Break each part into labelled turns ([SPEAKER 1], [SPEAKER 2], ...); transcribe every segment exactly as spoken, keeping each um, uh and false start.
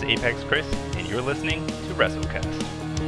[SPEAKER 1] ApexCris, and you're listening to WrestleCast.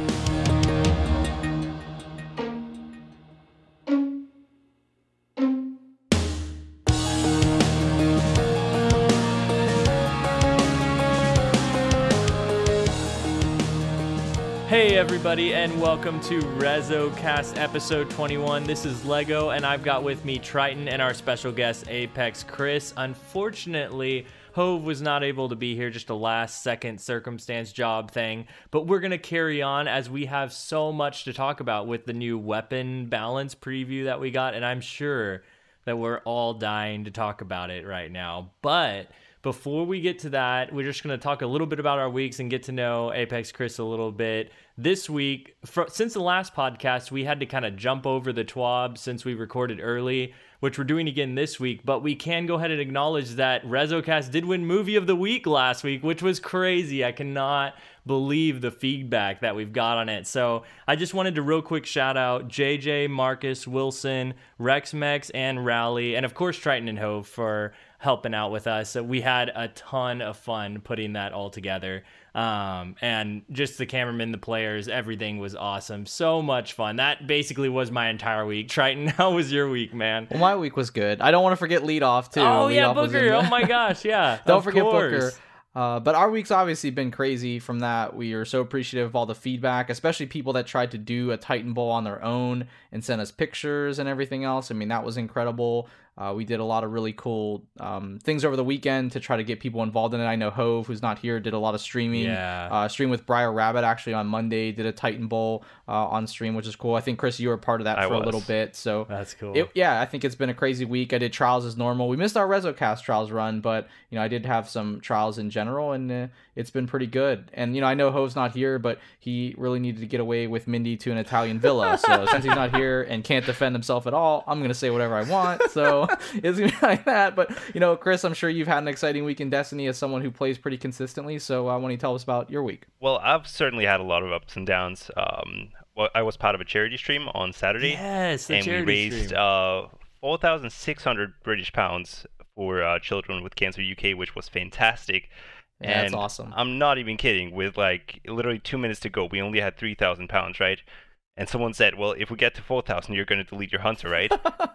[SPEAKER 2] Hey everybody, and welcome to RezoCast episode twenty-one. This is Lego, and I've got with me Triton and our special guest ApexCris. Unfortunately, Hove was not able to be here, just a last second circumstance job thing, but we're going to carry on as we have so much to talk about with the new weapon balance preview that we got, and I'm sure that we're all dying to talk about it right now. But before we get to that, we're just going to talk a little bit about our weeks and get to know ApexCris a little bit. This week, for, since the last podcast, we had to kind of jump over the T W A B since we recorded early, which we're doing again this week. But we can go ahead and acknowledge that RezoCast did win Movie of the Week last week, which was crazy. I cannot believe the feedback that we've got on it. So I just wanted to real quick shout out J J, Marcus, Wilson, RexMex, and Rowley, and of course Triton and Hove for helping out with us. So we had a ton of fun putting that all together. Um, and just the cameramen, the players, everything was awesome. So much fun. That basically was my entire week. Triton, how was your week, man?
[SPEAKER 3] Well, my week was good. I don't want to forget lead off too.
[SPEAKER 2] Oh
[SPEAKER 3] lead
[SPEAKER 2] yeah,
[SPEAKER 3] off
[SPEAKER 2] Booker. Oh my gosh, yeah.
[SPEAKER 3] Don't
[SPEAKER 2] of
[SPEAKER 3] forget
[SPEAKER 2] course.
[SPEAKER 3] Booker. Uh, but our week's obviously been crazy from that. We are so appreciative of all the feedback, especially people that tried to do a Titan Bowl on their own and send us pictures and everything else. I mean, that was incredible. Uh, we did a lot of really cool um, things over the weekend to try to get people involved in it. I know Hove, who's not here, did a lot of streaming.
[SPEAKER 2] Yeah.
[SPEAKER 3] Uh, stream with Briar Rabbit actually on Monday, did a Titan Bowl uh, on stream, which is cool. I think, Chris, you were part of that
[SPEAKER 1] I
[SPEAKER 3] for
[SPEAKER 1] was.
[SPEAKER 3] a little bit. So
[SPEAKER 2] That's cool.
[SPEAKER 3] It, yeah, I think it's been a crazy week. I did trials as normal. We missed our RezoCast trials run, but you know I did have some trials in general, and uh, it's been pretty good. And you know I know Hove's not here, but he really needed to get away with Mindy to an Italian villa. So since he's not here and can't defend himself at all, I'm gonna say whatever I want. So it's gonna be like that. But you know, Chris, I'm sure you've had an exciting week in Destiny as someone who plays pretty consistently. So uh, why don't you tell us about your week?
[SPEAKER 1] Well, I've certainly had a lot of ups and downs. Um, well, I was part of a charity stream on Saturday,
[SPEAKER 2] Yes, the
[SPEAKER 1] and we
[SPEAKER 2] charity
[SPEAKER 1] raised
[SPEAKER 2] stream.
[SPEAKER 1] uh, four thousand six hundred British pounds for uh, Children with Cancer U K, which was fantastic.
[SPEAKER 3] Yeah,
[SPEAKER 1] and
[SPEAKER 3] that's awesome.
[SPEAKER 1] I'm not even kidding. With like literally two minutes to go, we only had three thousand pounds, right? And someone said, well, if we get to four thousand, you're going to delete your hunter, right?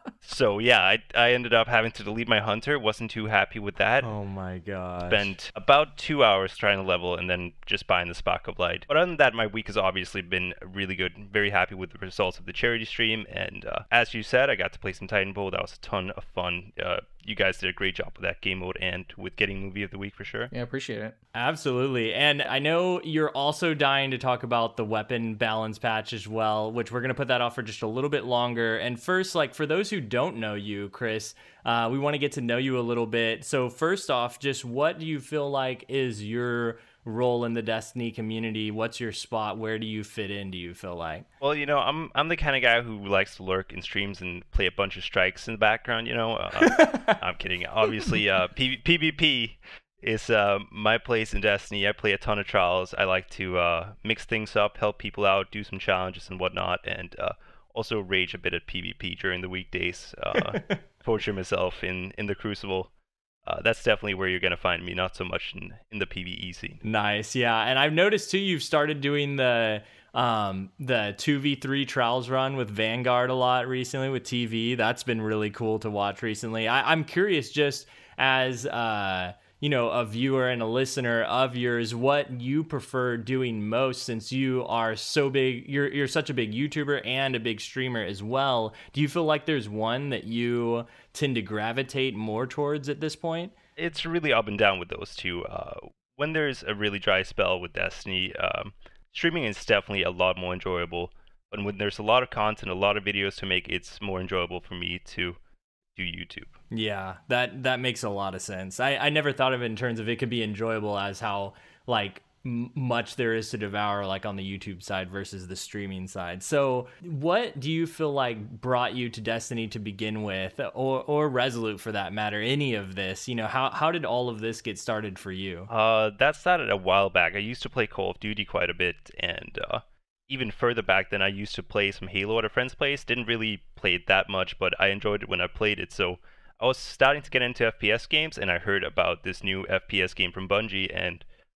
[SPEAKER 1] So yeah, I, I ended up having to delete my hunter. Wasn't too happy with that.
[SPEAKER 2] Oh my god.
[SPEAKER 1] Spent about two hours trying to level and then just buying the Spark of Light. But other than that, my week has obviously been really good. Very happy with the results of the charity stream. And uh, as you said, I got to play some Titan Bowl. That was a ton of fun. Uh, you guys did a great job with that game mode and with getting Movie of the Week for sure.
[SPEAKER 3] Yeah, appreciate it.
[SPEAKER 2] Absolutely. And I know you're also dying to talk about the weapon balance patch as well, which we're going to put that off for just a little bit longer. And first, like for those who don't know you, Chris, uh, we want to get to know you a little bit. So first off, just what do you feel like is your role in the Destiny community? What's your spot? Where do you fit in, do you feel like?
[SPEAKER 1] Well, you know, I'm I'm the kind of guy who likes to lurk in streams and play a bunch of strikes in the background, you know. Uh, I'm kidding. Obviously, uh, P- PvP is uh, my place in Destiny. I play a ton of trials. I like to uh, mix things up, help people out, do some challenges and whatnot, and uh, also rage a bit at PvP during the weekdays. Uh, torture myself in, in the Crucible. Uh, that's definitely where you're going to find me, not so much in, in the PvE scene.
[SPEAKER 2] Nice, yeah. And I've noticed too, you've started doing the um, the two v three trials run with Vanguard a lot recently with T V. That's been really cool to watch recently. I, I'm curious, just as uh, you know, a viewer and a listener of yours, what you prefer doing most, since you are so big, you're you're such a big YouTuber and a big streamer as well. Do you feel like there's one that you tend to gravitate more towards at this point?
[SPEAKER 1] It's really up and down with those two. Uh, when there's a really dry spell with Destiny, um, streaming is definitely a lot more enjoyable. But when there's a lot of content, a lot of videos to make, it's more enjoyable for me to do YouTube.
[SPEAKER 2] Yeah, that that makes a lot of sense. I, I never thought of it in terms of it could be enjoyable as how like m- much there is to devour like on the YouTube side versus the streaming side. So what do you feel like brought you to Destiny to begin with, or or Resolute for that matter, any of this? You know, how, how did all of this get started for you?
[SPEAKER 1] Uh, that started a while back. I used to play Call of Duty quite a bit, and uh, even further back then I used to play some Halo at a friend's place. Didn't really play it that much, but I enjoyed it when I played it. So I was starting to get into F P S games, and I heard about this new F P S game from Bungie, and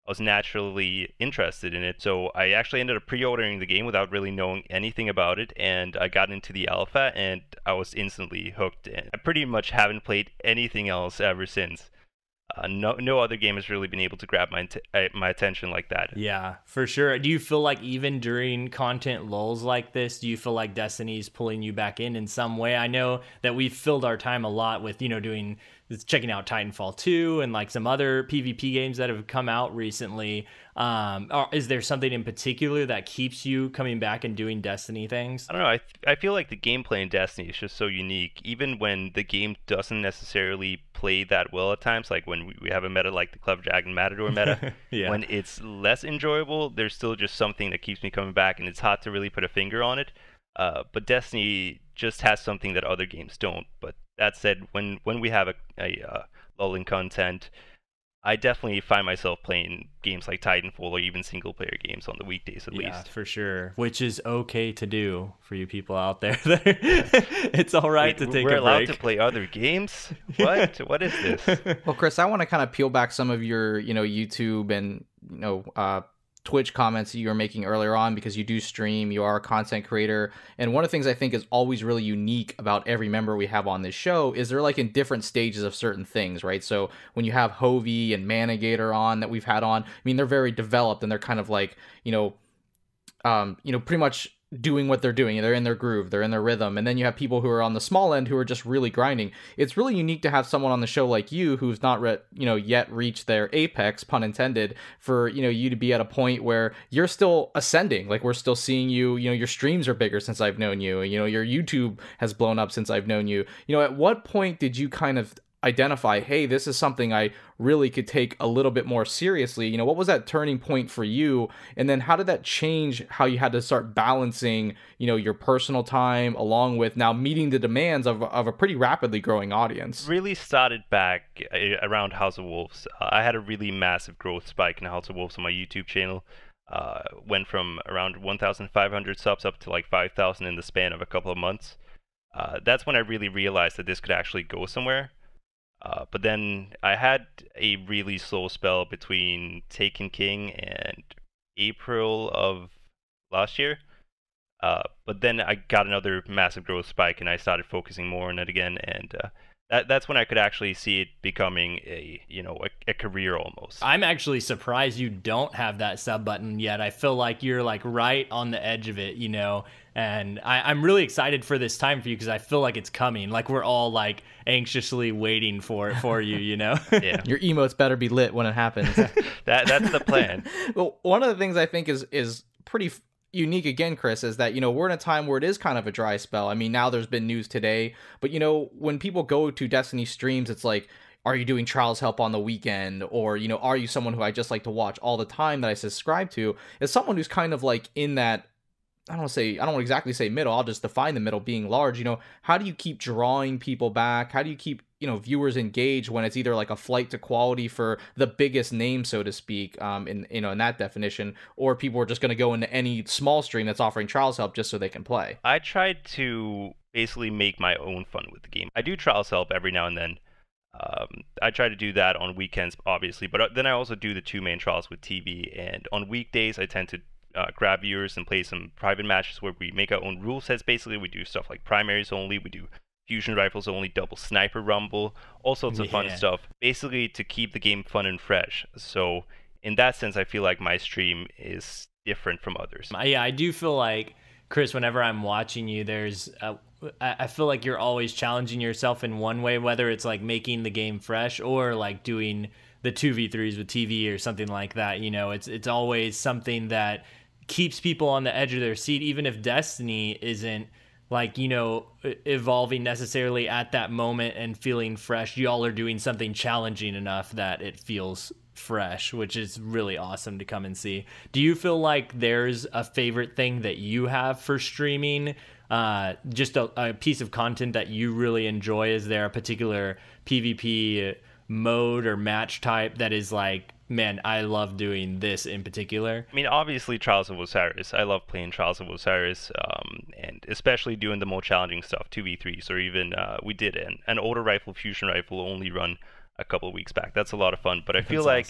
[SPEAKER 1] I was naturally interested in it. So I actually ended up pre-ordering the game without really knowing anything about it, and I got into the alpha, and I was instantly hooked. And I pretty much haven't played anything else ever since. Uh, no, no other game has really been able to grab my uh, my attention like that.
[SPEAKER 2] Yeah, for sure. Do you feel like even during content lulls like this, do you feel like Destiny's pulling you back in in some way? I know that we've filled our time a lot with, you know, doing checking out Titanfall two and like some other PvP games that have come out recently. Um, or is there something in particular that keeps you coming back and doing Destiny things?
[SPEAKER 1] I don't know. I, th- I feel like the gameplay in Destiny is just so unique. Even when the game doesn't necessarily play that well at times, like when we have a meta like the Clever Dragon Matador meta,
[SPEAKER 2] yeah.
[SPEAKER 1] when it's less enjoyable, there's still just something that keeps me coming back, and it's hard to really put a finger on it. Uh, but Destiny just has something that other games don't. But that said, when, when we have a, a uh, lull in content, I definitely find myself playing games like Titanfall or even single-player games on the weekdays at
[SPEAKER 2] yeah,
[SPEAKER 1] least.
[SPEAKER 2] For sure. Which is okay to do for you people out there. It's all right
[SPEAKER 1] Wait,
[SPEAKER 2] to take
[SPEAKER 1] we're
[SPEAKER 2] a break.
[SPEAKER 1] allowed to play other games? What? What is this?
[SPEAKER 3] Well, Chris, I want to kind of peel back some of your, you know, YouTube and, you know, uh, Twitch comments you were making earlier on, because you do stream, you are a content creator, and one of the things I think is always really unique about every member we have on this show is they're like in different stages of certain things, right? So when you have Hovey and Manigator on that we've had on, I mean, they're very developed and they're kind of like, you know, um, you know, pretty much doing what they're doing. They're in their groove, they're in their rhythm. And then you have people who are on the small end who are just really grinding. It's really unique to have someone on the show like you who's not re- you know yet reached their apex, pun intended, for you know you to be at a point where you're still ascending. Like, we're still seeing you, you know, your streams are bigger since I've known you, you know, your YouTube has blown up since I've known you. You know, at what point did you kind of identify, hey, this is something I really could take a little bit more seriously? You know, what was that turning point for you? And then how did that change how you had to start balancing, you know, your personal time along with now meeting the demands of, of a pretty rapidly growing audience?
[SPEAKER 1] Really started back around House of Wolves. Uh, I had a really massive growth spike in House of Wolves on my YouTube channel. Uh, went from around one thousand five hundred subs up to like five thousand in the span of a couple of months. Uh, that's when I really realized that this could actually go somewhere. Uh, but then I had a really slow spell between Taken King and April of last year. Uh, but then I got another massive growth spike, and I started focusing more on it again. And uh, that that's when I could actually see it becoming a you know a, a career almost.
[SPEAKER 2] I'm actually surprised you don't have that sub button yet. I feel like you're like right on the edge of it, you know. And I, I'm really excited for this time for you because I feel like it's coming. Like, we're all like anxiously waiting for it for you, you know?
[SPEAKER 1] Yeah.
[SPEAKER 3] Your emotes better be lit when it happens.
[SPEAKER 1] that that's the plan.
[SPEAKER 3] Well, one of the things I think is is pretty f- unique again, Chris, is that, you know, we're in a time where it is kind of a dry spell. I mean, now there's been news today, but, you know, when people go to Destiny streams, it's like, are you doing Trials help on the weekend? Or, you know, are you someone who I just like to watch all the time that I subscribe to? As someone who's kind of like in that, I don't want to say, I don't exactly say middle, I'll just define the middle being large. You know, how do you keep drawing people back? How do you keep, you know, viewers engaged when it's either like a flight to quality for the biggest name, so to speak, um, in, you know, in that definition, or people are just going to go into any small stream that's offering Trials help just so they can play?
[SPEAKER 1] I tried to basically make my own fun with the game. I do Trials help every now and then. Um, I try to do that on weekends, obviously, but then I also do the two main trials with T V, and on weekdays I tend to Uh, grab viewers and play some private matches where we make our own rule sets. Basically, we do stuff like primaries only, we do fusion rifles only, double sniper rumble, all sorts of
[SPEAKER 2] Yeah.
[SPEAKER 1] fun stuff, basically to keep the game fun and fresh. So in that sense, I feel like my stream is different from others.
[SPEAKER 2] Yeah, I do feel like, Chris, whenever I'm watching you, there's a, I feel like you're always challenging yourself in one way, whether it's like making the game fresh or like doing the two v threes with T V or something like that. You know, it's it's always something that keeps people on the edge of their seat, even if Destiny isn't like, you know, evolving necessarily at that moment and feeling fresh. Y'all are doing something challenging enough that it feels fresh, which is really awesome to come and see. Do you feel like there's a favorite thing that you have for streaming? Uh, just a, a piece of content that you really enjoy? Is there a particular PvP mode or match type that is like, man, I love doing this in particular?
[SPEAKER 1] I mean, obviously Trials of Osiris. I love playing Trials of Osiris, um, and especially doing the more challenging stuff, two v threes, or even uh, we did an, an auto rifle fusion rifle only run a couple of weeks back. That's a lot of fun, but I feel
[SPEAKER 2] That's
[SPEAKER 1] like
[SPEAKER 2] awesome.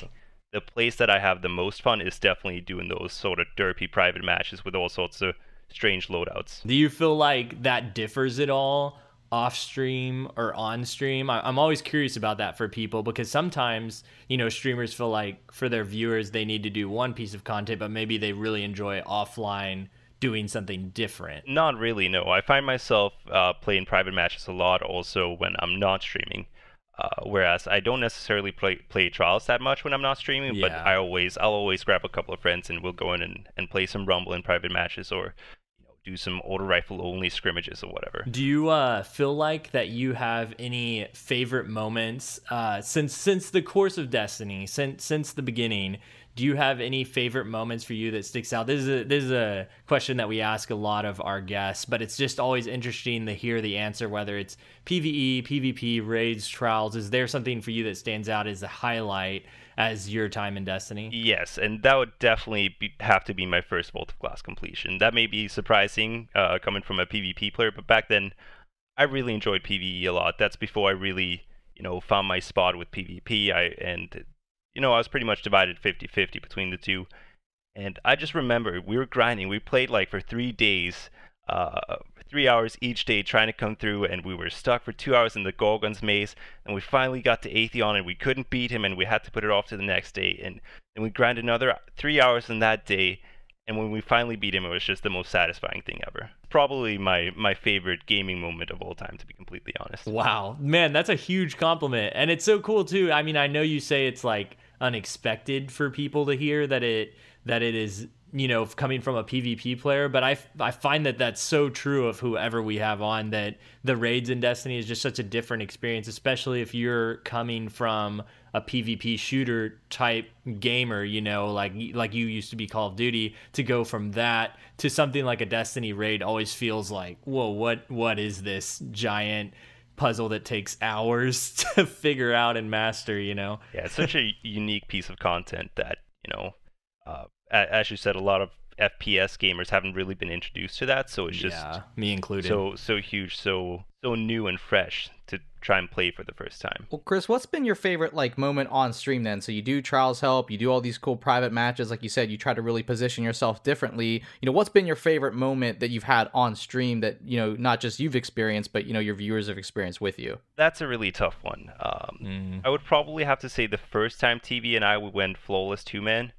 [SPEAKER 1] the place that I have the most fun is definitely doing those sort of derpy private matches with all sorts of strange loadouts.
[SPEAKER 2] Do you feel like that differs at all off stream or on stream? I, I'm always curious about that for people, because sometimes, you know, streamers feel like for their viewers, they need to do one piece of content, but maybe they really enjoy offline doing something different.
[SPEAKER 1] Not really, no. I find myself uh, playing private matches a lot also when I'm not streaming. Uh, whereas I don't necessarily play play trials that much when I'm not streaming,
[SPEAKER 2] Yeah.
[SPEAKER 1] but I always I'll always grab a couple of friends and we'll go in and, and play some Rumble in private matches, or you know, do some auto rifle only scrimmages or whatever.
[SPEAKER 2] Do you uh, feel like that you have any favorite moments uh, since since the course of Destiny, since since the beginning? Do you have any favorite moments for you that sticks out? This is a, this is a question that we ask a lot of our guests, but it's just always interesting to hear the answer, whether it's PvE, PvP, raids, trials. Is there something for you that stands out as a highlight as your time in Destiny?
[SPEAKER 1] Yes, and that would definitely be, have to be my first Vault of Glass completion. That may be surprising uh, coming from a PvP player, but back then I really enjoyed PvE a lot. That's before I really, you know, found my spot with PvP. I and you know, I was pretty much divided fifty fifty between the two. And I just remember we were grinding. We played like for three days, uh, three hours each day trying to come through, and we were stuck for two hours in the Gorgon's maze, and we finally got to Atheon, and we couldn't beat him, and we had to put it off to the next day. And then we grinded another three hours in that day, and when we finally beat him, it was just the most satisfying thing ever. Probably my, my favorite gaming moment of all time, to be completely honest.
[SPEAKER 2] Wow, man, that's a huge compliment. And it's so cool too. I mean, I know you say it's like unexpected for people to hear that it that it is, you know, coming from a PvP player, but I, I find that that's so true of whoever we have on, that the raids in Destiny is just such a different experience, especially if you're coming from a PvP shooter type gamer, you know, like like you used to be Call of Duty. To go from that to something like a Destiny raid always feels like, whoa, what what is this giant puzzle that takes hours to figure out and master, you know?
[SPEAKER 1] Yeah, it's such a unique piece of content that, you know, uh, as you said, a lot of F P S gamers haven't really been introduced to that, so it's just
[SPEAKER 2] yeah, me included.
[SPEAKER 1] so so huge, so so new and fresh to try and play for the first time.
[SPEAKER 3] Well, Chris, what's been your favorite like moment on stream then? So you do trials help, you do all these cool private matches, like you said, you try to really position yourself differently. You know, what's been your favorite moment that you've had on stream that, you know, not just you've experienced, but, you know, your viewers have experienced with you?
[SPEAKER 1] That's a really tough one. Um,
[SPEAKER 2] Mm.
[SPEAKER 1] I would probably have to say the first time T V and I went flawless two-man.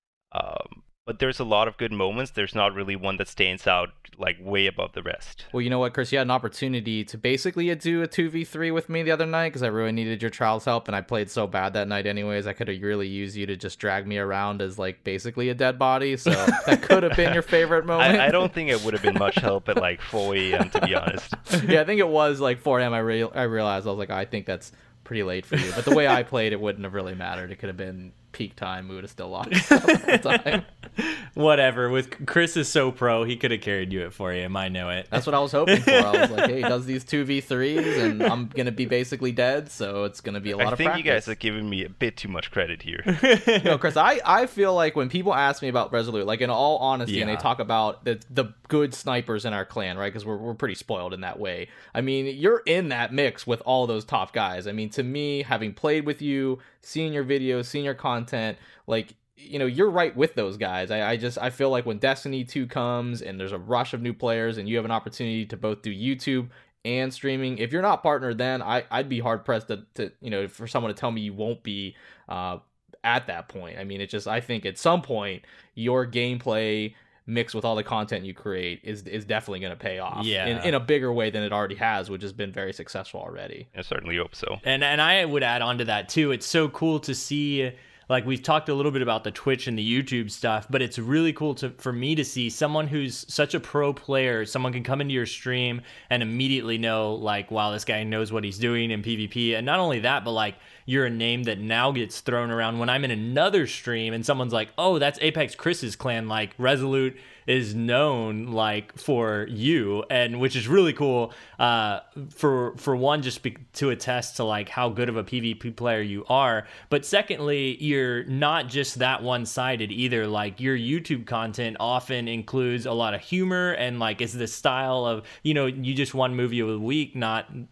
[SPEAKER 1] Um, but there's a lot of good moments. There's not really one that stands out like way above the rest.
[SPEAKER 3] Well, you know what, Chris, you had an opportunity to basically do a two v three with me the other night because I really needed your trials help, and I played so bad that night anyways. I could have really used you to just drag me around as like basically a dead body, so that could have been your favorite moment.
[SPEAKER 1] I, I don't think it would have been much help at like four a m to be honest.
[SPEAKER 3] Yeah, I think it was like four a m I, re- I realized, I was like, oh, I think that's pretty late for you. But the way I played, it wouldn't have really mattered. It could have been peak time. We would have still lost the whole time.
[SPEAKER 2] Whatever. With Chris is so pro, he could have carried you it for you. I know it.
[SPEAKER 3] That's what I was hoping for. I was like, hey, he does these two v threes, and I'm going to be basically dead, so it's going to be a lot
[SPEAKER 1] I
[SPEAKER 3] of
[SPEAKER 1] think
[SPEAKER 3] practice.
[SPEAKER 1] you guys are giving me a bit too much credit here.
[SPEAKER 3] No, Chris, I, I feel like when people ask me about Resolute, like in all honesty, and
[SPEAKER 2] Yeah.
[SPEAKER 3] they talk about the the good snipers in our clan, right? Because we're, we're pretty spoiled in that way. I mean, you're in that mix with all those top guys. I mean, to me, having played with you, seeing your videos, seeing your content, like, you know, you're right with those guys. I, I just, I feel like when Destiny two comes and there's a rush of new players and you have an opportunity to both do YouTube and streaming, if you're not partnered, then I, I'd be hard pressed to, to, you know, for someone to tell me you won't be uh, at that point. I mean, it's just, I think at some point your gameplay mixed with all the content you create is is definitely going to pay off
[SPEAKER 2] Yeah.
[SPEAKER 3] in, in a bigger way than it already has, which has been very successful already.
[SPEAKER 1] I certainly hope so.
[SPEAKER 2] And and I would add on to that too. It's so cool to see, like we've talked a little bit about the Twitch and the YouTube stuff, but it's really cool to for me to see someone who's such a pro player. Someone can come into your stream and immediately know, like, wow, this guy knows what he's doing in PvP. And not only that, but like you're a name that now gets thrown around when I'm in another stream and someone's like, oh, that's ApexCris's clan. Like Resolute is known like for you, and which is really cool. Uh, for for one, just be, to attest to like how good of a PvP player you are. But secondly, you're not just that one-sided either. Like your YouTube content often includes a lot of humor and like is the style of, you know, you just one movie a week, not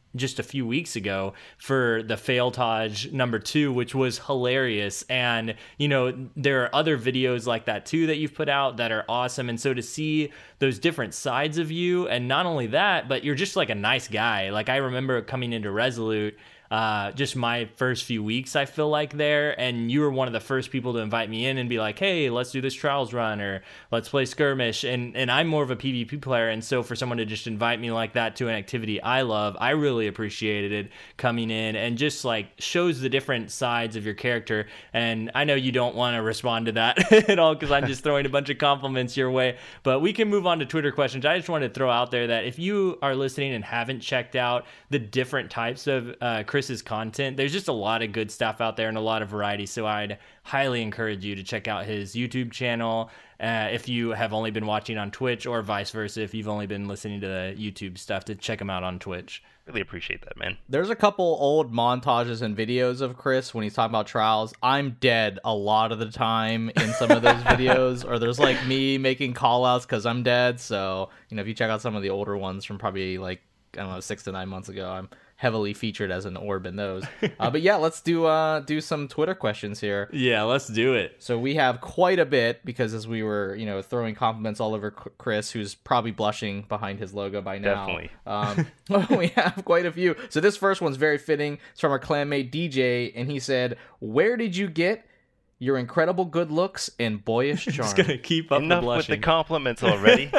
[SPEAKER 2] just a few weeks ago for the Failtage number two, which was hilarious. And, you know, there are other videos like that too that you've put out that are awesome. And so to see those different sides of you, and not only that, but you're just like a nice guy. Like I remember coming into Resolute, uh, just my first few weeks, I feel like there, and you were one of the first people to invite me in and be like, hey, let's do this trials run, or let's play skirmish. And, and I'm more of a PvP player. And so for someone to just invite me like that to an activity I love, I really appreciated it coming in, and just like shows the different sides of your character. And I know you don't want to respond to that at all, because I'm just throwing a bunch of compliments your way, but we can move on to Twitter questions. I just wanted to throw out there that if you are listening and haven't checked out the different types of uh, Chris's content, there's just a lot of good stuff out there and a lot of variety. So I'd highly encourage you to check out his YouTube channel uh, if you have only been watching on Twitch, or vice versa, if you've only been listening to the YouTube stuff, to check him out on Twitch.
[SPEAKER 1] Really appreciate that, man.
[SPEAKER 3] There's a couple old montages and videos of Chris when he's talking about trials. I'm dead a lot of the time in some of those videos, or there's like me making call outs because I'm dead. So, you know, if you check out some of the older ones from probably like, I don't know, six to nine months ago, I'm heavily featured as an orb in those. Uh, but yeah, let's do uh, do some Twitter questions here.
[SPEAKER 2] Yeah, let's do it.
[SPEAKER 3] So we have quite a bit, because as we were, you know, throwing compliments all over Chris, who's probably blushing behind his logo by now.
[SPEAKER 1] Definitely.
[SPEAKER 3] Um, we have quite a few. So this first one's very fitting. It's from our clanmate D J, and he said, "Where did you get your incredible good looks and boyish charm?"
[SPEAKER 2] Just gonna keep up
[SPEAKER 1] Enough
[SPEAKER 2] the
[SPEAKER 1] with
[SPEAKER 2] blushing.
[SPEAKER 1] the compliments already.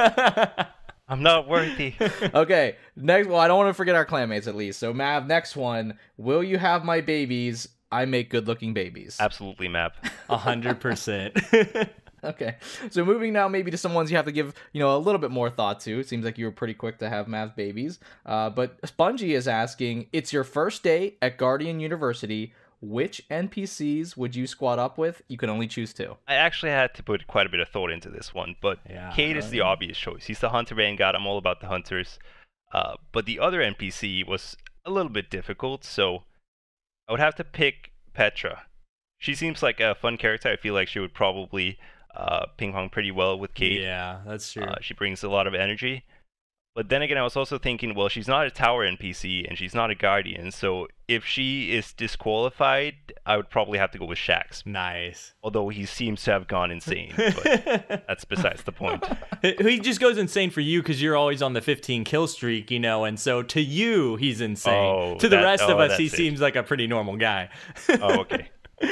[SPEAKER 1] I'm not worthy.
[SPEAKER 3] Okay, next. Well, I don't want to forget our clanmates at least. So Mav, next one. Will you have my babies? I make good-looking babies.
[SPEAKER 1] Absolutely, Map.
[SPEAKER 2] A hundred percent.
[SPEAKER 3] Okay, so moving now maybe to some ones you have to give, you know, a little bit more thought to. It seems like you were pretty quick to have Mav babies. Uh, but Bungie is asking, it's your first day at Guardian University. Which N P Cs would you squad up with? You can only choose two.
[SPEAKER 1] I actually had to put quite a bit of thought into this one, but
[SPEAKER 2] Yeah,
[SPEAKER 1] Cade is the obvious choice. He's the hunter vanguard. I'm all about the hunters. Uh, but the other N P C was a little bit difficult, so I would have to pick Petra. She seems like a fun character. I feel like she would probably uh, ping pong pretty well with Cade.
[SPEAKER 2] Yeah, that's true.
[SPEAKER 1] Uh, she brings a lot of energy. But then again, I was also thinking, well, she's not a tower N P C and she's not a guardian, so if she is disqualified, I would probably have to go with Shax.
[SPEAKER 2] Nice.
[SPEAKER 1] Although he seems to have gone insane, but that's besides the point.
[SPEAKER 2] He just goes insane for you because you're always on the fifteen kill streak, you know, and so to you, he's insane.
[SPEAKER 1] Oh,
[SPEAKER 2] to the
[SPEAKER 1] that-
[SPEAKER 2] rest of
[SPEAKER 1] oh,
[SPEAKER 2] us, he
[SPEAKER 1] that's it.
[SPEAKER 2] seems like a pretty normal guy.
[SPEAKER 1] Oh, okay.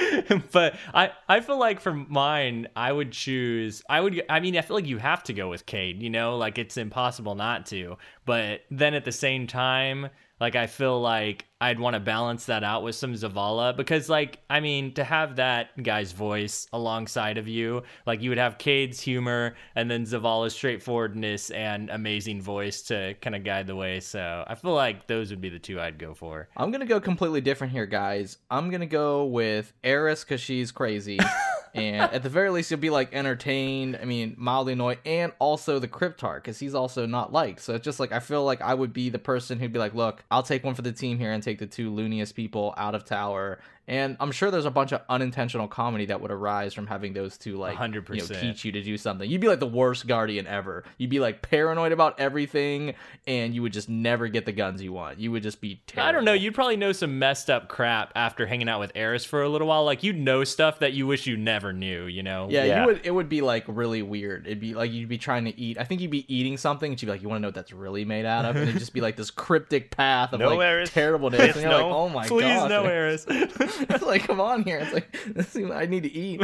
[SPEAKER 2] But I, I feel like for mine, I would choose, I would, I mean, I feel like you have to go with Cade, you know, like it's impossible not to. But then at the same time, like I feel like I'd want to balance that out with some Zavala, because like, I mean, to have that guy's voice alongside of you, like you would have Cade's humor and then Zavala's straightforwardness and amazing voice to kind of guide the way. So I feel like those would be the two I'd go for.
[SPEAKER 3] I'm going to go completely different here, guys. I'm going to go with Eris because she's crazy. And at the very least, you'll be like entertained, I mean, mildly annoyed, and also the Cryptarch, because he's also not liked. So it's just like, I feel like I would be the person who'd be like, look, I'll take one for the team here and take the two looniest people out of tower. And I'm sure there's a bunch of unintentional comedy that would arise from having those two, like,
[SPEAKER 2] one hundred percent.
[SPEAKER 3] you know, teach you to do something. You'd be like the worst guardian ever. You'd be like paranoid about everything, and you would just never get the guns you want. You would just be terrible.
[SPEAKER 2] I don't know. You'd probably know some messed up crap after hanging out with Eris for a little while. Like you'd know stuff that you wish you never knew, you know?
[SPEAKER 3] Yeah,
[SPEAKER 1] Yeah.
[SPEAKER 3] you would. It would be like really weird. It'd be like you'd be trying to eat. I think you'd be eating something, and she'd be like, "You want to know what that's really made out of?" And it'd just be like this cryptic path of
[SPEAKER 1] No,
[SPEAKER 3] like
[SPEAKER 1] Eris.
[SPEAKER 3] terribleness.
[SPEAKER 1] Please
[SPEAKER 3] And you're
[SPEAKER 1] no.
[SPEAKER 3] like, "Oh my
[SPEAKER 2] Please
[SPEAKER 3] gosh,
[SPEAKER 2] no, Eris.
[SPEAKER 3] It's like, come on here. It's like this is- I need to eat.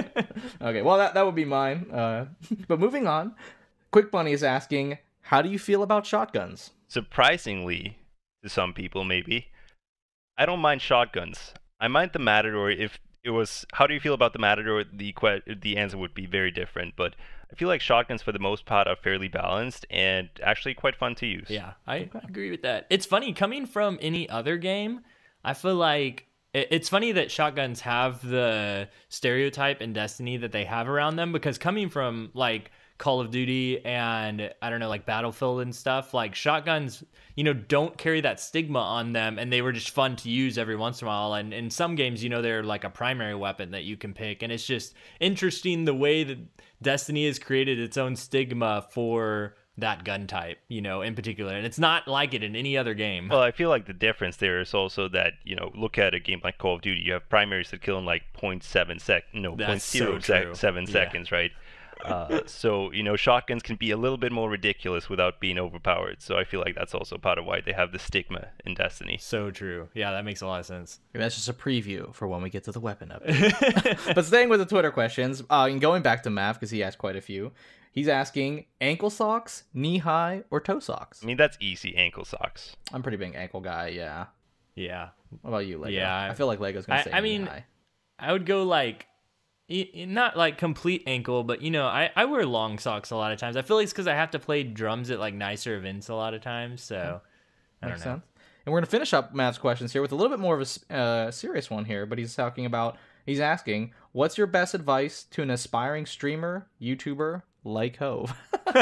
[SPEAKER 3] Okay, well that that would be mine. Uh, but moving on, Quick Bunny is asking, "How do you feel about shotguns?"
[SPEAKER 1] Surprisingly, to some people maybe, I don't mind shotguns. I mind the Matador. If it was, how do you feel about the Matador? The que- the answer would be very different. But I feel like shotguns for the most part are fairly balanced and actually quite fun to use.
[SPEAKER 2] Yeah, I agree with that. It's funny, coming from any other game, I feel like it- it's funny that shotguns have the stereotype in Destiny that they have around them, because coming from like Call of Duty and I don't know, like Battlefield and stuff, like shotguns, you know, don't carry that stigma on them, and they were just fun to use every once in a while. And in some games, you know, they're like a primary weapon that you can pick, and it's just interesting the way that Destiny has created its own stigma for that gun type, you know, in particular. And it's not like it in any other game.
[SPEAKER 1] Well, I feel like the difference there is also that, you know, look at a game like Call of Duty, you have primaries that kill in like zero point seven sec, no,
[SPEAKER 2] That's
[SPEAKER 1] zero point zero
[SPEAKER 2] so
[SPEAKER 1] seven
[SPEAKER 2] yeah.
[SPEAKER 1] seconds, right? Uh, so, you know, shotguns can be a little bit more ridiculous without being overpowered. So I feel like that's also part of why they have the stigma in Destiny.
[SPEAKER 2] So true. Yeah, that makes a lot of sense.
[SPEAKER 3] That's just a preview for when we get to the weapon update. But staying with the Twitter questions, uh, and going back to Mav, because he asked quite a few, he's asking ankle socks, knee high, or toe socks?
[SPEAKER 1] I mean, that's easy, ankle socks.
[SPEAKER 3] I'm a pretty big ankle guy, yeah.
[SPEAKER 2] Yeah.
[SPEAKER 3] What about you, Lego?
[SPEAKER 2] Yeah.
[SPEAKER 3] I feel like Lego's going to say
[SPEAKER 2] I, I
[SPEAKER 3] knee
[SPEAKER 2] mean,
[SPEAKER 3] high.
[SPEAKER 2] I would go like, not like complete ankle, but you know, I, I wear long socks a lot of times. I feel like it's because I have to play drums at like nicer events a lot of times. So I
[SPEAKER 3] Makes
[SPEAKER 2] don't know.
[SPEAKER 3] sense. And we're going to finish up Matt's questions here with a little bit more of a uh, serious one here, but he's talking about, he's asking, what's your best advice to an aspiring streamer, YouTuber like Hove?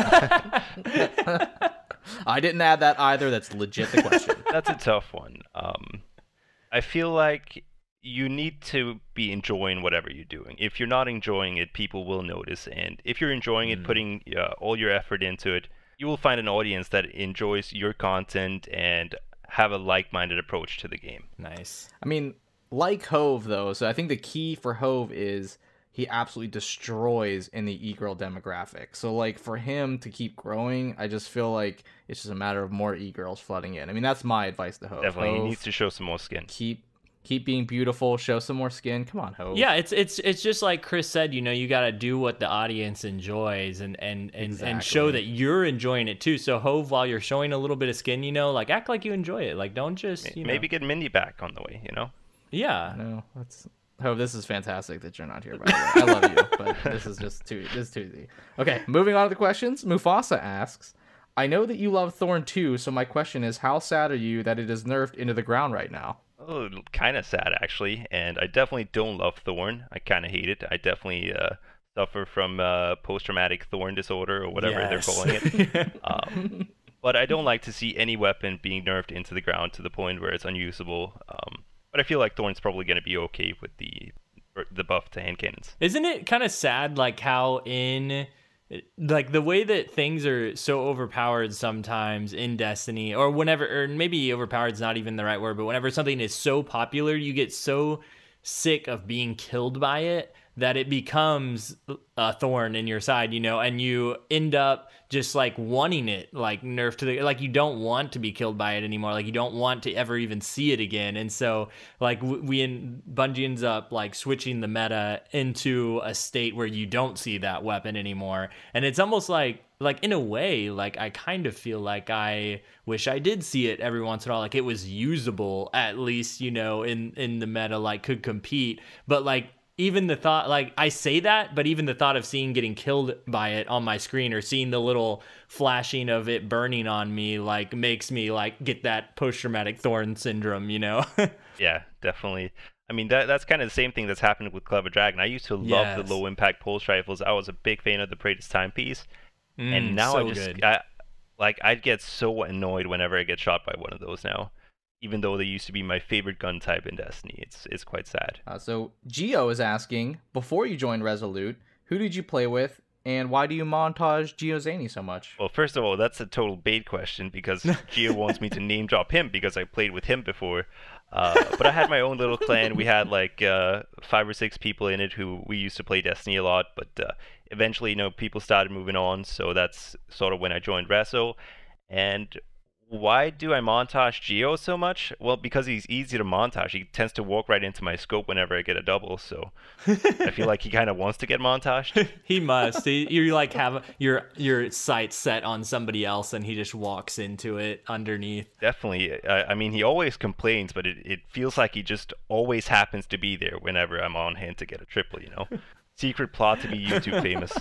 [SPEAKER 3] I didn't add that either. That's legit the question.
[SPEAKER 1] That's a tough one. Um, I feel like you need to be enjoying whatever you're doing. If you're not enjoying it, people will notice. And if you're enjoying
[SPEAKER 2] Mm.
[SPEAKER 1] it, putting uh, all your effort into it, you will find an audience that enjoys your content and have a like-minded approach to the game.
[SPEAKER 2] Nice.
[SPEAKER 3] I mean, like Hove, though, so I think the key for Hove is he absolutely destroys in the e-girl demographic. So, like, for him to keep growing, I just feel like it's just a matter of more e-girls flooding in. I mean, that's my advice to Hove.
[SPEAKER 1] Definitely,
[SPEAKER 3] Hove,
[SPEAKER 1] he needs to show some more skin.
[SPEAKER 3] Keep keep being beautiful, show some more skin. Come on, Hove.
[SPEAKER 2] Yeah, it's it's it's just like Chris said, you know, you got to do what the audience enjoys and and and,
[SPEAKER 3] Exactly.
[SPEAKER 2] and show that you're enjoying it too. So Hove, while you're showing a little bit of skin, you know, like act like you enjoy it. Like don't just, you know.
[SPEAKER 1] Maybe get Mindy back on the way, you know?
[SPEAKER 2] Yeah.
[SPEAKER 3] No, that's Hove, this is fantastic that you're not here, by the way. I love you, but this is just too this is too easy. Okay, moving on to the questions. Mufasa asks, I know that you love Thorn two, so my question is, how sad are you that it is nerfed into the ground right now?
[SPEAKER 1] Oh, kind of sad, actually. And I definitely don't love Thorn. I kind of hate it. I definitely uh, suffer from uh, post-traumatic Thorn disorder or whatever
[SPEAKER 2] Yes.
[SPEAKER 1] they're calling it. um, but I don't like to see any weapon being nerfed into the ground to the point where it's unusable. Um, but I feel like Thorn's probably going to be okay with the the buff to hand cannons.
[SPEAKER 2] Isn't it kind of sad, like how in, like the way that things are so overpowered sometimes in Destiny, or whenever, or maybe overpowered is not even the right word, but whenever something is so popular, you get so sick of being killed by it that it becomes a thorn in your side, you know, and you end up just like wanting it, like nerfed to the, like you don't want to be killed by it anymore. Like you don't want to ever even see it again. And so like we in Bungie ends up like switching the meta into a state where you don't see that weapon anymore. And it's almost like, like in a way, like I kind of feel like I wish I did see it every once in a while. Like it was usable at least, you know, in, in the meta, like could compete, but like, even the thought, like I say that, but even the thought of seeing getting killed by it on my screen or seeing the little flashing of it burning on me, like makes me like get that post-traumatic thorn syndrome, you know?
[SPEAKER 1] Yeah, definitely. I mean, that that's kind of the same thing that's happened with Clever Dragon. I used to love
[SPEAKER 2] Yes.
[SPEAKER 1] the low impact pulse rifles. I was a big fan of the Praetor's Timepiece.
[SPEAKER 2] Mm,
[SPEAKER 1] and now
[SPEAKER 2] so
[SPEAKER 1] I just,
[SPEAKER 2] good.
[SPEAKER 1] I, like, I'd get so annoyed whenever I get shot by one of those now. Even though they used to be my favorite gun type in Destiny. It's it's quite sad.
[SPEAKER 3] Uh, so Geo is asking, before you joined Resolute, who did you play with, and why do you montage Geo Zany so much?
[SPEAKER 1] Well, first of all, that's a total bait question because Gio wants me to name drop him because I played with him before. Uh, but I had my own little clan. We had like uh, five or six people in it who we used to play Destiny a lot. But uh, eventually, you know, people started moving on. So that's sort of when I joined Reso. And why do I montage Geo so much? Well, because he's easy to montage. He tends to walk right into my scope whenever I get a double. So I feel like he kind of wants to get montaged.
[SPEAKER 2] He must. He, you like have your your sights set on somebody else, and he just walks into it underneath.
[SPEAKER 1] Definitely. I, I mean, he always complains, but it, it feels like he just always happens to be there whenever I'm on hand to get a triple, you know? Secret plot to be YouTube famous.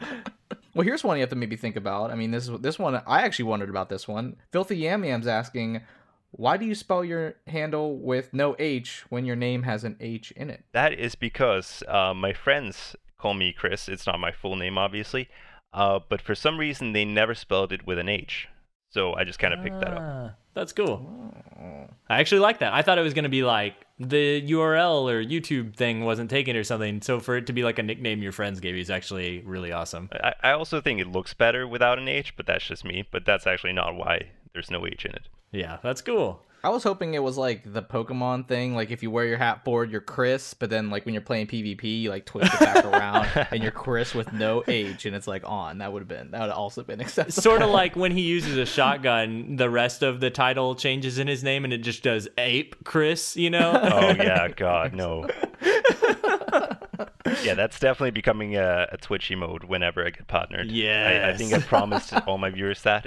[SPEAKER 3] Well, here's one you have to maybe think about. I mean, this is this one, I actually wondered about this one. Filthy Yam Yam's asking, why do you spell your handle with no H when your name has an H in it?
[SPEAKER 1] That is because uh, my friends call me Chris. It's not my full name, obviously. Uh, but for some reason, they never spelled it with an H. So I just kind of picked that up.
[SPEAKER 2] Ah, that's cool. I actually like that. I thought it was going to be like the U R L or YouTube thing wasn't taken or something. So for it to be like a nickname your friends gave you is actually really awesome.
[SPEAKER 1] I, I also think it looks better without an H, but that's just me. But that's actually not why there's no H in it.
[SPEAKER 2] Yeah, that's cool.
[SPEAKER 3] I was hoping it was like the Pokemon thing, like if you wear your hat forward, you're Chris, but then like when you're playing PvP, you like twist it back around and you're Chris with no H and it's like on. That would have been, that would have also been acceptable.
[SPEAKER 2] Sort of like when he uses a shotgun, the rest of the title changes in his name and it just does ApexCris, you know?
[SPEAKER 1] Oh yeah, God, no. Yeah, that's definitely becoming a, a Twitchy mode whenever I get partnered.
[SPEAKER 2] Yes.
[SPEAKER 1] I, I think I promised all my viewers that.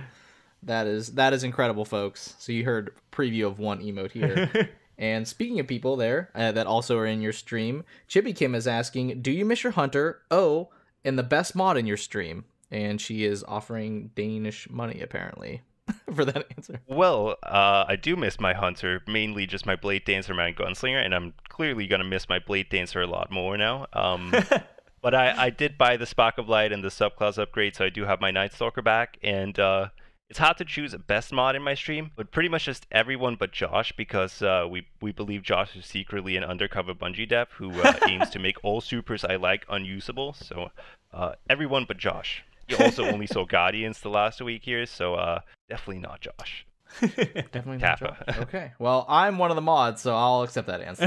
[SPEAKER 3] That is that is incredible, folks. So you heard preview of one emote here. And speaking of people there uh, that also are in your stream, Chippy Kim is asking, do you miss your hunter? Oh, and the best mod in your stream. And she is offering Danish money, apparently, for that answer.
[SPEAKER 1] Well, uh, I do miss my hunter, mainly just my blade dancer, my gunslinger, and I'm clearly going to miss my blade dancer a lot more now. Um, but I, I did buy the Spark of Light and the subclass upgrade, so I do have my Night Stalker back, and uh, it's hard to choose a best mod in my stream, but pretty much just everyone but Josh, because uh, we we believe Josh is secretly an undercover Bungie dev who uh, aims to make all supers I like unusable. So uh, everyone but Josh. He also only saw Guardians the last week here, so uh, definitely not Josh.
[SPEAKER 3] Definitely not
[SPEAKER 1] Kappa.
[SPEAKER 3] Josh. Okay. Well, I'm one of the mods, so I'll accept that answer.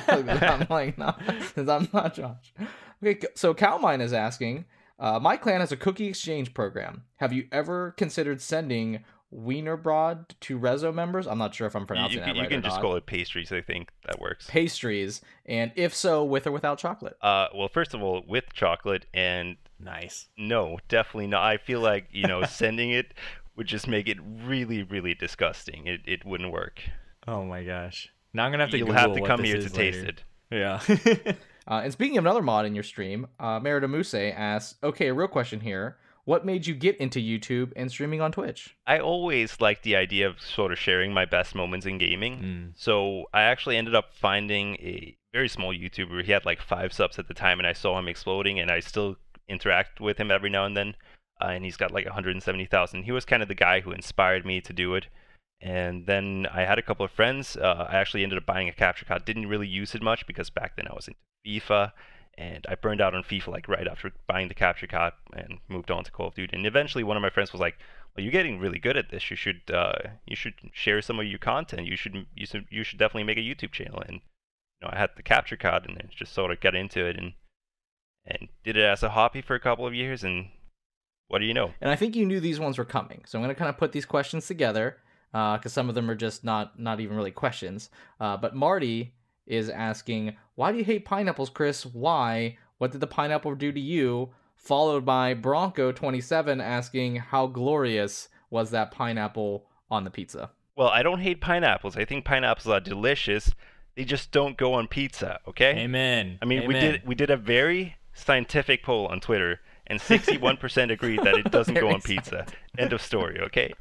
[SPEAKER 3] I'm like, no, since I'm not Josh. Okay, so Calmine is asking, Uh, my clan has a cookie exchange program. Have you ever considered sending Wienerbrod to Rezo members? I'm not sure if I'm pronouncing
[SPEAKER 1] you,
[SPEAKER 3] that
[SPEAKER 1] you
[SPEAKER 3] right
[SPEAKER 1] can
[SPEAKER 3] or
[SPEAKER 1] just
[SPEAKER 3] not.
[SPEAKER 1] call it pastries. I think that works.
[SPEAKER 3] Pastries, and if so, with or without chocolate?
[SPEAKER 1] Uh, well, first of all, with chocolate, and
[SPEAKER 2] Nice.
[SPEAKER 1] no, definitely not. I feel like, you know, sending it would just make it really, really disgusting. It it wouldn't work.
[SPEAKER 2] Oh my gosh. Now I'm gonna have to
[SPEAKER 1] You'll
[SPEAKER 2] Google
[SPEAKER 1] have to
[SPEAKER 2] what
[SPEAKER 1] come
[SPEAKER 2] this
[SPEAKER 1] here
[SPEAKER 2] is
[SPEAKER 1] to taste
[SPEAKER 2] later.
[SPEAKER 1] it.
[SPEAKER 2] Yeah.
[SPEAKER 3] Uh, and speaking of another mod in your stream, uh, Merida Muse asks, okay, a real question here. What made you get into YouTube and streaming on Twitch?
[SPEAKER 1] I always liked the idea of sort of sharing my best moments in gaming.
[SPEAKER 2] Mm.
[SPEAKER 1] So I actually ended up finding a very small YouTuber. He had like five subs at the time, and I saw him exploding, and I still interact with him every now and then. Uh, and he's got like one hundred seventy thousand. He was kind of the guy who inspired me to do it. And then I had a couple of friends. Uh, I actually ended up buying a capture card. Didn't really use it much because back then I was into FIFA. And I burned out on FIFA like right after buying the capture card and moved on to Call of Duty. And eventually one of my friends was like, well, you're getting really good at this. You should uh, you should share some of your content. You should, you should you should definitely make a YouTube channel. And you know, I had the capture card and then just sort of got into it and and did it as a hobby for a couple of years. And what do you know?
[SPEAKER 3] And I think you knew these ones were coming. So I'm going to kind of put these questions together because uh, some of them are just not, not even really questions. Uh, but Marty is asking, why do you hate pineapples, Chris? Why? What did the pineapple do to you? Followed by Bronco twenty-seven asking, how glorious was that pineapple on the pizza?
[SPEAKER 1] Well, I don't hate pineapples. I think pineapples are delicious. They just don't go on pizza, okay?
[SPEAKER 2] Amen.
[SPEAKER 1] I mean,
[SPEAKER 2] Amen.
[SPEAKER 1] we did we did a very scientific poll on Twitter, and sixty-one percent agreed that it doesn't go on pizza. End of story, okay?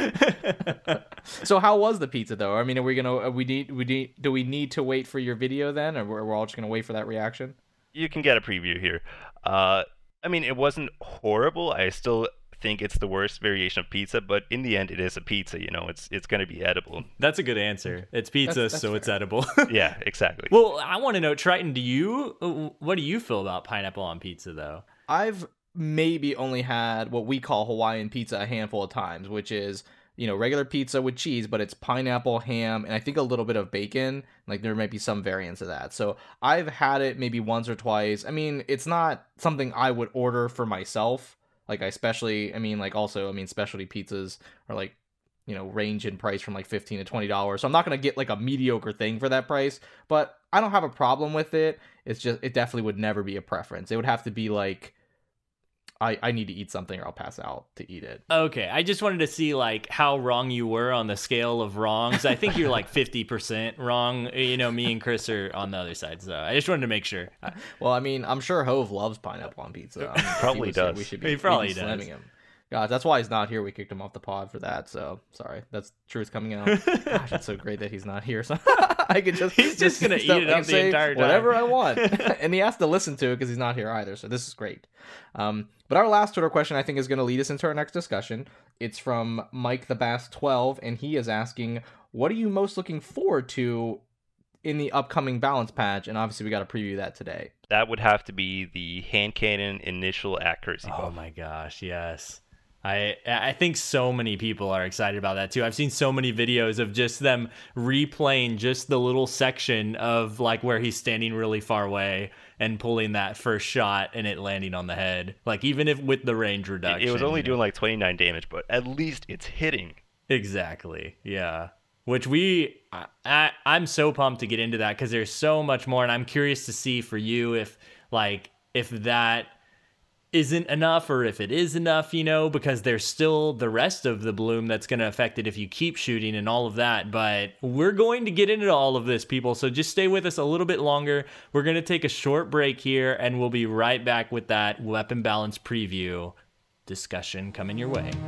[SPEAKER 3] So how was the pizza though? I mean, are we gonna are we need we need do we need to wait for your video then, or we're, we're all just gonna wait for that reaction?
[SPEAKER 1] You can get a preview here. Uh, I mean, it wasn't horrible. I still think it's the worst variation of pizza, but in the end, it is a pizza. You know, it's it's gonna be edible.
[SPEAKER 2] That's a good answer. It's pizza,
[SPEAKER 3] That's- that's
[SPEAKER 2] so it's
[SPEAKER 3] fair.
[SPEAKER 2] edible.
[SPEAKER 1] Yeah, exactly.
[SPEAKER 2] Well, I want to know, Triton, do you, what do you feel about pineapple on pizza, though?
[SPEAKER 3] I've maybe only had what we call Hawaiian pizza a handful of times, which is, you know, regular pizza with cheese, but it's pineapple, ham, and I think a little bit of bacon. Like there might be some variants of that. So I've had it maybe once or twice. I mean, it's not something I would order for myself. Like I especially, I mean, like also, I mean, specialty pizzas are like, you know, range in price from like fifteen to twenty dollars. So I'm not going to get like a mediocre thing for that price, but I don't have a problem with it. It's just, it definitely would never be a preference. It would have to be like, I, I need to eat something or I'll pass out to eat it.
[SPEAKER 2] Okay, I just wanted to see like how wrong you were on the scale of wrongs. I think you're like fifty percent wrong. You know, me and Chris are on the other side, so I just wanted to make sure.
[SPEAKER 3] Well, I mean, I'm sure Hove loves pineapple on pizza. I mean, if
[SPEAKER 1] Probably
[SPEAKER 3] was here,
[SPEAKER 1] does.
[SPEAKER 3] We should be,
[SPEAKER 2] He probably
[SPEAKER 3] we'd be
[SPEAKER 2] does.
[SPEAKER 3] slamming him. God, that's why he's not here. We kicked him off the pod for that. So sorry, that's truth coming out. Gosh, it's so great that he's not here. So I could just
[SPEAKER 2] he's just gonna eat it up the entire time,
[SPEAKER 3] whatever I want, and he has to listen to it because he's not here either. So this is great. Um, but our last Twitter question I think is going to lead us into our next discussion. It's from Mike the Bass twelve, and he is asking, "What are you most looking forward to in the upcoming balance patch?" And obviously, we got to preview that today.
[SPEAKER 1] That would have to be the hand cannon initial accuracy buff.
[SPEAKER 2] Oh my gosh, yes. I I think so many people are excited about that too. I've seen so many videos of just them replaying just the little section of like where he's standing really far away and pulling that first shot and it landing on the head. Like even if with the range reduction.
[SPEAKER 1] It was only doing like twenty-nine damage, but at least it's hitting.
[SPEAKER 2] Exactly. Yeah. Which we, I, I, I'm so pumped to get into that because there's so much more, and I'm curious to see for you if like if that isn't enough or if it is enough, you know, because there's still the rest of the bloom that's going to affect it if you keep shooting and all of that. But we're going to get into all of this, people, so just stay with us a little bit longer. We're going to take a short break here, and we'll be right back with that weapon balance preview discussion coming your way.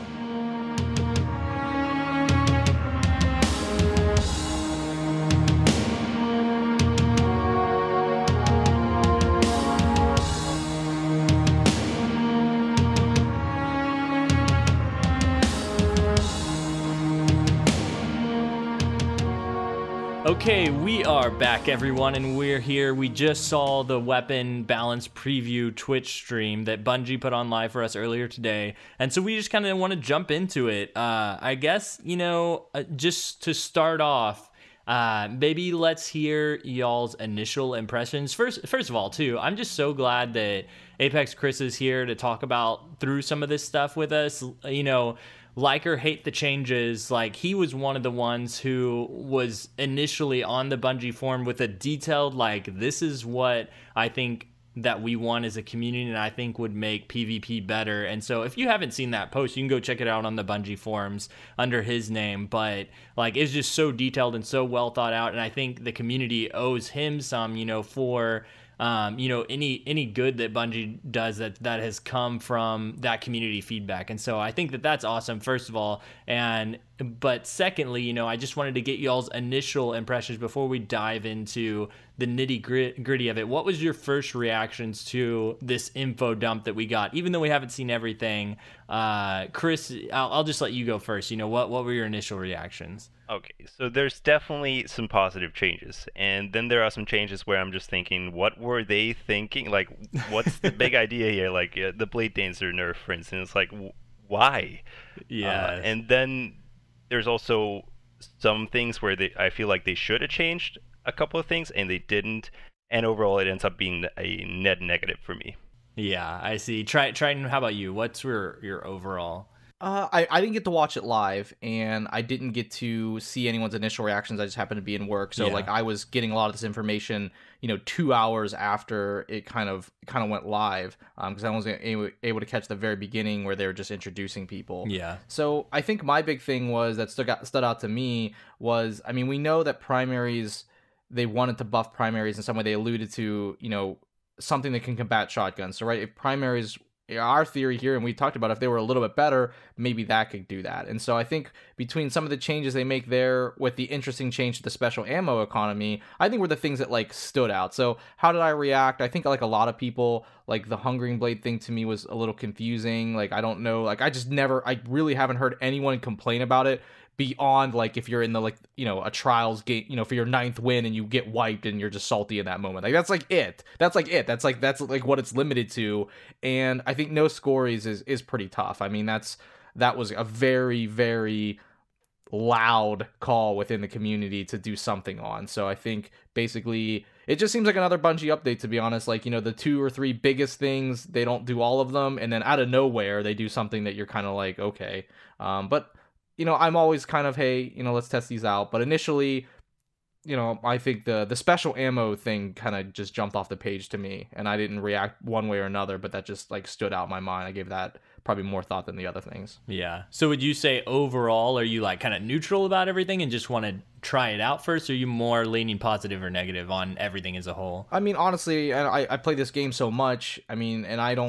[SPEAKER 2] Okay, we are back, everyone, and we're here. We just saw the weapon balance preview Twitch stream that Bungie put on live for us earlier today, and so we just kind of want to jump into it. Uh, I guess, you know, uh, just to start off, uh, maybe let's hear y'all's initial impressions. First, first of all, too, I'm just so glad that ApexCris is here to talk about through some of this stuff with us. You know, like or hate the changes, like he was one of the ones who was initially on the Bungie forum with a detailed, like, this is what I think that we want as a community and I think would make PvP better. And so if you haven't seen that post, you can go check it out on the Bungie forums under his name. But like, it's just so detailed and so well thought out. And I think the community owes him some, you know, for Um, you know, any any good that Bungie does that that has come from that community feedback. And so I think that that's awesome, first of all. And but secondly, you know, I just wanted to get y'all's initial impressions before we dive into the nitty gritty of it. What was your first reactions to this info dump that we got, even though we haven't seen everything? Uh, Chris, I'll, I'll just let you go first. You know, what what were your initial reactions?
[SPEAKER 1] Okay, so there's definitely some positive changes, and then there are some changes where I'm just thinking, what were they thinking? Like, what's the big idea here? Like, uh, the Blade Dancer nerf, for instance, like, w- why?
[SPEAKER 2] Yeah.
[SPEAKER 1] Uh, and then there's also some things where they, I feel like they should have changed a couple of things, and they didn't, and overall it ends up being a net negative for me.
[SPEAKER 2] Yeah, I see. Try, Triton, how about you? What's your, your overall?
[SPEAKER 3] Uh, I, I didn't get to watch it live, and I didn't get to see anyone's initial reactions. I just happened to be in work, so
[SPEAKER 2] Yeah.
[SPEAKER 3] like I was getting a lot of this information, you know, two hours after it kind of kind of went live, because um, I wasn't able, able to catch the very beginning where they were just introducing people.
[SPEAKER 2] Yeah.
[SPEAKER 3] So I think my big thing was that stood out, stood out to me was, I mean, we know that primaries, they wanted to buff primaries in some way. They alluded to, you know, something that can combat shotguns. So right, if primaries, our theory here, and we talked about if they were a little bit better, maybe that could do that. And so I think between some of the changes they make there with the interesting change to the special ammo economy, I think were the things that like stood out. So how did I react? I think like a lot of people, like the Hungering Blade thing to me was a little confusing. Like, I don't know, like I just never, I really haven't heard anyone complain about it beyond like if you're in the like, you know, a trials game, you know, for your ninth win and you get wiped and you're just salty in that moment. Like that's like it. That's like it. That's like that's like what it's limited to. And I think no scories is is pretty tough. I mean, that's that was a very, very loud call within the community to do something on. So I think basically it just seems like another Bungie update, to be honest. Like, you know, the two or three biggest things, they don't do all of them, and then out of nowhere they do something that you're kind of like, okay. Um, but you know, I'm always kind of, hey, you know, let's test these out. But initially, you know, I think the the special ammo thing kind of just jumped off the page to me, and I didn't react one way or another, but that just like stood out in my mind. I gave that probably more thought than the other things.
[SPEAKER 2] Yeah. So would you say overall, are you like kind of neutral about everything and just want to try it out first? Or are you more leaning positive or negative on everything as a whole?
[SPEAKER 3] I mean, honestly, I I play this game so much. I mean, and I don't.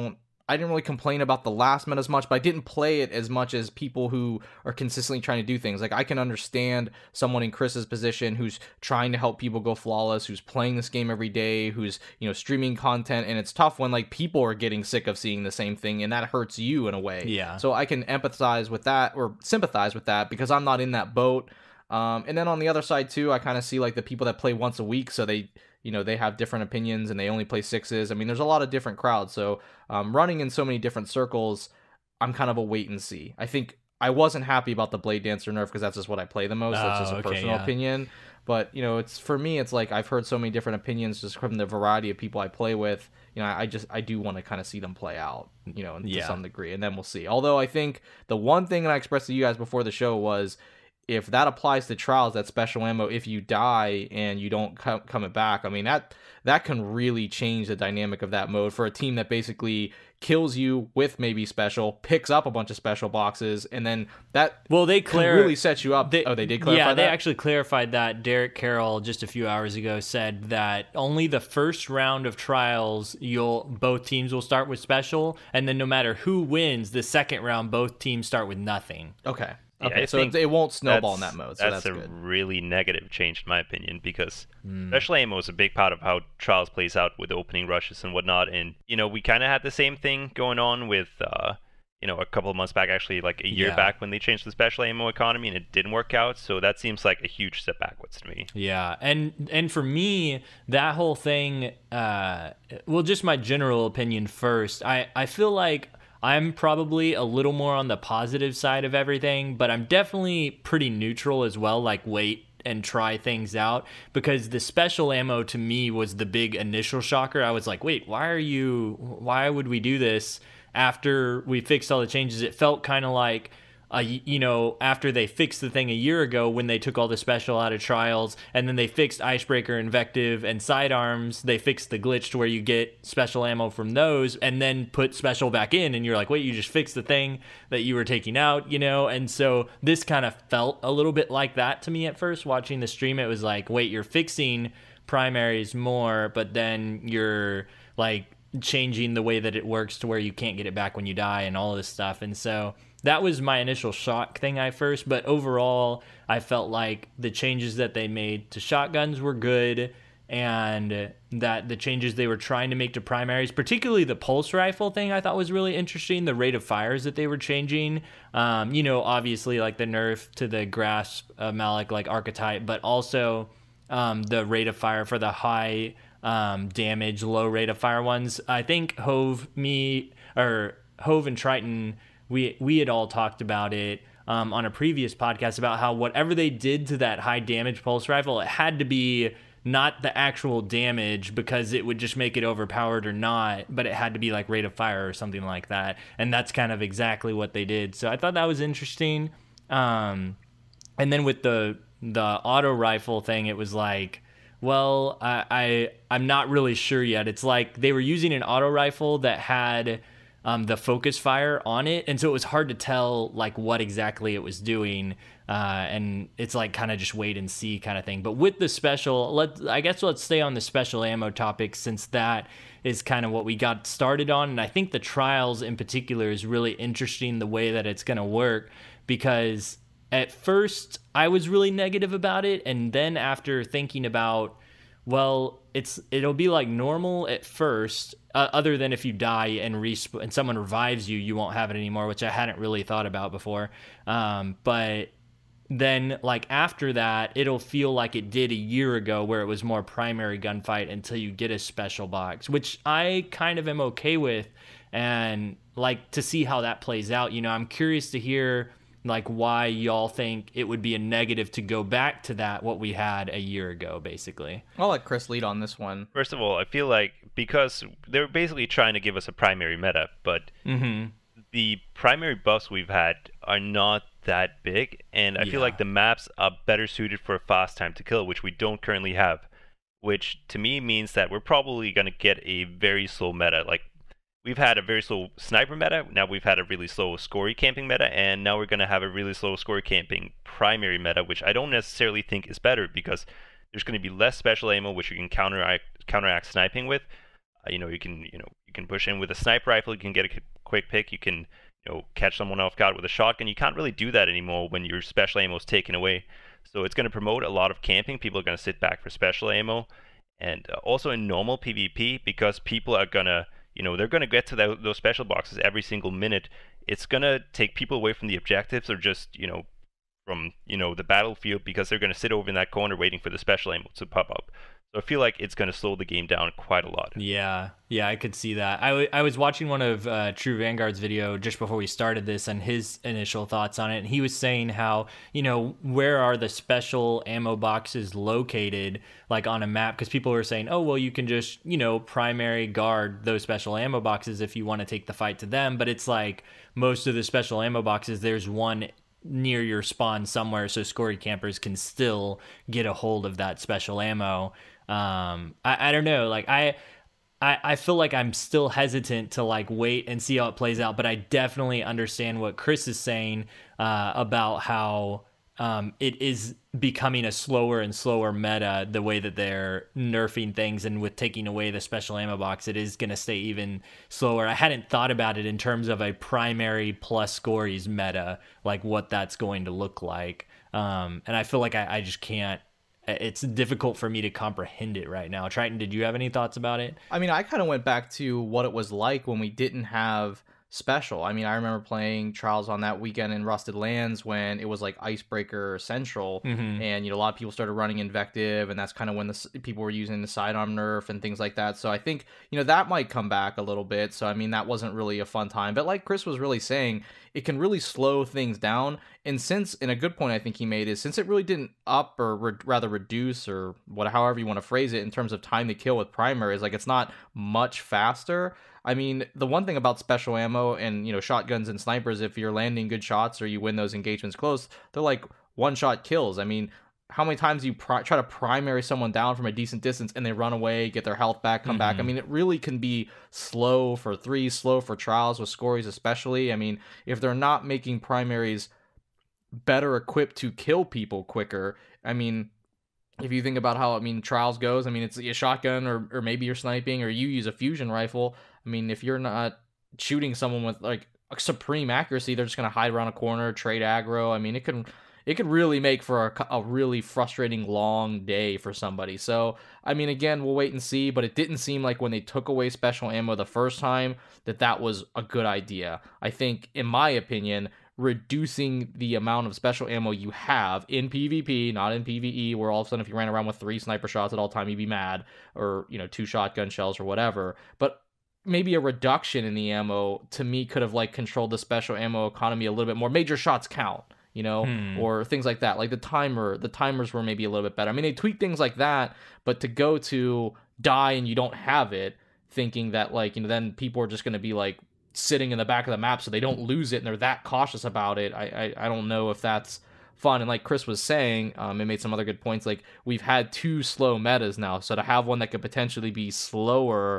[SPEAKER 3] I didn't really complain about the last meta as much, but I didn't play it as much as people who are consistently trying to do things. Like, I can understand someone in Chris's position who's trying to help people go flawless, who's playing this game every day, who's, you know, streaming content, and it's tough when, like, people are getting sick of seeing the same thing, and that hurts you in a way.
[SPEAKER 2] Yeah.
[SPEAKER 3] So I can empathize with that, or sympathize with that, because I'm not in that boat. Um, and then on the other side, too, I kind of see, like, the people that play once a week, so they... you know, they have different opinions and they only play sixes. I mean, there's a lot of different crowds. So um, running in so many different circles, I'm kind of a wait and see. I think I wasn't happy about the Blade Dancer nerf because that's just what I play the most. Oh, that's just a okay, personal yeah. opinion. But, you know, it's for me, it's like I've heard so many different opinions just from the variety of people I play with. You know, I just, I do want to kind of see them play out, you know, to yeah. some degree. And then we'll see. Although I think the one thing that I expressed to you guys before the show was, if that applies to trials, that special ammo, if you die and you don't come coming back, I mean, that that can really change the dynamic of that mode for a team that basically kills you with maybe special, picks up a bunch of special boxes, and then that
[SPEAKER 2] well, they clar-
[SPEAKER 3] can really set you up.
[SPEAKER 2] They,
[SPEAKER 3] oh, they did clarify
[SPEAKER 2] yeah,
[SPEAKER 3] that?
[SPEAKER 2] Yeah, they actually clarified that. Derek Carroll, just a few hours ago, said that only the first round of trials, you'll both teams will start with special, and then no matter who wins, the second round, both teams start with nothing.
[SPEAKER 3] Okay.
[SPEAKER 1] Yeah,
[SPEAKER 3] okay,
[SPEAKER 1] I
[SPEAKER 3] so it, it won't snowball in that mode. So
[SPEAKER 1] that's,
[SPEAKER 3] that's
[SPEAKER 1] a
[SPEAKER 3] good.
[SPEAKER 1] really negative change, in my opinion, because
[SPEAKER 2] mm.
[SPEAKER 1] special ammo is a big part of how Trials plays out with opening rushes and whatnot. And, you know, we kind of had the same thing going on with, uh, you know, a couple of months back, actually, like a year
[SPEAKER 2] yeah.
[SPEAKER 1] back when they changed the special ammo economy and it didn't work out. So that seems like a huge step backwards to me.
[SPEAKER 2] Yeah, and and for me, that whole thing, uh, well, just my general opinion first, I, I feel like I'm probably a little more on the positive side of everything, but I'm definitely pretty neutral as well, like wait and try things out, because the special ammo to me was the big initial shocker. I was like, wait, why are you, why would we do this after we fixed all the changes? It felt kind of like, Uh, you know, after they fixed the thing a year ago when they took all the special out of trials, and then they fixed Icebreaker, Invective, and Sidearms, they fixed the glitch to where you get special ammo from those, and then put special back in, and you're like, wait, you just fixed the thing that you were taking out, you know? And so this kind of felt a little bit like that to me at first, watching the stream. It was like, wait, you're fixing primaries more, but then you're, like, changing the way that it works to where you can't get it back when you die and all this stuff. And so that was my initial shock thing at first, but overall I felt like the changes that they made to shotguns were good, and that the changes they were trying to make to primaries, particularly the pulse rifle thing, I thought was really interesting. The rate of fires that they were changing, um, you know, obviously like the nerf to the Grasp uh, Malik like archetype, but also um, the rate of fire for the high um, damage, low rate of fire ones. I think Hove, me, or Hove and Triton, we we had all talked about it um, on a previous podcast about how whatever they did to that high damage pulse rifle, it had to be not the actual damage, because it would just make it overpowered or not, but it had to be like rate of fire or something like that. And that's kind of exactly what they did. So I thought that was interesting. Um, and then with the the auto rifle thing, it was like, well, I, I I'm not really sure yet. It's like they were using an auto rifle that had Um, the focus fire on it, and so it was hard to tell like what exactly it was doing, uh, and it's like kind of just wait and see kind of thing. But with the special, let I guess let's stay on the special ammo topic, since that is kind of what we got started on, and I think the trials in particular is really interesting the way that it's going to work, because at first I was really negative about it, and then after thinking about, well, it's it'll be like normal at first, uh, other than if you die and resp- and someone revives you, you won't have it anymore, which I hadn't really thought about before. Um, but then, like after that, it'll feel like it did a year ago, where it was more primary gunfight until you get a special box, which I kind of am okay with, and like to see how that plays out. You know, I'm curious to hear like why y'all think it would be a negative to go back to that, what we had a year ago, basically.
[SPEAKER 3] I'll let Chris lead on this one.
[SPEAKER 1] First of all, I feel like because they're basically trying to give us a primary meta, but
[SPEAKER 2] mm-hmm.
[SPEAKER 1] the primary buffs we've had are not that big, and I
[SPEAKER 2] yeah.
[SPEAKER 1] feel like the maps are better suited for a fast time to kill, which we don't currently have, which to me means that we're probably going to get a very slow meta. Like, we've had a very slow sniper meta, now we've had a really slow scory camping meta, and now we're going to have a really slow scory camping primary meta, which I don't necessarily think is better, because there's going to be less special ammo, which you can counteract counteract sniping with. Uh, you know, you can you know you can push in with a sniper rifle. You can get a quick pick. You can, you know, catch someone off guard with a shotgun. You can't really do that anymore when your special ammo is taken away. So it's going to promote a lot of camping. People are going to sit back for special ammo, and uh, also in normal PvP, because people are gonna, you know, they're gonna get to the, those special boxes every single minute. It's gonna take people away from the objectives, or just, you know, from, you know, the battlefield, because they're gonna sit over in that corner waiting for the special ammo to pop up. So I feel like it's going to slow the game down quite a lot.
[SPEAKER 2] Yeah, yeah, I could see that. I, w- I was watching one of uh, True Vanguard's video just before we started this, and his initial thoughts on it. And he was saying how, you know, where are the special ammo boxes located, like on a map? Because people were saying, oh, well, you can just, you know, primary guard those special ammo boxes if you want to take the fight to them. But it's like most of the special ammo boxes, there's one near your spawn somewhere, so scory campers can still get a hold of that special ammo. Um, I, I don't know, like I, I, I feel like I'm still hesitant to like wait and see how it plays out, but I definitely understand what Chris is saying, uh, about how, um, it is becoming a slower and slower meta, the way that they're nerfing things, and with taking away the special ammo box, it is going to stay even slower. I hadn't thought about it in terms of a primary plus scories meta, like what that's going to look like. Um, and I feel like I, I just can't, it's difficult for me to comprehend it right now. Triton, did you have any thoughts about it?
[SPEAKER 3] I mean, I kind of went back to what it was like when we didn't have special. I mean, I remember playing Trials on that weekend in Rusted Lands when it was like Icebreaker Central,
[SPEAKER 2] Mm-hmm.
[SPEAKER 3] and, you know, a lot of people started running Invective, and that's kind of when the s- people were using the sidearm nerf and things like that. So I think, you know, that might come back a little bit. So, I mean, that wasn't really a fun time. But like Chris was really saying, it can really slow things down. And since, and a good point I think he made is, since it really didn't up or re- rather reduce, or what, however you want to phrase it, in terms of time to kill with primaries, like it's not much faster. I mean, the one thing about special ammo and, you know, shotguns and snipers, if you're landing good shots or you win those engagements close, they're like one-shot kills. I mean, how many times do you pri- try to primary someone down from a decent distance and they run away, get their health back, come mm-hmm. back? I mean, it really can be slow for threes, slow for trials with scories especially. I mean, if they're not making primaries better equipped to kill people quicker, I mean, if you think about how, I mean, trials goes, I mean, it's a shotgun, or, or maybe you're sniping, or you use a fusion rifle. I mean, if you're not shooting someone with like a supreme accuracy, they're just going to hide around a corner, trade aggro. I mean, it can it could really make for a, a really frustrating long day for somebody. So, I mean, again, we'll wait and see, but it didn't seem like when they took away special ammo the first time that that was a good idea. I think, in my opinion, reducing the amount of special ammo you have in PvP, not in PvE, where all of a sudden if you ran around with three sniper shots at all time, you'd be mad, or, you know, two shotgun shells or whatever. But maybe a reduction in the ammo, to me, could have like controlled the special ammo economy a little bit more. Major shots count, you know, hmm. or things like that. Like the timer, the timers were maybe a little bit better. I mean, they tweak things like that, but to go to die and you don't have it, thinking that, like, you know, then people are just going to be like sitting in the back of the map so they don't lose it, and they're that cautious about it. I I, I don't know if that's fun. And like Chris was saying, um, it made some other good points. Like, we've had two slow metas now, so to have one that could potentially be slower,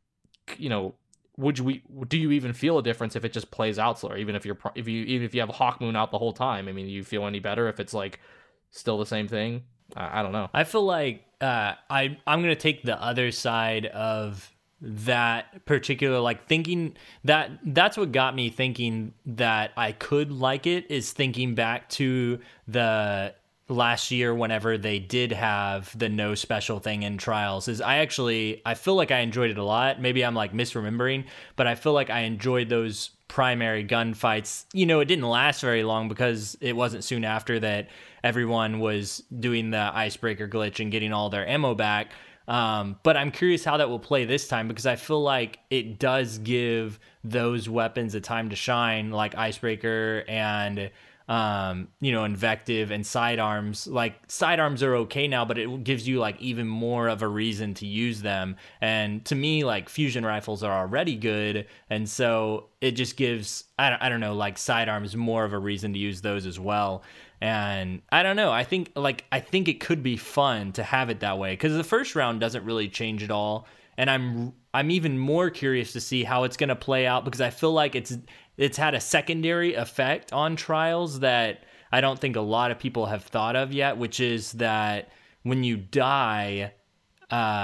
[SPEAKER 3] you know, would you do you even feel a difference if it just plays out slower? Even if you're if you even if you have Hawk Moon out the whole time, I mean, do you feel any better if it's like still the same thing? I, I don't know.
[SPEAKER 2] I feel like uh, I I'm gonna take the other side of that particular, like, thinking that that's what got me thinking that I could like it, is thinking back to the last year whenever they did have the no special thing in trials. Is I actually I feel like I enjoyed it a lot. Maybe I'm like misremembering, but I feel like I enjoyed those primary gunfights. You know, it didn't last very long because it wasn't soon after that everyone was doing the icebreaker glitch and getting all their ammo back. Um, but I'm curious how that will play this time, because I feel like it does give those weapons a time to shine, like icebreaker and um, you know, invective and sidearms. Like, sidearms are okay now, but it gives you like even more of a reason to use them. And to me, like, fusion rifles are already good, and so it just gives, I don't, I don't know, like, sidearms more of a reason to use those as well. And I don't know, I think like I think it could be fun to have it that way, because the first round doesn't really change at all. And I'm I'm even more curious to see how it's going to play out, because I feel like it's it's had a secondary effect on trials that I don't think a lot of people have thought of yet, which is that when you die, uh,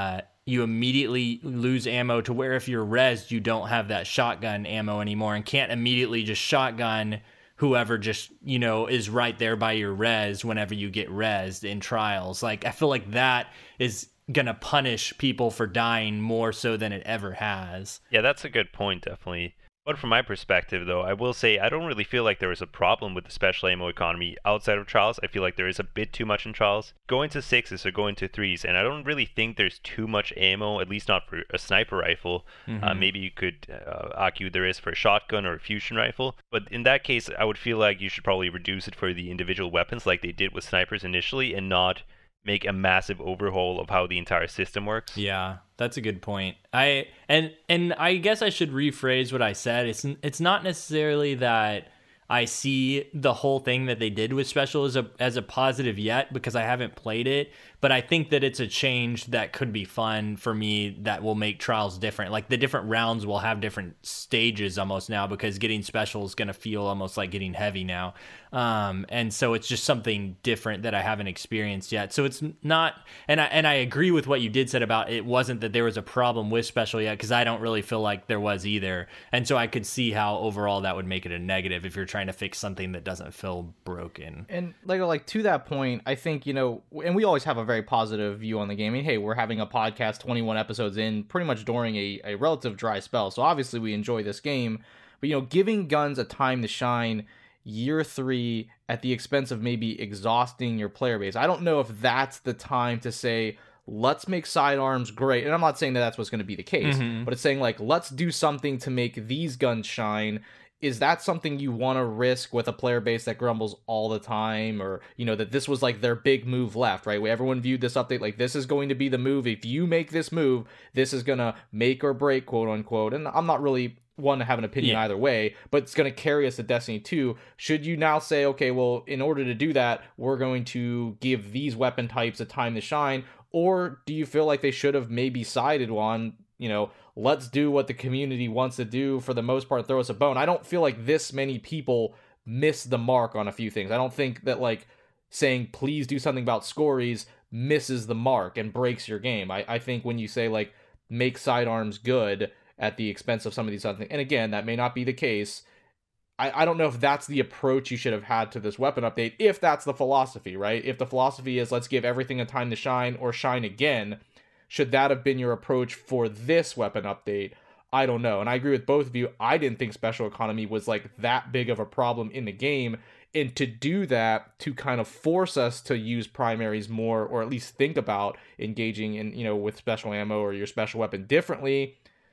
[SPEAKER 2] you immediately lose ammo to where if you're rezzed, you don't have that shotgun ammo anymore and can't immediately just shotgun whoever just, you know, is right there by your res whenever you get rezzed in trials. Like, I feel like that is gonna punish people for dying more so than it ever has.
[SPEAKER 1] Yeah, that's a good point, definitely. But from my perspective, though, I will say I don't really feel like there is a problem with the special ammo economy outside of Trials. I feel like there is a bit too much in Trials. Going to sixes or going to threes, and I don't really think there's too much ammo, at least not for a sniper rifle. Mm-hmm. Uh, maybe you could uh, argue there is for a shotgun or a fusion rifle. But in that case, I would feel like you should probably reduce it for the individual weapons like they did with snipers initially, and not make a massive overhaul of how the entire system works.
[SPEAKER 2] Yeah, that's a good point. I and and I guess I should rephrase what I said. It's it's not necessarily that I see the whole thing that they did with special as a as a positive yet, because I haven't played it, but I think that it's a change that could be fun for me that will make Trials different. Like, the different rounds will have different stages almost now, because getting special is going to feel almost like getting heavy now. Um, and so it's just something different that I haven't experienced yet. So it's not, and I, and I agree with what you did said about it wasn't that there was a problem with special yet, because I don't really feel like there was either. And so I could see how overall that would make it a negative if you're trying to fix something that doesn't feel broken.
[SPEAKER 3] And like, like to that point, I think, you know, and we always have a very positive view on the game. I mean, hey, we're having a podcast twenty-one episodes in, pretty much during a, a relative dry spell. So obviously we enjoy this game, but, you know, giving guns a time to shine year three at the expense of maybe exhausting your player base. I don't know if that's the time to say, let's make sidearms great. And I'm not saying that that's what's going to be the case, mm-hmm. but it's saying, like, let's do something to make these guns shine. Is that something you want to risk with a player base that grumbles all the time? Or, you know, that this was like their big move left, right? Where everyone viewed this update like, this is going to be the move. If you make this move, this is going to make or break, quote unquote. And I'm not really one to have an opinion yeah. either way, but it's going to carry us to Destiny two. Should you now say, okay, well, in order to do that, we're going to give these weapon types a time to shine? Or do you feel like they should have maybe sided on, you know, let's do what the community wants to do, for the most part, throw us a bone? I don't feel like this many people miss the mark on a few things. I don't think that, like, saying, please do something about scories misses the mark and breaks your game. I, I think when you say, like, make sidearms good at the expense of some of these other things, and again, that may not be the case, I, I don't know if that's the approach you should have had to this weapon update, if that's the philosophy, right? If the philosophy is, let's give everything a time to shine or shine again, should that have been your approach for this weapon update? I don't know. And I agree with both of you. I didn't think special economy was like that big of a problem in the game. And to do that, to kind of force us to use primaries more, or at least think about engaging in, you know, with special ammo or your special weapon differently,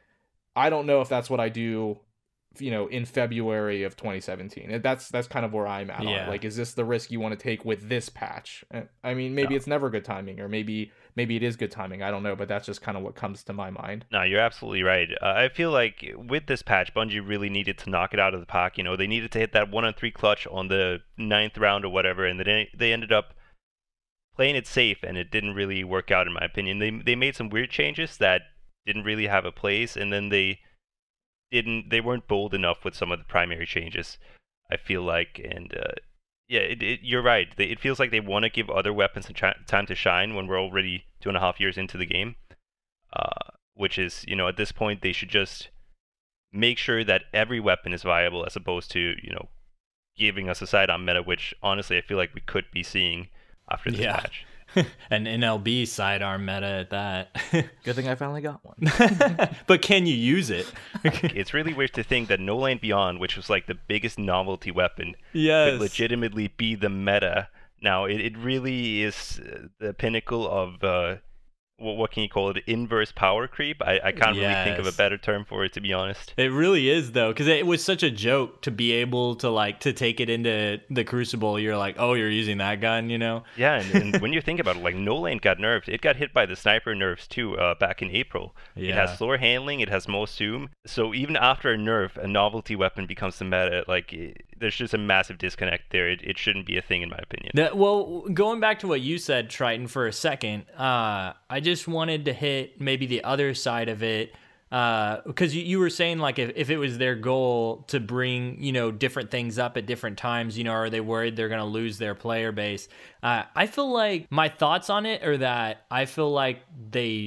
[SPEAKER 3] I don't know if that's what I do, you know, in February of twenty seventeen. That's that's kind of where I'm at. Yeah. On. Like, is this the risk you want to take with this patch? I mean, maybe no. it's never good timing, or maybe maybe it is good timing. I don't know, but that's just kind of what comes to my mind.
[SPEAKER 1] No, you're absolutely right. Uh, I feel like with this patch, Bungie really needed to knock it out of the park. You know, they needed to hit that one on three clutch on the ninth round or whatever, and then they ended up playing it safe, and it didn't really work out, in my opinion. They they made some weird changes that didn't really have a place, and then they didn't they weren't bold enough with some of the primary changes, I feel like. And uh, yeah, it, it, you're right. They, it feels like they want to give other weapons a ch- time to shine when we're already two and a half years into the game, uh, which is, you know, at this point they should just make sure that every weapon is viable, as opposed to, you know, giving us a sidearm meta, which honestly I feel like we could be seeing after this
[SPEAKER 2] yeah.
[SPEAKER 1] patch.
[SPEAKER 2] An N L B sidearm meta at that.
[SPEAKER 3] Good thing I finally got one.
[SPEAKER 2] But can you use it?
[SPEAKER 1] It's really weird to think that No Land Beyond, which was like the biggest novelty weapon,
[SPEAKER 2] yes.
[SPEAKER 1] could legitimately be the meta. Now, it, it really is the pinnacle of, uh, what, what can you call it, inverse power creep? I, I can't
[SPEAKER 2] yes.
[SPEAKER 1] really think of a better term for it, to be honest.
[SPEAKER 2] It really is, though, because it was such a joke to be able to, like, to take it into the Crucible. You're like, oh, you're using that gun, you know?
[SPEAKER 1] Yeah, and, and when you think about it, like, No Land got nerfed. It got hit by the sniper nerfs, too, uh, back in April. Yeah. It has slower handling, it has more zoom. So even after a nerf, a novelty weapon becomes the meta. Like, it, there's just a massive disconnect there. It, it shouldn't be a thing, in my opinion.
[SPEAKER 2] That, well, going back to what you said, Triton, for a second, uh, I just wanted to hit maybe the other side of it, because uh, you, you were saying, like, if, if it was their goal to bring, you know, different things up at different times, you know, are they worried they're going to lose their player base? Uh, I feel like my thoughts on it are that I feel like they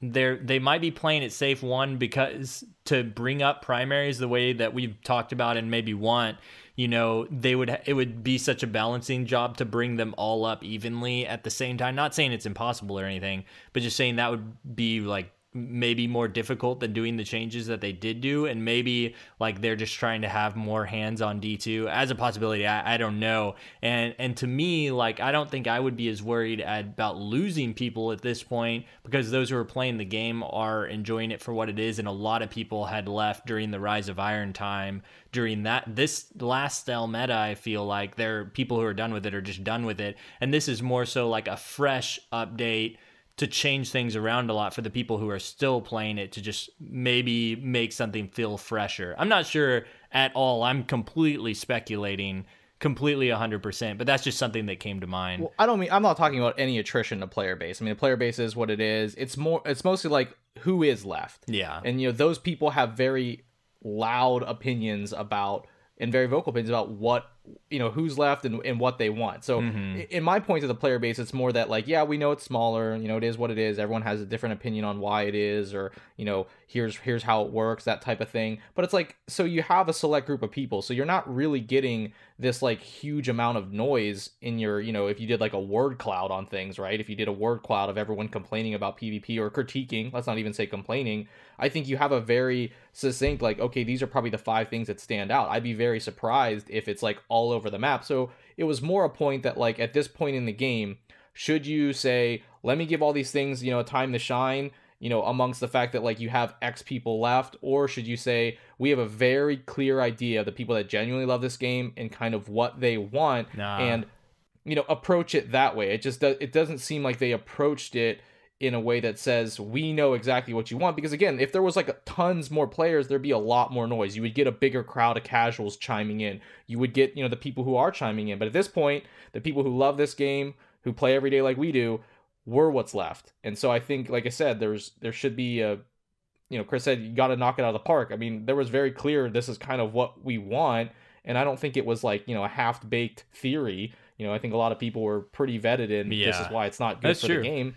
[SPEAKER 2] they're they might be playing it safe, one, because to bring up primaries the way that we've talked about and maybe want, you know, they would it would be such a balancing job to bring them all up evenly at the same time. Not saying it's impossible or anything, but just saying that would be like maybe more difficult than doing the changes that they did do, and maybe like they're just trying to have more hands on D two as a possibility. I, I don't know. And and to me, like, I don't think I would be as worried about losing people at this point, because those who are playing the game are enjoying it for what it is, and a lot of people had left during the Rise of Iron time. During that this last style meta, I feel like there are people who are done with it are just done with it, and this is more so like a fresh update to change things around a lot for the people who are still playing it, to just maybe make something feel fresher. I'm not sure at all. I'm completely speculating, completely one hundred percent, but that's just something that came to mind.
[SPEAKER 3] Well, I don't mean, I'm not talking about any attrition to player base. I mean, the player base is what it is. It's more, it's mostly like who is left.
[SPEAKER 2] Yeah.
[SPEAKER 3] And, you know, those people have very loud opinions about, and very vocal opinions about what, you know, who's left and, and what they want. So mm-hmm. in my point of the player base, it's more that like, yeah, we know it's smaller, you know, it is what it is. Everyone has a different opinion on why it is, or, you know, here's, here's how it works, that type of thing. But it's like, so you have a select group of people, so you're not really getting this like huge amount of noise in your, you know, if you did like a word cloud on things, right? If you did a word cloud of everyone complaining about PvP or critiquing, let's not even say complaining, I think you have a very succinct, like, okay, these are probably the five things that stand out. I'd be very surprised if it's like all over the map. So it was more a point that like at this point in the game, should you say, let me give all these things, you know, time to shine, you know, amongst the fact that like you have X people left, or should you say we have a very clear idea of the people that genuinely love this game and kind of what they want, nah. and, you know, approach it that way. It just does, it doesn't seem like they approached it in a way that says we know exactly what you want, because again, if there was like tons more players, there'd be a lot more noise. You would get a bigger crowd of casuals chiming in. You would get, you know, the people who are chiming in. But at this point, the people who love this game, who play every day like we do, were what's left. And so I think, like I said, there's there should be a, you know, Chris said you got to knock it out of the park. I mean, there was very clear this is kind of what we want, and I don't think it was like, you know, a half-baked theory. You know, I think a lot of people were pretty vetted in, yeah. This is why it's not good that's for true. The game.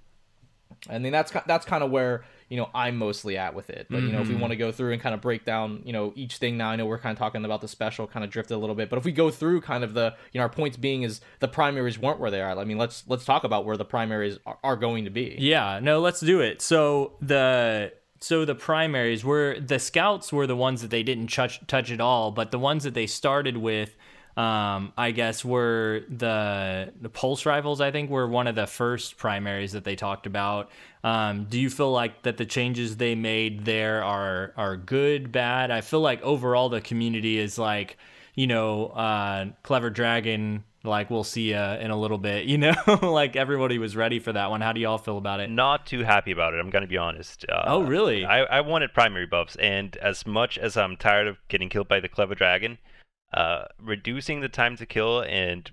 [SPEAKER 3] I mean, that's that's kind of where, you know, I'm mostly at with it. But, you know, if we want to go through and kind of break down, you know, each thing now, I know we're kind of talking about the special, kind of drifted a little bit. But if we go through kind of the, you know, our points being is the primaries weren't where they are. I mean, let's let's talk about where the primaries are, are going to be.
[SPEAKER 2] Yeah, no, let's do it. So the so the primaries were, the scouts were the ones that they didn't touch, touch at all. But the ones that they started with, Um, I guess were the the Pulse Rifles, I think, were one of the first primaries that they talked about. Um, do you feel like that the changes they made there are are good, bad? I feel like overall the community is like, you know, uh, Clever Dragon, like, we'll see ya in a little bit, you know? Like, everybody was ready for that one. How do y'all feel about it?
[SPEAKER 1] Not too happy about it, I'm going to be honest. Uh,
[SPEAKER 2] oh, really?
[SPEAKER 1] I, I wanted primary buffs, and as much as I'm tired of getting killed by the Clever Dragon, Uh, reducing the time to kill and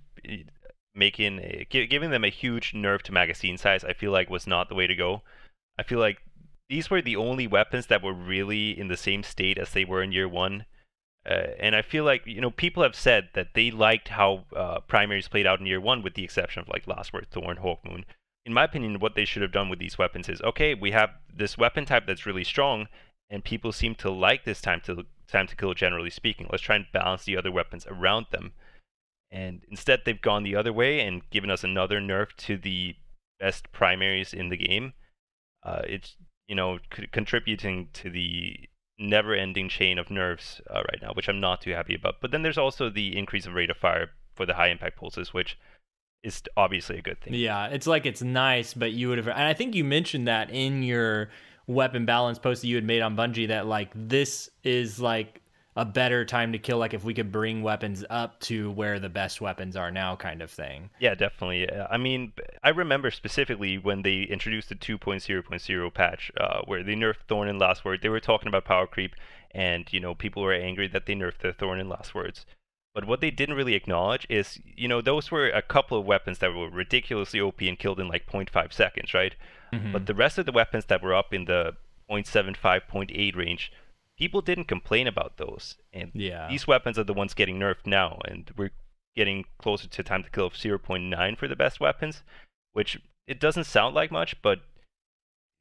[SPEAKER 1] making a, giving them a huge nerf to magazine size, I feel like was not the way to go. I feel like these were the only weapons that were really in the same state as they were in year one. Uh, and I feel like, you know, people have said that they liked how uh, primaries played out in year one, with the exception of like Last Word, Thorn, Hawkmoon. In my opinion, what they should have done with these weapons is, okay, we have this weapon type that's really strong, and people seem to like this time to time to kill, generally speaking. Let's try and balance the other weapons around them. And instead, they've gone the other way and given us another nerf to the best primaries in the game. Uh, it's, you know, c- contributing to the never-ending chain of nerfs uh, right now, which I'm not too happy about. But then there's also the increase of rate of fire for the high-impact pulses, which is obviously a good thing.
[SPEAKER 2] Yeah, it's like it's nice, but you would have... And I think you mentioned that in your weapon balance post that you had made on Bungie, that like this is like a better time to kill, like if we could bring weapons up to where the best weapons are now, kind of thing.
[SPEAKER 1] Yeah, definitely. I mean, I remember specifically when they introduced the two point oh point oh patch, uh, where they nerfed Thorn and Last Word. They were talking about power creep, and, you know, people were angry that they nerfed the Thorn and Last Words. But what they didn't really acknowledge is, you know, those were a couple of weapons that were ridiculously O P and killed in like zero point five seconds, right? Mm-hmm. But the rest of the weapons that were up in the zero point seven five, zero point eight range, people didn't complain about those. And
[SPEAKER 2] yeah.
[SPEAKER 1] These weapons are the ones getting nerfed now, and we're getting closer to time to kill of zero point nine for the best weapons, which it doesn't sound like much, but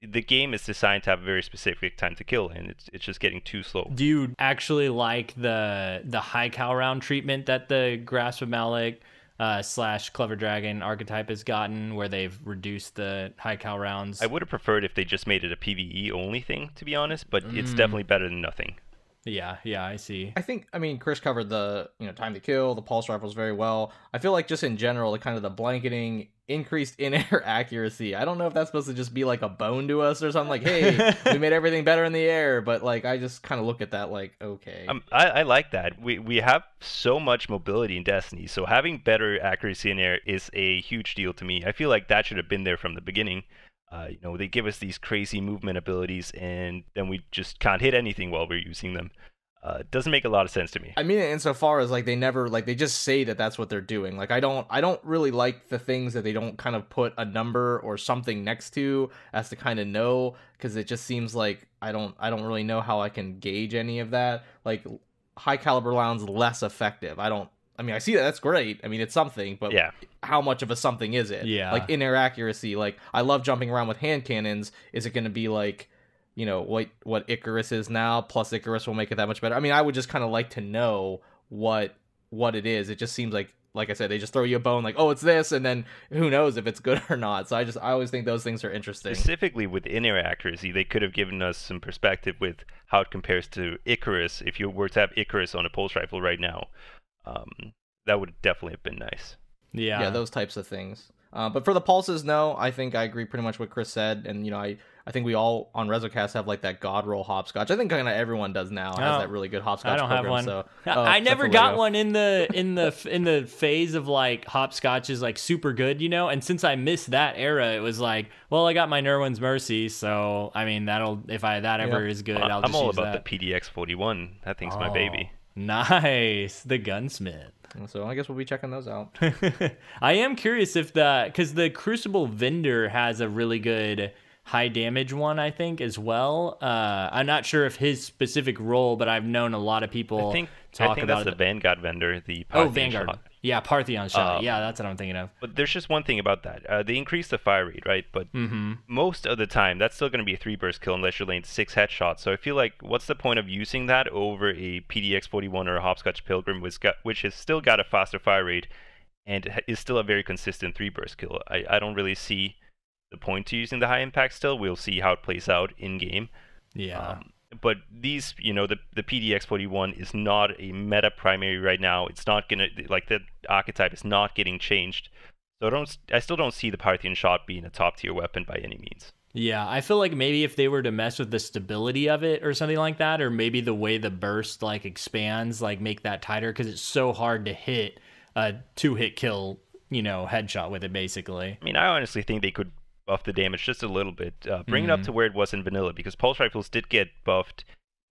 [SPEAKER 1] the game is designed to have a very specific time to kill, and it's it's just getting too slow.
[SPEAKER 2] Do you actually like the the high cal round treatment that the Grasp of Malek uh, slash Clever Dragon archetype has gotten, where they've reduced the high cal rounds?
[SPEAKER 1] I would have preferred if they just made it a PvE only thing, to be honest, but
[SPEAKER 2] Mm.
[SPEAKER 1] it's definitely better than nothing.
[SPEAKER 2] Yeah, yeah, I see.
[SPEAKER 3] I think, I mean, Chris covered the, you know, time to kill, the pulse rifles very well. I feel like just in general, the kind of the blanketing, increased in-air accuracy. I don't know if that's supposed to just be like a bone to us or something, like, hey, we made everything better in the air, but like, I just kind of look at that like, okay.
[SPEAKER 1] Um, I, I like that. We we have so much mobility in Destiny, so having better accuracy in air is a huge deal to me. I feel like that should have been there from the beginning. Uh, you know, they give us these crazy movement abilities, and then we just can't hit anything while we're using them. Uh, it doesn't make a lot of sense to me.
[SPEAKER 3] I mean, insofar as like they never like they just say that that's what they're doing. Like I don't I don't really like the things that they don't kind of put a number or something next to as to kind of know, because it just seems like I don't I don't really know how I can gauge any of that. Like high caliber rounds less effective. I don't. I mean, I see that that's great. I mean, it's something, but
[SPEAKER 1] yeah.
[SPEAKER 3] how much of a something is it?
[SPEAKER 2] Yeah.
[SPEAKER 3] Like in-air accuracy. Like I love jumping around with hand cannons. Is it going to be like, you know, what what Icarus is now plus Icarus will make it that much better? I mean, I would just kind of like to know what what it is. It just seems like, like I said, they just throw you a bone like, oh, it's this, and then who knows if it's good or not. So I just I always think those things are interesting.
[SPEAKER 1] Specifically with in-air accuracy, they could have given us some perspective with how it compares to Icarus. If you were to have Icarus on a pulse rifle right now, um, that would definitely have been nice.
[SPEAKER 2] Yeah,
[SPEAKER 3] yeah, those types of things. Uh, but for the pulses, no, I think I agree pretty much what Chris said, and you know, I, I think we all on RezoCast have like that God roll hopscotch. I think kind of everyone does now. Has
[SPEAKER 2] Oh,
[SPEAKER 3] that really good hopscotch
[SPEAKER 2] I don't
[SPEAKER 3] program.
[SPEAKER 2] have one.
[SPEAKER 3] So
[SPEAKER 2] I-
[SPEAKER 3] oh,
[SPEAKER 2] I
[SPEAKER 3] except
[SPEAKER 2] never
[SPEAKER 3] for
[SPEAKER 2] got
[SPEAKER 3] Lego.
[SPEAKER 2] one in the in the in the phase of like hopscotch is like super good, you know. And since I missed that era, it was like, well, I got my Nerwin's Mercy, so I mean that'll if I that ever
[SPEAKER 3] Yep.
[SPEAKER 2] is good,
[SPEAKER 1] Well,
[SPEAKER 2] I'll
[SPEAKER 1] I'm
[SPEAKER 2] just
[SPEAKER 1] all
[SPEAKER 2] use
[SPEAKER 1] about
[SPEAKER 2] that.
[SPEAKER 1] the P D X forty-one. That thing's my
[SPEAKER 2] Oh,
[SPEAKER 1] baby.
[SPEAKER 2] Nice, the gunsmith.
[SPEAKER 3] So I guess we'll be checking those out.
[SPEAKER 2] I am curious if the because the Crucible vendor has a really good high damage one, I think, as well. Uh, I'm not sure if his specific role, but I've known a lot of people
[SPEAKER 1] I think
[SPEAKER 2] talk
[SPEAKER 1] I think
[SPEAKER 2] about
[SPEAKER 1] that's
[SPEAKER 2] it.
[SPEAKER 1] the Vanguard vendor, the
[SPEAKER 2] Oh,
[SPEAKER 1] Parthian
[SPEAKER 2] Vanguard.
[SPEAKER 1] shot.
[SPEAKER 2] Yeah, Parthian shot.
[SPEAKER 1] Um,
[SPEAKER 2] yeah, that's what I'm thinking of.
[SPEAKER 1] But there's just one thing about that. Uh, they increased the fire rate, right? But
[SPEAKER 2] Mm-hmm.
[SPEAKER 1] most of the time, that's still going to be a three burst kill unless you're laying six headshots. So I feel like, what's the point of using that over a P D X forty-one or a Hopscotch Pilgrim, which, got, which has still got a faster fire rate and ha- is still a very consistent three burst kill? I, I don't really see the point to using the high impact still. We'll see how it plays out in game.
[SPEAKER 2] Yeah.
[SPEAKER 1] Um, but these, you know, the the P D X forty-one is not a meta primary right now. It's not gonna like the archetype is not getting changed. So I don't, I still don't see the Parthian shot being a top tier weapon by any means.
[SPEAKER 2] Yeah, I feel like maybe if they were to mess with the stability of it or something like that, or maybe the way the burst like expands, like make that tighter, because it's so hard to hit a two hit kill, you know, headshot with it basically.
[SPEAKER 1] I mean, I honestly think they could buff the damage just a little bit, uh, bring it up
[SPEAKER 2] Mhm.
[SPEAKER 1] to where it was in vanilla, because pulse rifles did get buffed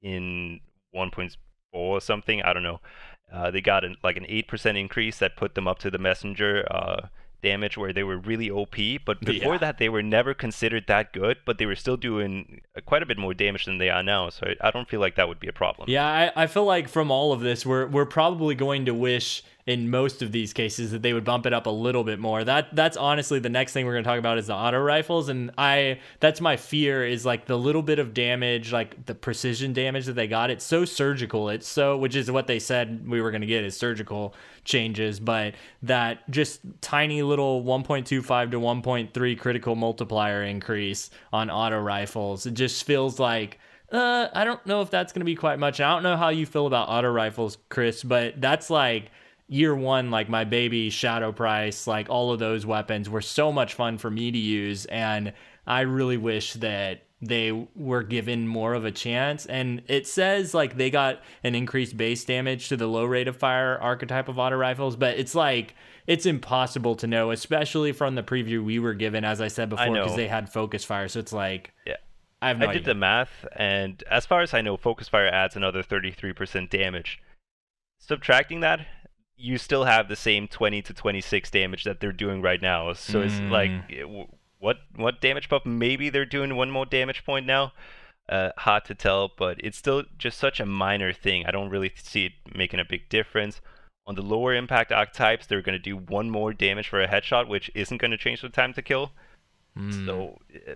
[SPEAKER 1] in one point four or something. I don't know. Uh, they got an, like an eight percent increase that put them up to the messenger uh, damage where they were really O P. But before
[SPEAKER 2] Yeah.
[SPEAKER 1] that, they were never considered that good, but they were still doing uh, quite a bit more damage than they are now. So I, I don't feel like that would be a problem.
[SPEAKER 2] Yeah, I, I feel like from all of this, we're we're probably going to wish in most of these cases that they would bump it up a little bit more. That that's honestly the next thing we're going to talk about is the auto rifles, and I that's my fear is like the little bit of damage, like the precision damage that they got. It's so surgical. It's so which is what they said we were going to get is surgical changes, but that just tiny little one point two five to one point three critical multiplier increase on auto rifles. It just feels like uh, I don't know if that's going to be quite much. I don't know how you feel about auto rifles, Chris, but that's like year one, like my baby Shadow Price, like all of those weapons were so much fun for me to use. And I really wish that they were given more of a chance. And it says like they got an increased base damage to the low rate of fire archetype of auto rifles, but it's like, it's impossible to know, especially from the preview we were given, as I said before,
[SPEAKER 1] know.
[SPEAKER 2] because they had focus fire. So it's like,
[SPEAKER 1] Yeah.
[SPEAKER 2] I have no
[SPEAKER 1] I did
[SPEAKER 2] idea.
[SPEAKER 1] the math, and as far as I know, focus fire adds another thirty-three percent damage. Subtracting that, you still have the same twenty to twenty-six damage that they're doing right now. So it's
[SPEAKER 2] Mm.
[SPEAKER 1] like, it- w- what what damage buff? Maybe they're doing one more damage point now. Uh, hard to tell, but it's still just such a minor thing. I don't really see it making a big difference. On the lower impact archetypes, they're going to do one more damage for a headshot, which isn't going to change the time to kill.
[SPEAKER 2] Mm.
[SPEAKER 1] So uh,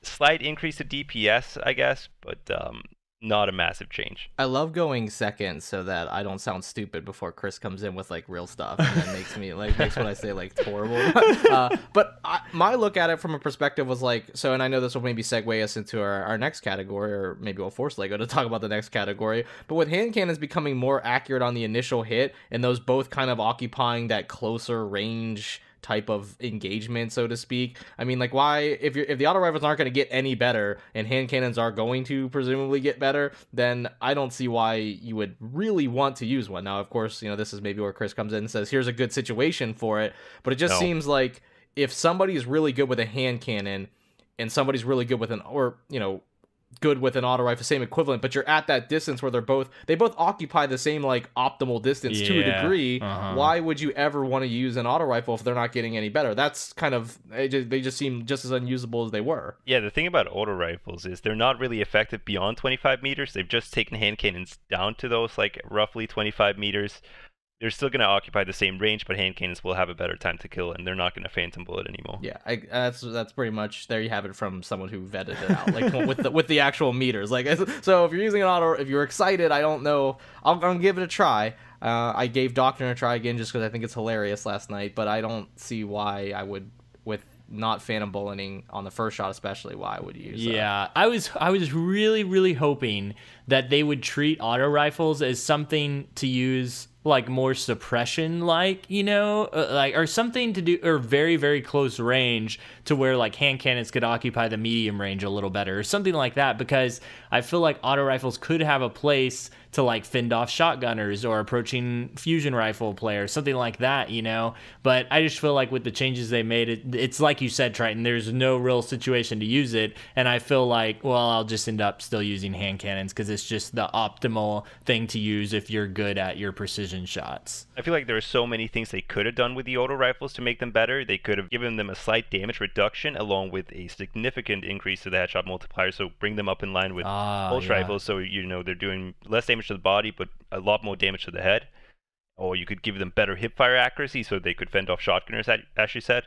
[SPEAKER 1] slight increase to D P S, I guess, but um, not a massive change.
[SPEAKER 3] I love going second so that I don't sound stupid before Chris comes in with like real stuff, and that makes me like makes what I say like horrible. uh, but I, my look at it from a perspective was like so, and I know this will maybe segue us into our, our next category, or maybe we'll force Lego to talk about the next category. But with hand cannons becoming more accurate on the initial hit, and those both kind of occupying that closer range type of engagement, so to speak. I mean, like, why if you're if the auto rifles aren't going to get any better and hand cannons are going to presumably get better, then I don't see why you would really want to use one. Now, of course, you know, this is maybe where Chris comes in and says, here's a good situation for it, but it just
[SPEAKER 1] No.
[SPEAKER 3] seems like if somebody's really good with a hand cannon and somebody's really good with an, or, you know, good with an auto rifle, same equivalent, but you're at that distance where they're both they both occupy the same like optimal distance to a
[SPEAKER 2] Yeah,
[SPEAKER 3] degree.
[SPEAKER 2] uh-huh.
[SPEAKER 3] Why would you ever want to use an auto rifle if they're not getting any better? That's kind of they just, they just seem just as unusable as they were.
[SPEAKER 1] Yeah, the thing about auto rifles is they're not really effective beyond twenty-five meters. They've just taken hand cannons down to those like roughly twenty-five meters. They're still going to occupy the same range, but hand cannons will have a better time to kill, and they're not going to phantom bullet anymore.
[SPEAKER 3] Yeah, I, that's that's pretty much there. You have it from someone who vetted it out, like with the with the actual meters. Like, so if you're using an auto, if you're excited, I don't know, I'm gonna give it a try. Uh, I gave Doctrine a try again just because I think it's hilarious last night, but I don't see why I would, with not phantom bulleting on the first shot, especially why I would use.
[SPEAKER 2] Yeah, I was I was really really hoping that they would treat auto rifles as something to use like more suppression, like, you know, uh, like, or something to do, or very very close range to where like hand cannons could occupy the medium range a little better, or something like that, because I feel like auto rifles could have a place to like fend off shotgunners or approaching fusion rifle players, something like that, you know. But I just feel like with the changes they made, it, it's like you said, Triton, there's no real situation to use it, and I feel like, well, I'll just end up still using hand cannons because it's just the optimal thing to use if you're good at your precision shots.
[SPEAKER 1] I feel like there are so many things they could have done with the auto rifles to make them better. They could have given them a slight damage reduction along with a significant increase to the headshot multiplier, so bring them up in line with
[SPEAKER 2] Ah,
[SPEAKER 1] pulse
[SPEAKER 2] yeah.
[SPEAKER 1] rifles, so you know they're doing less damage to the body but a lot more damage to the head. Or you could give them better hipfire accuracy so they could fend off shotgunners, as you said.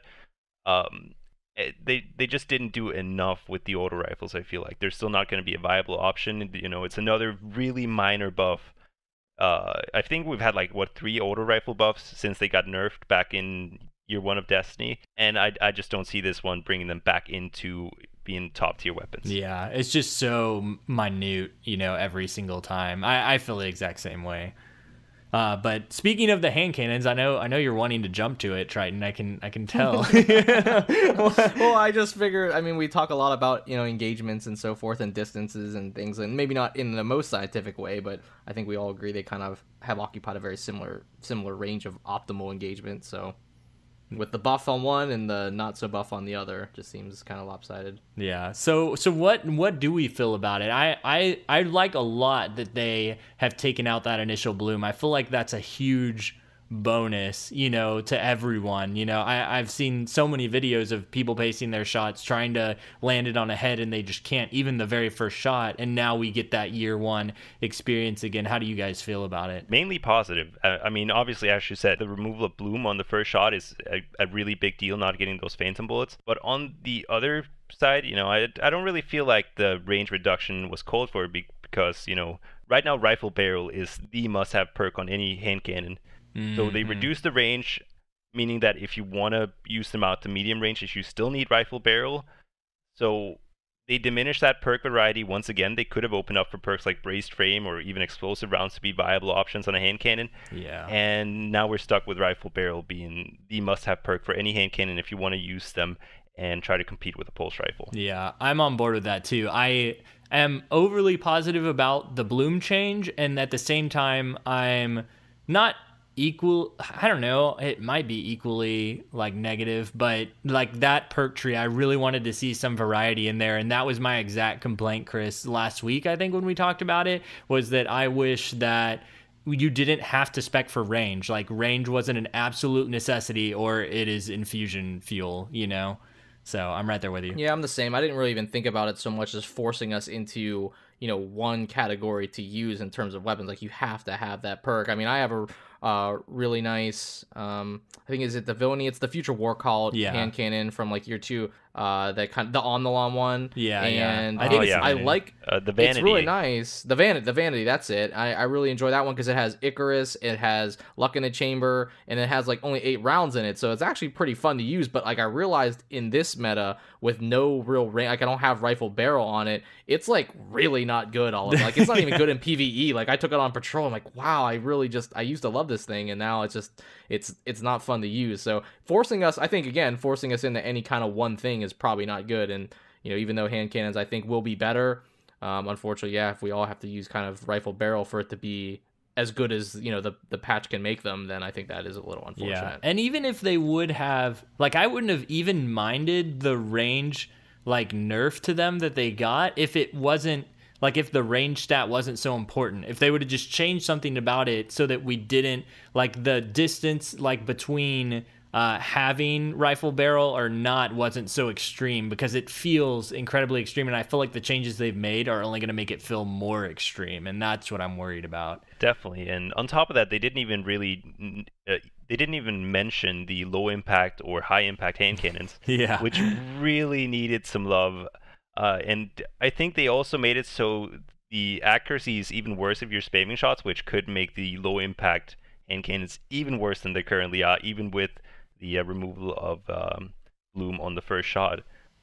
[SPEAKER 1] Um, they they just didn't do enough with the auto rifles. I feel like they're still not going to be a viable option. You know, it's another really minor buff. Uh, I think we've had like what three auto rifle buffs since they got nerfed back in year one of Destiny, and I I just don't see this one bringing them back into being top tier weapons.
[SPEAKER 2] Yeah, it's just so minute, you know, every single time. I, I feel the exact same way. Uh, but speaking of the hand cannons, I know I know you're wanting to jump to it, Triton. I can I can tell.
[SPEAKER 3] well, well, I just figure. I mean, we talk a lot about, you know, engagements and so forth, and distances and things, and maybe not in the most scientific way, but I think we all agree they kind of have occupied a very similar similar range of optimal engagement. So, with the buff on one and the not so buff on the other, just seems kind of lopsided.
[SPEAKER 2] Yeah. So so what what do we feel about it? I, I I like a lot that they have taken out that initial bloom. I feel like that's a huge bonus, you know, to everyone. You know, I, I've seen so many videos of people pacing their shots, trying to land it on a head, and they just can't, even the very first shot. And now we get that year one experience again. How do you guys feel about it?
[SPEAKER 1] Mainly positive. I, I mean, obviously, as you said, the removal of bloom on the first shot is a, a really big deal, not getting those phantom bullets. But on the other side, you know, I, I don't really feel like the range reduction was called for because, you know, right now rifle barrel is the must-have perk on any hand cannon. So they reduce the range, meaning that if you want to use them out to medium range, you still need rifle barrel. So they diminish that perk variety once again. They could have opened up for perks like braced frame or even explosive rounds to be viable options on a hand cannon.
[SPEAKER 2] Yeah.
[SPEAKER 1] And now we're stuck with rifle barrel being the must-have perk for any hand cannon if you want to use them and try to compete with a pulse rifle.
[SPEAKER 2] Yeah, I'm on board with that too. I am overly positive about the bloom change, and at the same time, I'm not equal. I don't know, it might be equally like negative, but like that perk tree, I really wanted to see some variety in there, and that was my exact complaint, Chris, last week I think when we talked about it, was that I wish that you didn't have to spec for range. Like range wasn't an absolute necessity, or it is infusion fuel, you know. So I'm right there with you.
[SPEAKER 3] Yeah, I'm the same. I didn't really even think about it so much as forcing us into, you know, one category to use in terms of weapons. Like, you have to have that perk. I mean, I have a uh, really nice, um, I think, is it the Villainy? It's the Future War Call
[SPEAKER 2] Yeah.
[SPEAKER 3] hand cannon from, like, year two. uh, that kind of, the on the lawn one.
[SPEAKER 2] Yeah,
[SPEAKER 3] and
[SPEAKER 2] yeah.
[SPEAKER 3] I
[SPEAKER 2] I
[SPEAKER 3] think
[SPEAKER 1] Oh,
[SPEAKER 3] it's,
[SPEAKER 1] yeah.
[SPEAKER 3] I like
[SPEAKER 1] Uh, the vanity.
[SPEAKER 3] it's really nice. The vanity, the vanity. That's it. I, I really enjoy that one because it has Icarus, it has Luck in the Chamber, and it has like only eight rounds in it, so it's actually pretty fun to use. But like I realized in this meta with no real range, like I don't have rifle barrel on it, it's like really not good. All of it. Like it's not even good in PvE. Like I took it on patrol. I'm like, wow, I really just I used to love this thing, and now it's just it's it's not fun to use. So forcing us, I think again, forcing us into any kind of one thing is probably not good. And you know, even though hand cannons I think will be better, um, unfortunately, yeah, if we all have to use kind of rifle barrel for it to be as good as you know the the patch can make them, then I think that is a little unfortunate.
[SPEAKER 2] Yeah, and even if they would have, like, I wouldn't have even minded the range like nerf to them that they got if it wasn't like if the range stat wasn't so important. If they would have just changed something about it so that we didn't like the distance like between uh, having rifle barrel or not wasn't so extreme, because it feels incredibly extreme, and I feel like the changes they've made are only going to make it feel more extreme, and that's what I'm worried about.
[SPEAKER 1] Definitely, and on top of that, they didn't even really, uh, they didn't even mention the low impact or high impact hand cannons,
[SPEAKER 2] Yeah.
[SPEAKER 1] which really needed some love. Uh, and I think they also made it so the accuracy is even worse if you're spamming shots, which could make the low impact hand cannons even worse than they currently are, even with the uh, removal of um, bloom on the first shot.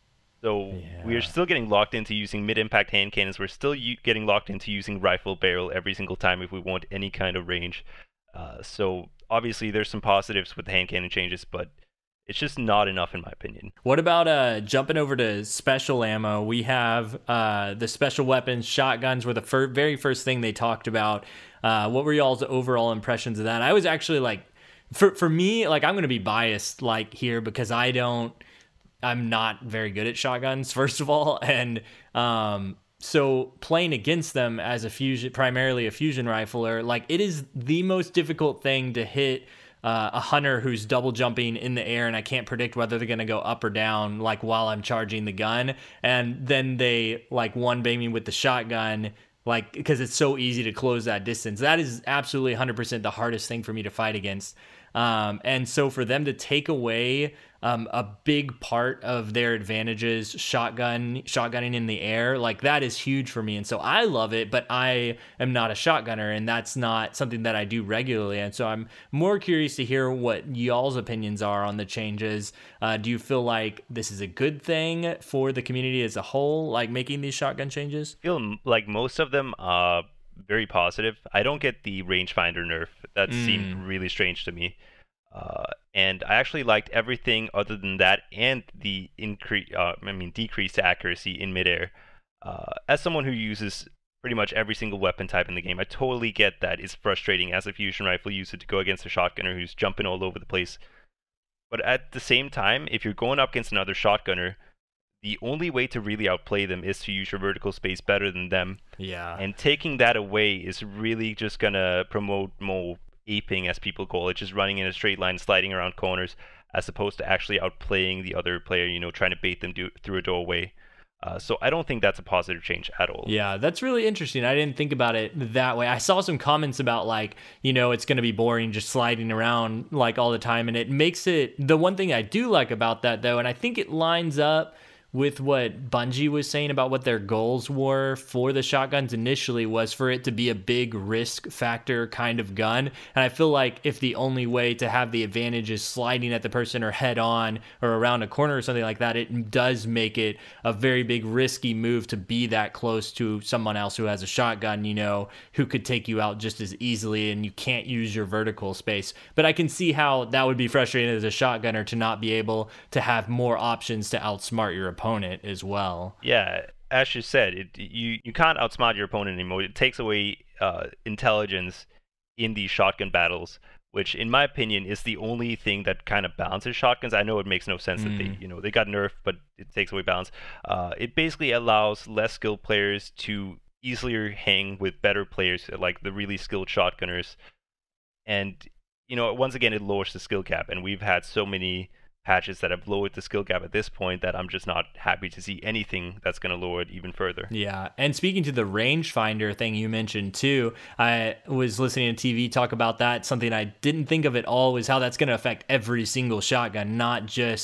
[SPEAKER 1] So
[SPEAKER 2] Yeah.
[SPEAKER 1] we are still getting locked into using mid-impact hand cannons. We're still u- getting locked into using rifle barrel every single time if we want any kind of range. Uh, so obviously there's some positives with the hand cannon changes, but it's just not enough in my opinion.
[SPEAKER 2] What about uh jumping over to special ammo? We have uh the special weapons, shotguns were the fir- very first thing they talked about. Uh, what were y'all's overall impressions of that? I was actually like, for for me, like I'm gonna be biased like here because I don't. I'm not very good at shotguns, first of all, and um, so playing against them as a fusion, primarily a fusion rifler, like it is the most difficult thing to hit uh, a hunter who's double jumping in the air, and I can't predict whether they're gonna go up or down, like while I'm charging the gun, and then they like one bang me with the shotgun. Like, because it's so easy to close that distance. That is absolutely one hundred percent the hardest thing for me to fight against. Um, and so for them to take away um, a big part of their advantages, shotgun, shotgunning in the air, like that is huge for me. And so I love it, but I am not a shotgunner, and that's not something that I do regularly. And so I'm more curious to hear what y'all's opinions are on the changes. Uh, do you feel like this is a good thing for the community as a whole, like making these shotgun changes?
[SPEAKER 1] I feel like most of them are very positive. I don't get the rangefinder nerf. That
[SPEAKER 2] Mm.
[SPEAKER 1] seemed really strange to me. Uh, and I actually liked everything other than that, and the increase, uh, I mean, decreased accuracy in midair. Uh, as someone who uses pretty much every single weapon type in the game, I totally get that it's frustrating as a fusion rifle user to go against a shotgunner who's jumping all over the place. But at the same time, if you're going up against another shotgunner, the only way to really outplay them is to use your vertical space better than them.
[SPEAKER 2] Yeah.
[SPEAKER 1] And taking that away is really just gonna promote more aping, as people call it, just running in a straight line, sliding around corners, as opposed to actually outplaying the other player, you know, trying to bait them do- through a doorway. Uh, so I don't think that's a positive change at all.
[SPEAKER 2] Yeah, that's really interesting. I didn't think about it that way. I saw some comments about like, you know, it's going to be boring just sliding around like all the time. And it makes it, the one thing I do like about that though, and I think it lines up with what Bungie was saying about what their goals were for the shotguns initially, was for it to be a big risk factor kind of gun. And I feel like if the only way to have the advantage is sliding at the person or head on or around a corner or something like that, it does make it a very big risky move to be that close to someone else who has a shotgun, you know, who could take you out just as easily, and you can't use your vertical space. But I can see how that would be frustrating as a shotgunner to not be able to have more options to outsmart your opponent. opponent as well.
[SPEAKER 1] Yeah, as you said, it, you you can't outsmart your opponent anymore. It takes away uh, intelligence in these shotgun battles, which, in my opinion, is the only thing that kind of balances shotguns. I know it makes no sense
[SPEAKER 2] Mm.
[SPEAKER 1] that they, you know, they got nerfed, but it takes away balance. Uh, it basically allows less skilled players to easier hang with better players, like the really skilled shotgunners. And you know, once again, it lowers the skill cap, and we've had so many patches that have lowered the skill gap at this point that I'm just not happy to see anything that's going to lower it even further.
[SPEAKER 2] Yeah, and speaking to the rangefinder thing you mentioned too, I was listening to T V talk about that. Something I didn't think of at all was how that's going to affect every single shotgun, not just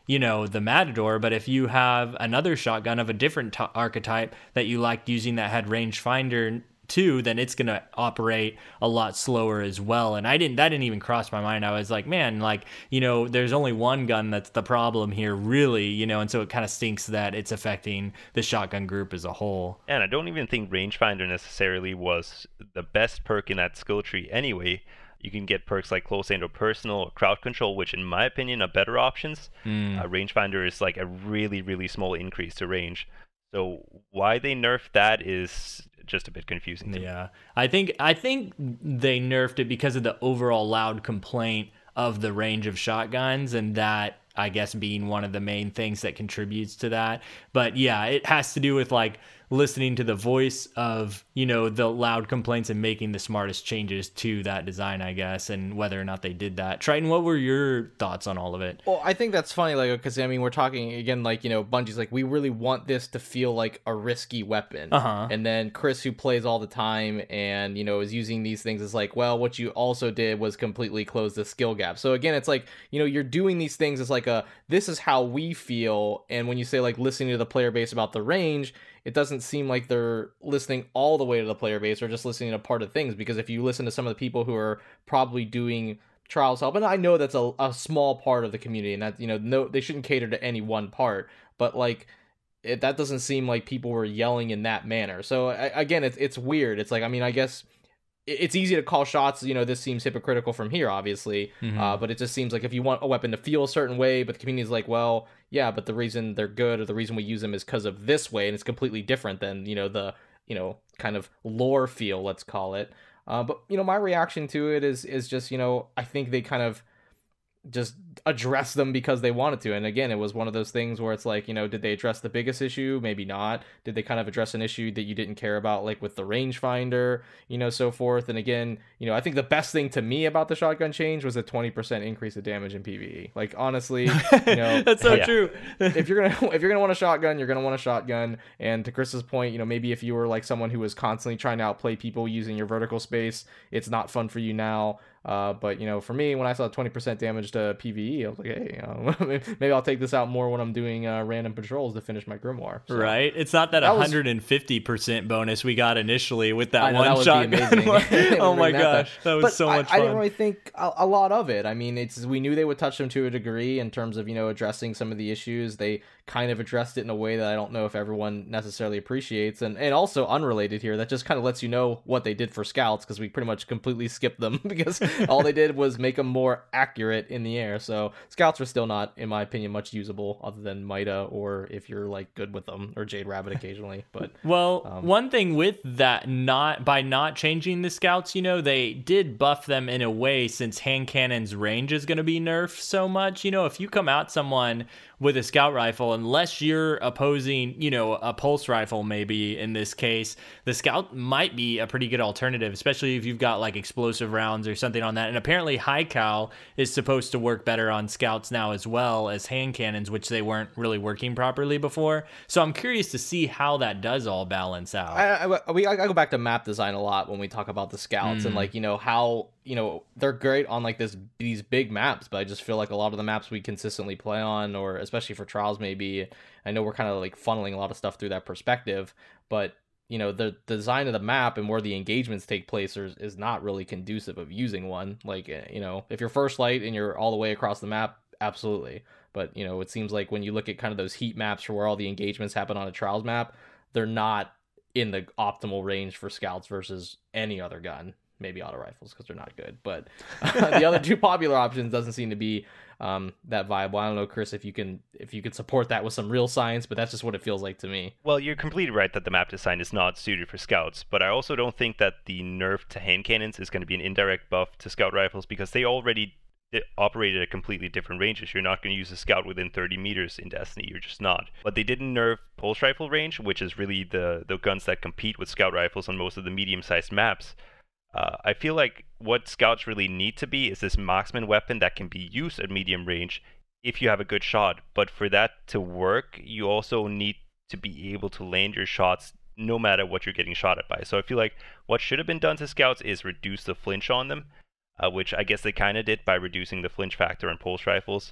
[SPEAKER 2] you know, the Matador. But if you have another shotgun of a different t- archetype that you liked using that had rangefinder too, then it's gonna operate a lot slower as well. And I didn't that didn't even cross my mind. I was like, man, like, you know, there's only one gun that's the problem here, really, you know, and so it kind of stinks that it's affecting the shotgun group as a whole.
[SPEAKER 1] And I don't even think rangefinder necessarily was the best perk in that skill tree anyway. You can get perks like close aim or personal or crowd control, which in my opinion are better options.
[SPEAKER 2] Mm.
[SPEAKER 1] Uh, rangefinder is like a really, really small increase to range. So why they nerfed that is just a bit confusing to
[SPEAKER 2] yeah. me. I think I think they nerfed it because of the overall loud complaint of the range of shotguns, and that, I guess, being one of the main things that contributes to that. But yeah, it has to do with like listening to the voice of, you know, the loud complaints and making the smartest changes to that design, I guess, and whether or not they did that. Triton, what were your thoughts on all of it?
[SPEAKER 3] Well, I think that's funny, like, because I mean, we're talking again, like, you know, Bungie's like, we really want this to feel like a risky weapon.
[SPEAKER 2] Uh-huh.
[SPEAKER 3] And then Chris, who plays all the time and, you know, is using these things, is like, well, what you also did was completely close the skill gap. So again, it's like, you know, you're doing these things as like a, this is how we feel. And when you say like listening to the player base about the range, it doesn't seem like they're listening all the way to the player base or just listening to part of things. Because if you listen to some of the people who are probably doing trials help, and I know that's a, a small part of the community, and that, you know, no, they shouldn't cater to any one part, but like it, that doesn't seem like people were yelling in that manner. So I, again, it's it's weird. It's like, I mean, I guess it's easy to call shots. You know, this seems hypocritical from here, obviously, mm-hmm. uh, but it just seems like if you want a weapon to feel a certain way, but the community is like, well, yeah, but the reason they're good or the reason we use them is because of this way, and it's completely different than, you know, the, you know, kind of lore feel, let's call it. Uh, but, you know, my reaction to it is is just, you know, I think they kind of just address them because they wanted to. And again, it was one of those things where it's like, you know, did they address the biggest issue? Maybe not. Did they kind of address an issue that you didn't care about, like with the rangefinder, you know, so forth? And again, you know, I think the best thing to me about the shotgun change was a twenty percent increase of damage in PvE. Like, honestly, you know,
[SPEAKER 2] that's so
[SPEAKER 1] yeah.
[SPEAKER 2] true.
[SPEAKER 3] if you're gonna if you're gonna want a shotgun, you're gonna want a shotgun. And to Chris's point, you know, maybe if you were like someone who was constantly trying to outplay people using your vertical space, it's not fun for you now. Uh, but, you know, for me, when I saw twenty percent damage to PvE, I was like, hey, you know, maybe I'll take this out more when I'm doing uh, random patrols to finish my Grimoire. So,
[SPEAKER 2] right? It's not that, that one hundred fifty percent was... bonus we got initially with that
[SPEAKER 3] know,
[SPEAKER 2] one
[SPEAKER 3] that
[SPEAKER 2] shotgun. Oh my gosh, that, that was
[SPEAKER 3] but
[SPEAKER 2] so much
[SPEAKER 3] I,
[SPEAKER 2] fun.
[SPEAKER 3] I didn't really think a, a lot of it. I mean, it's we knew they would touch them to a degree in terms of, you know, addressing some of the issues. They kind of addressed it in a way that I don't know if everyone necessarily appreciates. And, and also unrelated here, that just kind of lets you know what they did for scouts, because we pretty much completely skipped them because all they did was make them more accurate in the air. So scouts are still not, in my opinion, much usable other than Mida, or if you're like good with them, or Jade Rabbit occasionally. But
[SPEAKER 2] well,
[SPEAKER 3] um,
[SPEAKER 2] one thing with that, not by not changing the scouts, you know, they did buff them in a way, since hand cannon's range is going to be nerfed so much. You know, if you come out someone with a scout rifle, unless you're opposing, you know, a pulse rifle, maybe in this case, the scout might be a pretty good alternative, especially if you've got like explosive rounds or something on that. And apparently high cal is supposed to work better on scouts now as well as hand cannons, which they weren't really working properly before. So I'm curious to see how that does all balance out.
[SPEAKER 3] I, I, we, I go back to map design a lot when we talk about the scouts, mm. and like, you know, how, you know, they're great on like this these big maps, but I just feel like a lot of the maps we consistently play on, or especially for trials, maybe, I know we're kind of like funneling a lot of stuff through that perspective, but you know, the, the design of the map and where the engagements take place is, is not really conducive of using one. Like, you know, if you're first light and you're all the way across the map, absolutely. But, you know, it seems like when you look at kind of those heat maps for where all the engagements happen on a trials map, they're not in the optimal range for scouts versus any other gun. Maybe auto rifles, because they're not good. But uh, the other two popular options doesn't seem to be um, that viable. I don't know, Chris, if you can if you can support that with some real science, but that's just what it feels like to me.
[SPEAKER 1] Well, you're completely right that the map design is not suited for scouts, but I also don't think that the nerf to hand cannons is going to be an indirect buff to scout rifles, because they already operate at a completely different ranges. You're not going to use a scout within thirty meters in Destiny. You're just not. But they didn't nerf pulse rifle range, which is really the, the guns that compete with scout rifles on most of the medium-sized maps. Uh, I feel like what scouts really need to be is this marksman weapon that can be used at medium range if you have a good shot. But for that to work, you also need to be able to land your shots no matter what you're getting shot at by. So I feel like what should have been done to scouts is reduce the flinch on them, uh, which I guess they kind of did by reducing the flinch factor on pulse rifles.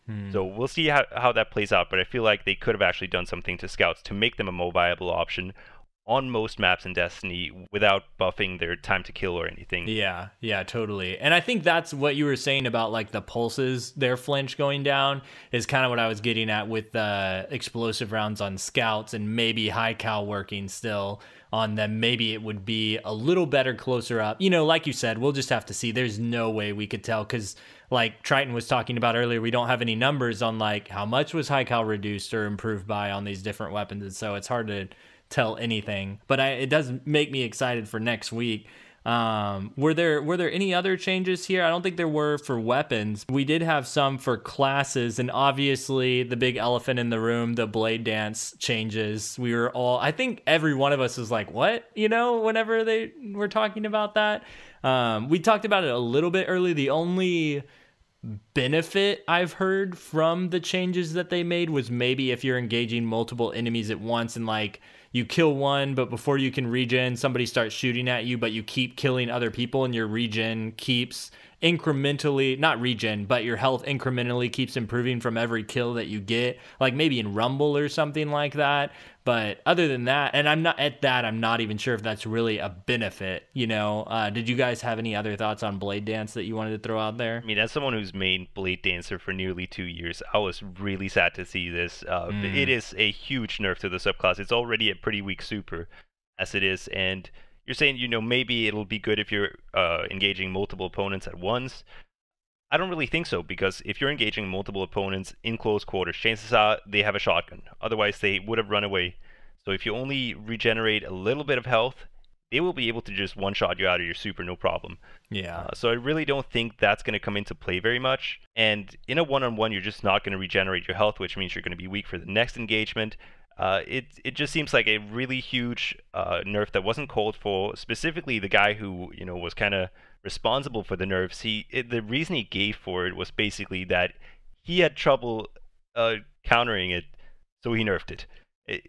[SPEAKER 2] Hmm.
[SPEAKER 1] So we'll see how, how that plays out, but I feel like they could have actually done something to scouts to make them a more viable option on most maps in Destiny without buffing their time to kill or anything.
[SPEAKER 2] Yeah, yeah, totally. And I think that's what you were saying about like the pulses, their flinch going down is kind of what I was getting at with the uh, explosive rounds on scouts and maybe high cal working still on them. Maybe it would be a little better closer up. You know, like you said, we'll just have to see. There's no way we could tell because like Triton was talking about earlier, we don't have any numbers on like how much was high cal reduced or improved by on these different weapons. And so it's hard to tell anything, but I, it does make me excited for next week. Um, were there were there any other changes here? I don't think there were for weapons. We did have some for classes, and obviously the big elephant in the room, the blade dance changes. We were all, I think every one of us was like, what? You know, whenever they were talking about that. Um, we talked about it a little bit early. The only benefit I've heard from the changes that they made was maybe if you're engaging multiple enemies at once and like you kill one, but before you can regen, somebody starts shooting at you, but you keep killing other people and your regen keeps incrementally, not regen, but your health incrementally keeps improving from every kill that you get, like maybe in Rumble or something like that. But other than that, and I'm not at that, I'm not even sure if that's really a benefit, you know. Uh, did you guys have any other thoughts on Blade Dance that you wanted to throw out there?
[SPEAKER 1] I mean, as someone who's made Blade Dancer for nearly two years, I was really sad to see this. Uh, mm. It is a huge nerf to the subclass. It's already a pretty weak super as it is, and you're saying, you know, maybe it'll be good if you're uh, engaging multiple opponents at once. I don't really think so, because if you're engaging multiple opponents in close quarters, chances are they have a shotgun. Otherwise, they would have run away. So if you only regenerate a little bit of health, they will be able to just one-shot you out of your super, no problem.
[SPEAKER 2] Yeah.
[SPEAKER 1] Uh, so I really don't think that's going to come into play very much. And in a one-on-one, you're just not going to regenerate your health, which means you're going to be weak for the next engagement. Uh, it it just seems like a really huge uh, nerf that wasn't called for. Specifically, the guy who you know was kind of responsible for the nerfs. He it, the reason he gave for it was basically that he had trouble uh, countering it, so he nerfed it. it.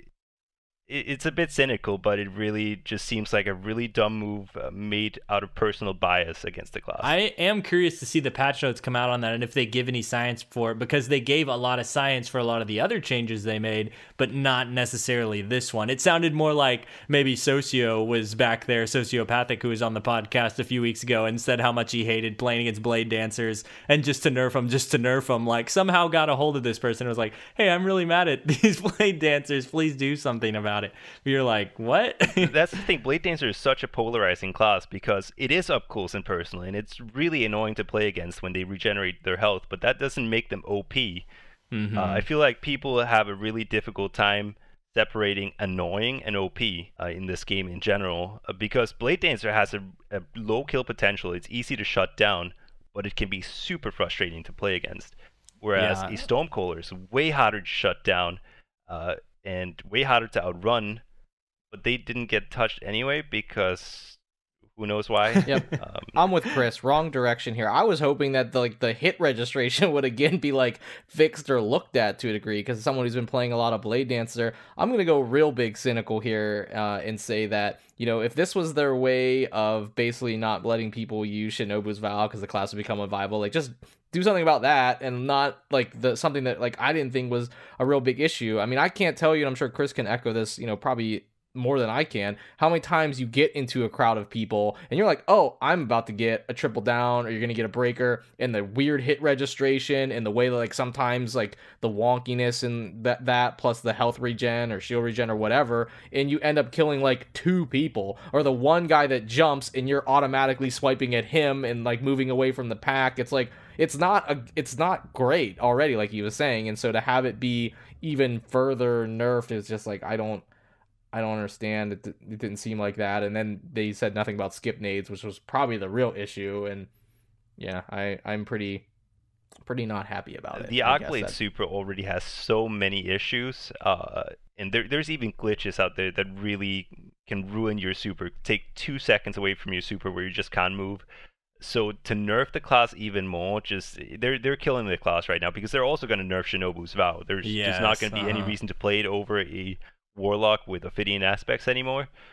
[SPEAKER 1] It's a bit cynical, but it really just seems like a really dumb move uh, made out of personal bias against the class.
[SPEAKER 2] I am curious to see the patch notes come out on that and if they give any science for it, because they gave a lot of science for a lot of the other changes they made, but not necessarily this one. It sounded more like maybe Socio was back there, Sociopathic, who was on the podcast a few weeks ago and said how much he hated playing against Blade Dancers, and just to nerf them, just to nerf them, like somehow got a hold of this person and was like, hey, I'm really mad at these Blade Dancers, please do something about it. You're like, what?
[SPEAKER 1] That's the thing. Blade Dancer is such a polarizing class because it is up close and personal, and it's really annoying to play against when they regenerate their health, but that doesn't make them O P. Mm-hmm. Uh, I feel like people have a really difficult time separating annoying and O P uh, in this game in general, uh, because Blade Dancer has a, a low kill potential. It's easy to shut down, but it can be super frustrating to play against. Whereas yeah. a Stormcaller is way harder to shut down, uh, and way harder to outrun, but they didn't get touched anyway because who knows why.
[SPEAKER 3] Yep. Um, I'm with Chris. Wrong direction here. I was hoping that the, like the hit registration would again be like fixed or looked at to a degree, because as someone who's been playing a lot of Blade Dancer, I'm gonna go real big cynical here uh, and say that, you know, if this was their way of basically not letting people use Shinobu's Vow because the class would become unviable, like just do something about that, and not like the something that like I didn't think was a real big issue. I mean, I can't tell you, and I'm sure Chris can echo this, you know, probably more than I can, how many times you get into a crowd of people and you're like, oh, I'm about to get a triple down, or you're gonna get a breaker, and the weird hit registration and the way that like sometimes like the wonkiness and that that plus the health regen or shield regen or whatever, and you end up killing like two people, or the one guy that jumps and you're automatically swiping at him and like moving away from the pack. It's like it's not a it's not great already, like he was saying, and so to have it be even further nerfed is just like I don't I don't understand. It, it didn't seem like that. And then they said nothing about skip nades, which was probably the real issue. And yeah, I, I'm pretty pretty not happy about it.
[SPEAKER 1] The Arcblade Super already has so many issues. Uh, and there, there's even glitches out there that really can ruin your super. Take two seconds away from your super where you just can't move. So to nerf the class even more, just they're they're killing the class right now, because they're also going to nerf Shinobu's Vow. There's
[SPEAKER 2] yes,
[SPEAKER 1] just not going to be
[SPEAKER 2] uh-huh.
[SPEAKER 1] any reason to play it over a Warlock with Ophidian aspects anymore.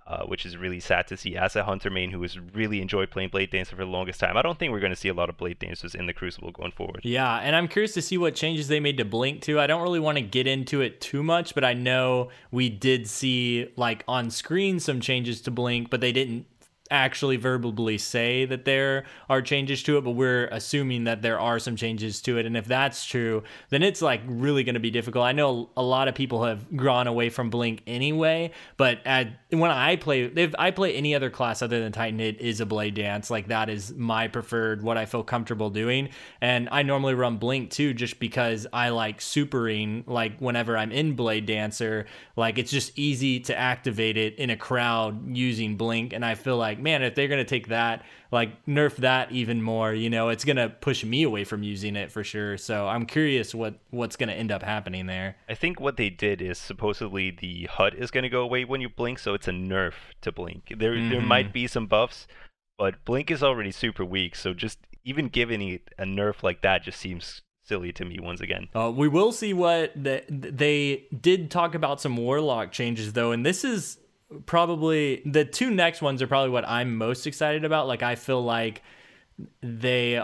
[SPEAKER 1] uh, which is really sad to see as a hunter main who has really enjoyed playing Blade Dancer for the longest time. I don't think we're going to see a lot of Blade Dancers in the Crucible going forward.
[SPEAKER 2] Yeah, and I'm curious to see what changes they made to Blink too. I don't really want to get into it too much, but I know we did see like on screen some changes to Blink, but they didn't actually verbally say that there are changes to it, but we're assuming that there are some changes to it. And if that's true, then it's like really going to be difficult. I know a lot of people have gone away from Blink anyway, but at, when I play, if I play any other class other than Titan, it is a Blade Dance. Like that is my preferred, what I feel comfortable doing. And I normally run Blink too, just because I like supering, like whenever I'm in Blade Dancer, like it's just easy to activate it in a crowd using Blink. And I feel like, man, if they're going to take that, like nerf that even more, you know, it's going to push me away from using it for sure. So I'm curious what, what's going to end up happening there.
[SPEAKER 1] I think what they did is supposedly the H U D is going to go away when you blink, so it's a nerf to blink. There, mm-hmm. there might be some buffs, but blink is already super weak, so just even giving it a nerf like that just seems silly to me once again.
[SPEAKER 2] Uh, we will see what the, they did talk about some Warlock changes though, and this is probably the two next ones are probably what I'm most excited about. Like I feel like they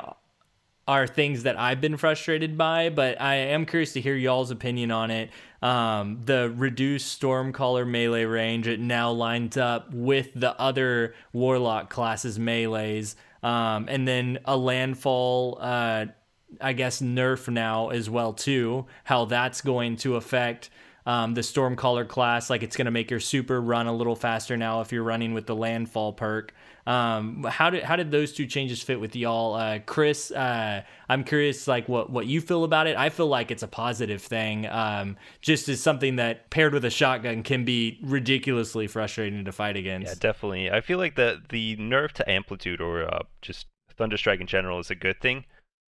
[SPEAKER 2] are things that I've been frustrated by, but I am curious to hear y'all's opinion on it. Um, the reduced Stormcaller melee range, it now lines up with the other Warlock classes melees, um, and then a landfall uh, I guess nerf now as well too, how that's going to affect Um, the Stormcaller class. Like it's going to make your super run a little faster now if you're running with the landfall perk. Um, how did how did those two changes fit with y'all? Uh, Chris, uh, I'm curious like what, what you feel about it. I feel like it's a positive thing, um, just as something that paired with a shotgun can be ridiculously frustrating to fight against.
[SPEAKER 1] Yeah, definitely. I feel like the, the nerf to Amplitude or uh, just Thunderstrike in general is a good thing.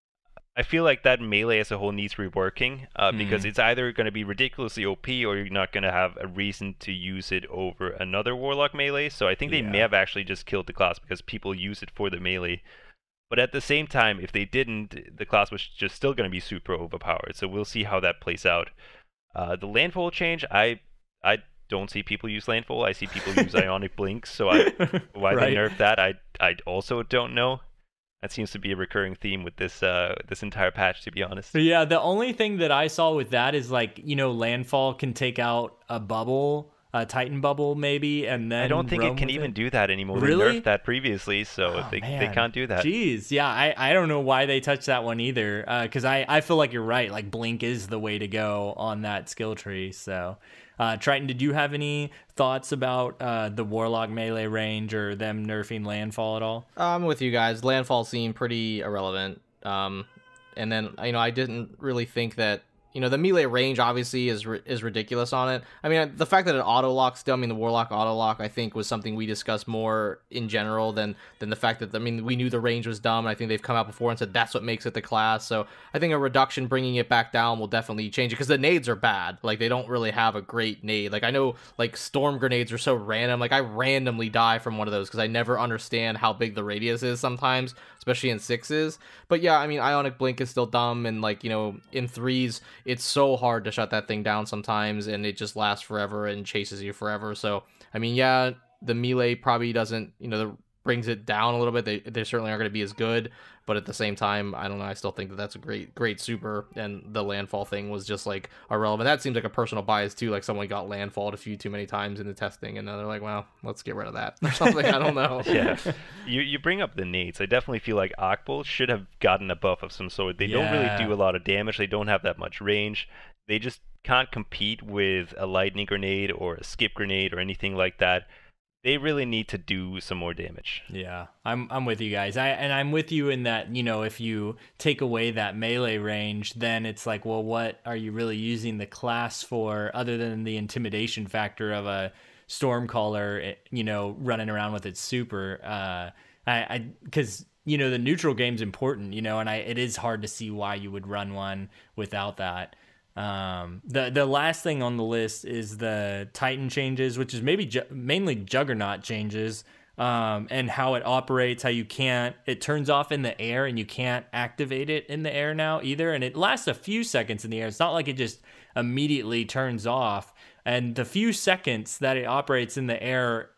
[SPEAKER 1] I feel like that melee as a whole needs reworking uh, mm. because it's either going to be ridiculously O P or you're not going to have a reason to use it over another Warlock melee. So I think they yeah. may have actually just killed the class because people use it for the melee. But at the same time, if they didn't, the class was just still going to be super overpowered. So we'll see how that plays out. Uh, the landfall change, I I don't see people use landfall. I see people use Ionic Blink. So I, why right. they nerfed that, I I also don't know. That seems to be a recurring theme with this uh, this entire patch, to be honest.
[SPEAKER 2] Yeah, the only thing that I saw with that is like, you know, landfall can take out a bubble, a Titan bubble maybe, and then
[SPEAKER 1] I don't think it can even
[SPEAKER 2] it.
[SPEAKER 1] do that anymore.
[SPEAKER 2] Really?
[SPEAKER 1] They nerfed that previously, so
[SPEAKER 2] oh,
[SPEAKER 1] they
[SPEAKER 2] man.
[SPEAKER 1] they can't do that.
[SPEAKER 2] Jeez, yeah, I, I don't know why they touched that one either, because uh, I, I feel like you're right. Like Blink is the way to go on that skill tree, so... Uh, Triton, did you have any thoughts about uh, the Warlock melee range or them nerfing Landfall at all?
[SPEAKER 3] I'm with you guys. Landfall seemed pretty irrelevant. Um, and then, you know, I didn't really think that, you know, the melee range obviously is is ridiculous on it. I mean, the fact that it auto-locks still, I mean, the Warlock auto-lock, I think, was something we discussed more in general than, than the fact that, I mean, we knew the range was dumb. I think they've come out before and said that's what makes it the class. So I think a reduction, bringing it back down, will definitely change it, because the nades are bad. Like, they don't really have a great nade. Like, I know, like, storm grenades are so random. Like, I randomly die from one of those because I never understand how big the radius is sometimes, especially in sixes. But yeah, I mean, Ionic Blink is still dumb, and, like, you know, in threes, it's so hard to shut that thing down sometimes, and it just lasts forever and chases you forever. So, I mean, yeah, the melee probably doesn't, you know, the, brings it down a little bit. They, they certainly aren't going to be as good, but at the same time, I don't know, I still think that that's a great, great super, and the landfall thing was just, like, irrelevant. That seems like a personal bias, too, like someone got landfalled a few too many times in the testing, and then they're like, well, let's get rid of that, or something, I don't know.
[SPEAKER 1] Yeah, you you bring up the nades. I definitely feel like Akbol should have gotten a buff of some sort. They yeah. don't really do a lot of damage, they don't have that much range. They just can't compete with a lightning grenade or a skip grenade or anything like that. They really need to do some more damage.
[SPEAKER 2] Yeah, I'm I'm with you guys. I and I'm with you in that, you know, if you take away that melee range, then it's like, well, what are you really using the class for other than the intimidation factor of a Stormcaller, you know, running around with its super? Uh, I I because you know the neutral game's important, you know, and I it is hard to see why you would run one without that. Um, the the last thing on the list is the Titan changes, which is maybe ju- mainly Juggernaut changes, um, and how it operates, how you can't, it turns off in the air and you can't activate it in the air now either. And it lasts a few seconds in the air. It's not like it just immediately turns off. And the few seconds that it operates in the air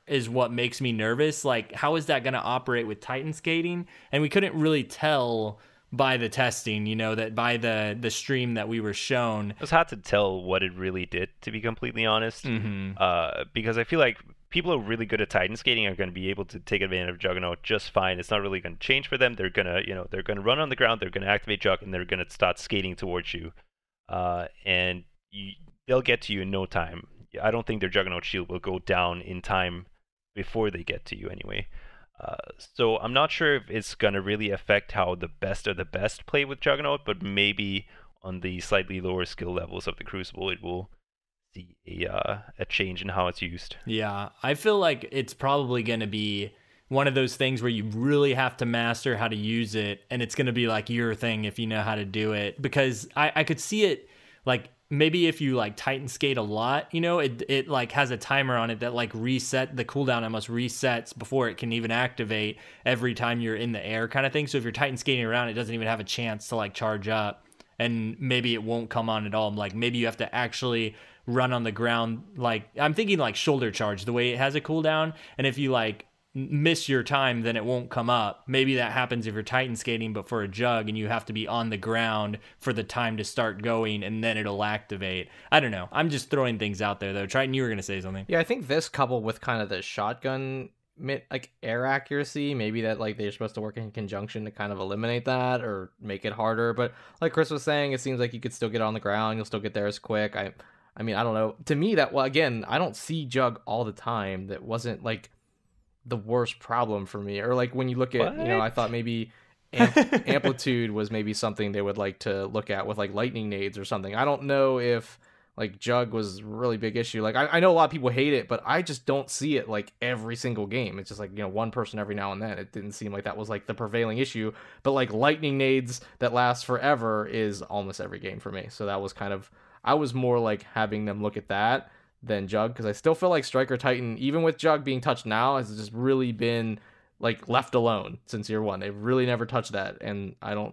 [SPEAKER 2] is what makes me nervous. Like, how is that going to operate with Titan skating? And we couldn't really tell by the testing, you know, that by the the stream that we were shown.
[SPEAKER 1] It was hard to tell what it really did, to be completely honest.
[SPEAKER 2] Mm-hmm.
[SPEAKER 1] Uh, because I feel like people who are really good at Titan skating are going to be able to take advantage of Juggernaut just fine. It's not really going to change for them. They're gonna, you know, they're gonna run on the ground. They're gonna activate Jug, and they're gonna start skating towards you. Uh, and you, they'll get to you in no time. I don't think their Juggernaut shield will go down in time before they get to you anyway. Uh, so I'm not sure if it's going to really affect how the best of the best play with Juggernaut, but maybe on the slightly lower skill levels of the Crucible, it will see a, uh, a change in how it's used.
[SPEAKER 2] Yeah, I feel like it's probably going to be one of those things where you really have to master how to use it, and it's going to be like your thing if you know how to do it. Because I, I could see it like maybe if you like Titan skate a lot, you know, it it like has a timer on it that like reset the cooldown almost resets before it can even activate every time you're in the air kind of thing. So if you're Titan skating around, it doesn't even have a chance to like charge up, and maybe it won't come on at all. Like maybe you have to actually run on the ground. Like I'm thinking like shoulder charge, the way it has a cooldown, and if you like miss your time, then it won't come up. Maybe that happens if you're Titan skating, but for a Jug, and you have to be on the ground for the time to start going, and then it'll activate. I don't know. I'm just throwing things out there, though. Triton, you were going to say something.
[SPEAKER 3] Yeah, I think this coupled with kind of the shotgun like air accuracy, maybe that like they're supposed to work in conjunction to kind of eliminate that or make it harder. But like Chris was saying, it seems like you could still get on the ground. You'll still get there as quick. I, I mean, I don't know. To me, that well, again, I don't see Jug all the time. That wasn't like the worst problem for me. Or like when you look at, what? you know, I thought maybe amp- amplitude was maybe something they would like to look at with like lightning nades or something. I don't know if like Jug was a really big issue. Like I, I know a lot of people hate it, but I just don't see it like every single game. It's just like, you know, one person every now and then. It didn't seem like that was like the prevailing issue, but like lightning nades that last forever is almost every game for me. So that was kind of, I was more like having them look at that than Jug, because I still feel like Striker Titan, even with Jug being touched now, has just really been like left alone since year one. They've really never touched that, and I don't.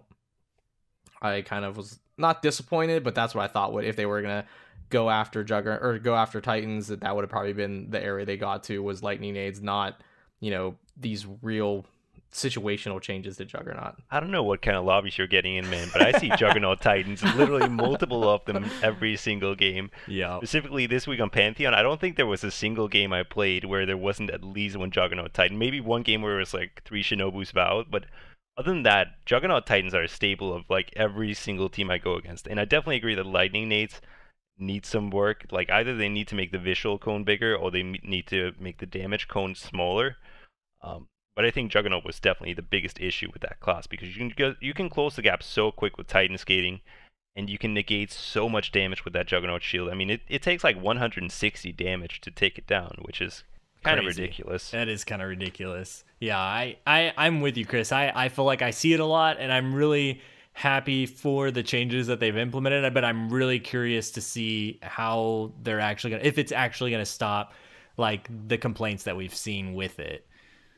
[SPEAKER 3] I kind of was not disappointed, but that's what I thought would if they were gonna go after Jug or go after Titans, that that would have probably been the area they got to was lightning nades, not you know these real situational changes to Juggernaut.
[SPEAKER 1] I don't know what kind of lobbies you're getting in, man, but I see Juggernaut Titans, literally multiple of them every single game.
[SPEAKER 2] Yeah.
[SPEAKER 1] Specifically this week on Pantheon, I don't think there was a single game I played where there wasn't at least one Juggernaut Titan. Maybe one game where it was like three Shinobus vowed, but other than that, Juggernaut Titans are a staple of like every single team I go against. And I definitely agree that lightning nades need some work. Like either they need to make the visual cone bigger or they need to make the damage cone smaller. Um, But I think Juggernaut was definitely the biggest issue with that class, because you can go, you can close the gap so quick with Titan skating, and you can negate so much damage with that Juggernaut shield. I mean, it, it takes like one hundred sixty damage to take it down, which is kind
[SPEAKER 2] Crazy.
[SPEAKER 1] of ridiculous.
[SPEAKER 2] That is kind of ridiculous. Yeah, I, I, I'm with you, Chris. I, I feel like I see it a lot, and I'm really happy for the changes that they've implemented, but I'm really curious to see how they're actually going to, if it's actually going to stop like the complaints that we've seen with it.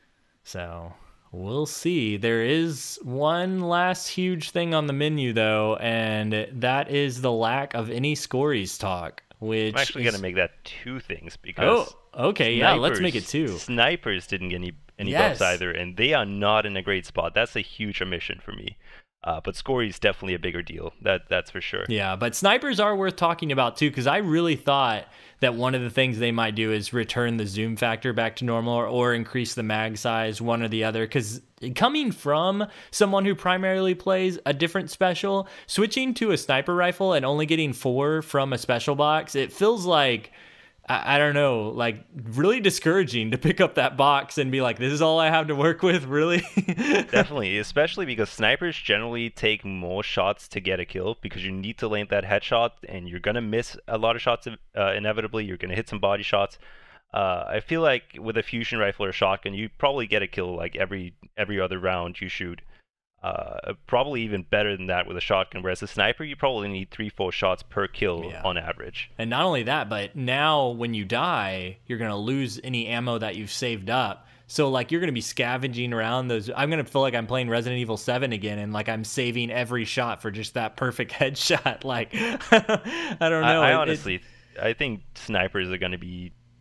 [SPEAKER 2] So we'll see. There is one last huge thing on the menu, though, and that is the lack of any Scories talk. Which
[SPEAKER 1] I'm actually
[SPEAKER 2] is...
[SPEAKER 1] going to make that two things, because
[SPEAKER 2] oh, okay, yeah, let's make it two.
[SPEAKER 1] Snipers didn't get any, any
[SPEAKER 2] yes.
[SPEAKER 1] buffs either, and they are not in a great spot. That's a huge omission for me. Uh, but Scory is definitely a bigger deal. That that's for sure.
[SPEAKER 2] Yeah, but snipers are worth talking about too, because I really thought that one of the things they might do is return the zoom factor back to normal, or, or increase the mag size, one or the other. Because coming from someone who primarily plays a different special, switching to a sniper rifle and only getting four from a special box, it feels like, I, I don't know, like really discouraging to pick up that box and be like, this is all I have to work with, really?
[SPEAKER 1] Definitely, especially because snipers generally take more shots to get a kill, because you need to land that headshot, and you're going to miss a lot of shots uh, inevitably. You're going to hit some body shots. Uh, I feel like with a fusion rifle or shotgun, you probably get a kill like every every other round you shoot. Uh, probably even better than that with a shotgun, whereas a sniper, you probably need three, four shots per kill yeah. on average.
[SPEAKER 2] And not only that, but now when you die, you're going to lose any ammo that you've saved up. So like you're going to be scavenging around those. I'm going to feel like I'm playing Resident Evil seven again, and like I'm saving every shot for just that perfect headshot. Like, I don't know.
[SPEAKER 1] I, I
[SPEAKER 2] it,
[SPEAKER 1] honestly, it, I think snipers are going to be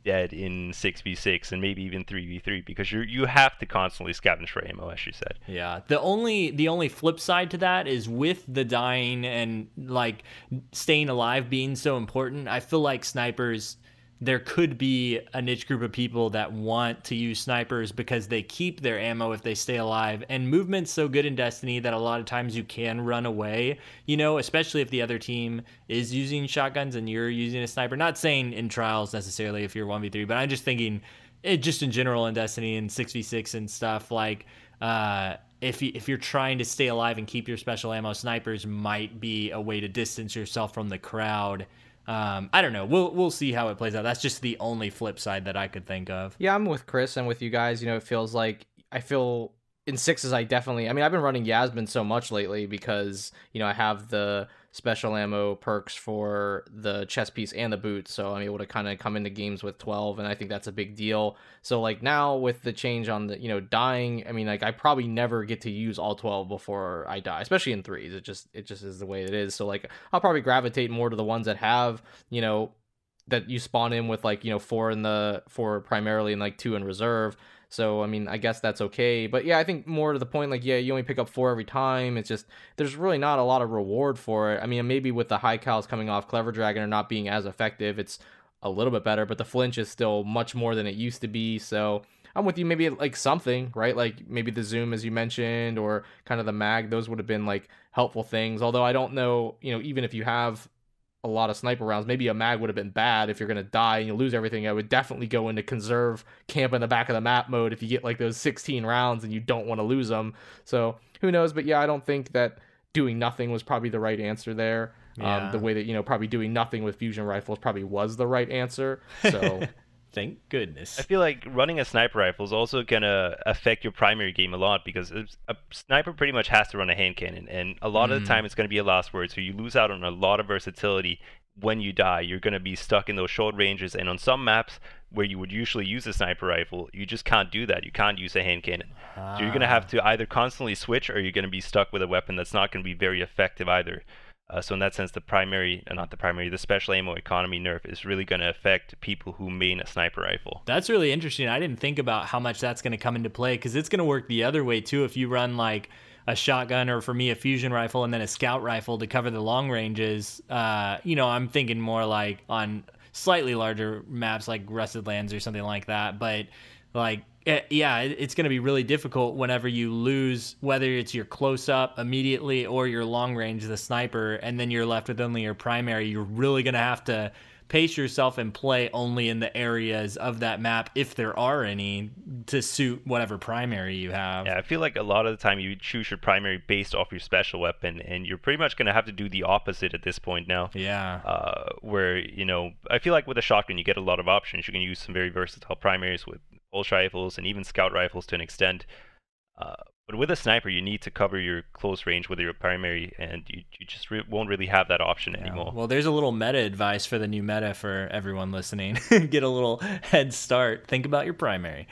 [SPEAKER 1] dead in six v six and maybe even three v three because you you have to constantly scavenge for ammo, as you said.
[SPEAKER 2] Yeah. The only the only flip side to that is with the dying and like staying alive being so important, I feel like snipers, there could be a niche group of people that want to use snipers because they keep their ammo if they stay alive. And movement's so good in Destiny that a lot of times you can run away, you know, especially if the other team is using shotguns and you're using a sniper. Not saying in trials necessarily if you're one v three, but I'm just thinking it just in general in Destiny and six v six and stuff. Like, uh, if, you, if you're trying to stay alive and keep your special ammo, snipers might be a way to distance yourself from the crowd. Um, I don't know. We'll we'll see how it plays out. That's just the only flip side that I could think of.
[SPEAKER 3] Yeah, I'm with Chris and with you guys. You know, it feels like I feel in sixes. I definitely. I mean, I've been running Yasmin so much lately because you know I have the special ammo perks for the chest piece and the boots, so I'm able to kind of come into games with twelve, and I think that's a big deal. So like now with the change on the you know dying, I mean like I probably never get to use all twelve before I die, especially in threes. It just it just is the way it is. So like I'll probably gravitate more to the ones that have you know that you spawn in with like you know four in the four primarily and like two in reserve. So, I mean, I guess that's okay. But yeah, I think more to the point, like, yeah, you only pick up four every time. It's just, there's really not a lot of reward for it. I mean, maybe with the high cals coming off Clever Dragon or not being as effective, it's a little bit better, but the flinch is still much more than it used to be. So I'm with you, maybe like something, right? Like maybe the zoom, as you mentioned, or kind of the mag, those would have been like helpful things. Although I don't know, you know, even if you have a lot of sniper rounds, maybe a mag would have been bad. If you're going to die and you lose everything, I would definitely go into conserve camp in the back of the map mode if you get like those sixteen rounds and you don't want to lose them. So who knows? But yeah, I don't think that doing nothing was probably the right answer there. Yeah. Um, the way that, you know, probably doing nothing with fusion rifles probably was the right answer. So
[SPEAKER 2] thank goodness.
[SPEAKER 1] I feel like running a sniper rifle is also going to affect your primary game a lot because a sniper pretty much has to run a hand cannon, and a lot mm. of the time it's going to be a last word, so you lose out on a lot of versatility. When you die, you're going to be stuck in those short ranges, and on some maps where you would usually use a sniper rifle, you just can't do that. You can't use a hand cannon. Ah. So you're going to have to either constantly switch, or you're going to be stuck with a weapon that's not going to be very effective either. Uh, so in that sense, the primary, uh, not the primary, the special ammo economy nerf is really going to affect people who main a sniper rifle.
[SPEAKER 2] That's really interesting. I didn't think about how much that's going to come into play, because it's going to work the other way too. If you run like a shotgun, or for me a fusion rifle, and then a scout rifle to cover the long ranges, uh, you know, I'm thinking more like on slightly larger maps like Rusted Lands or something like that. But like, yeah, it's going to be really difficult whenever you lose, whether it's your close-up immediately or your long-range, the sniper, and then you're left with only your primary. You're really going to have to pace yourself and play only in the areas of that map, if there are any, to suit whatever primary you have.
[SPEAKER 1] Yeah, I feel like a lot of the time you choose your primary based off your special weapon, and you're pretty much going to have to do the opposite at this point now.
[SPEAKER 2] Yeah.
[SPEAKER 1] Uh, where, you know, I feel like with a shotgun you get a lot of options. You can use some very versatile primaries with pulse rifles and even scout rifles to an extent. Uh, but with a sniper, you need to cover your close range with your primary, and you, you just re- won't really have that option yeah. anymore.
[SPEAKER 2] Well, there's a little meta advice for the new meta for everyone listening. Get a little head start. Think about your primary.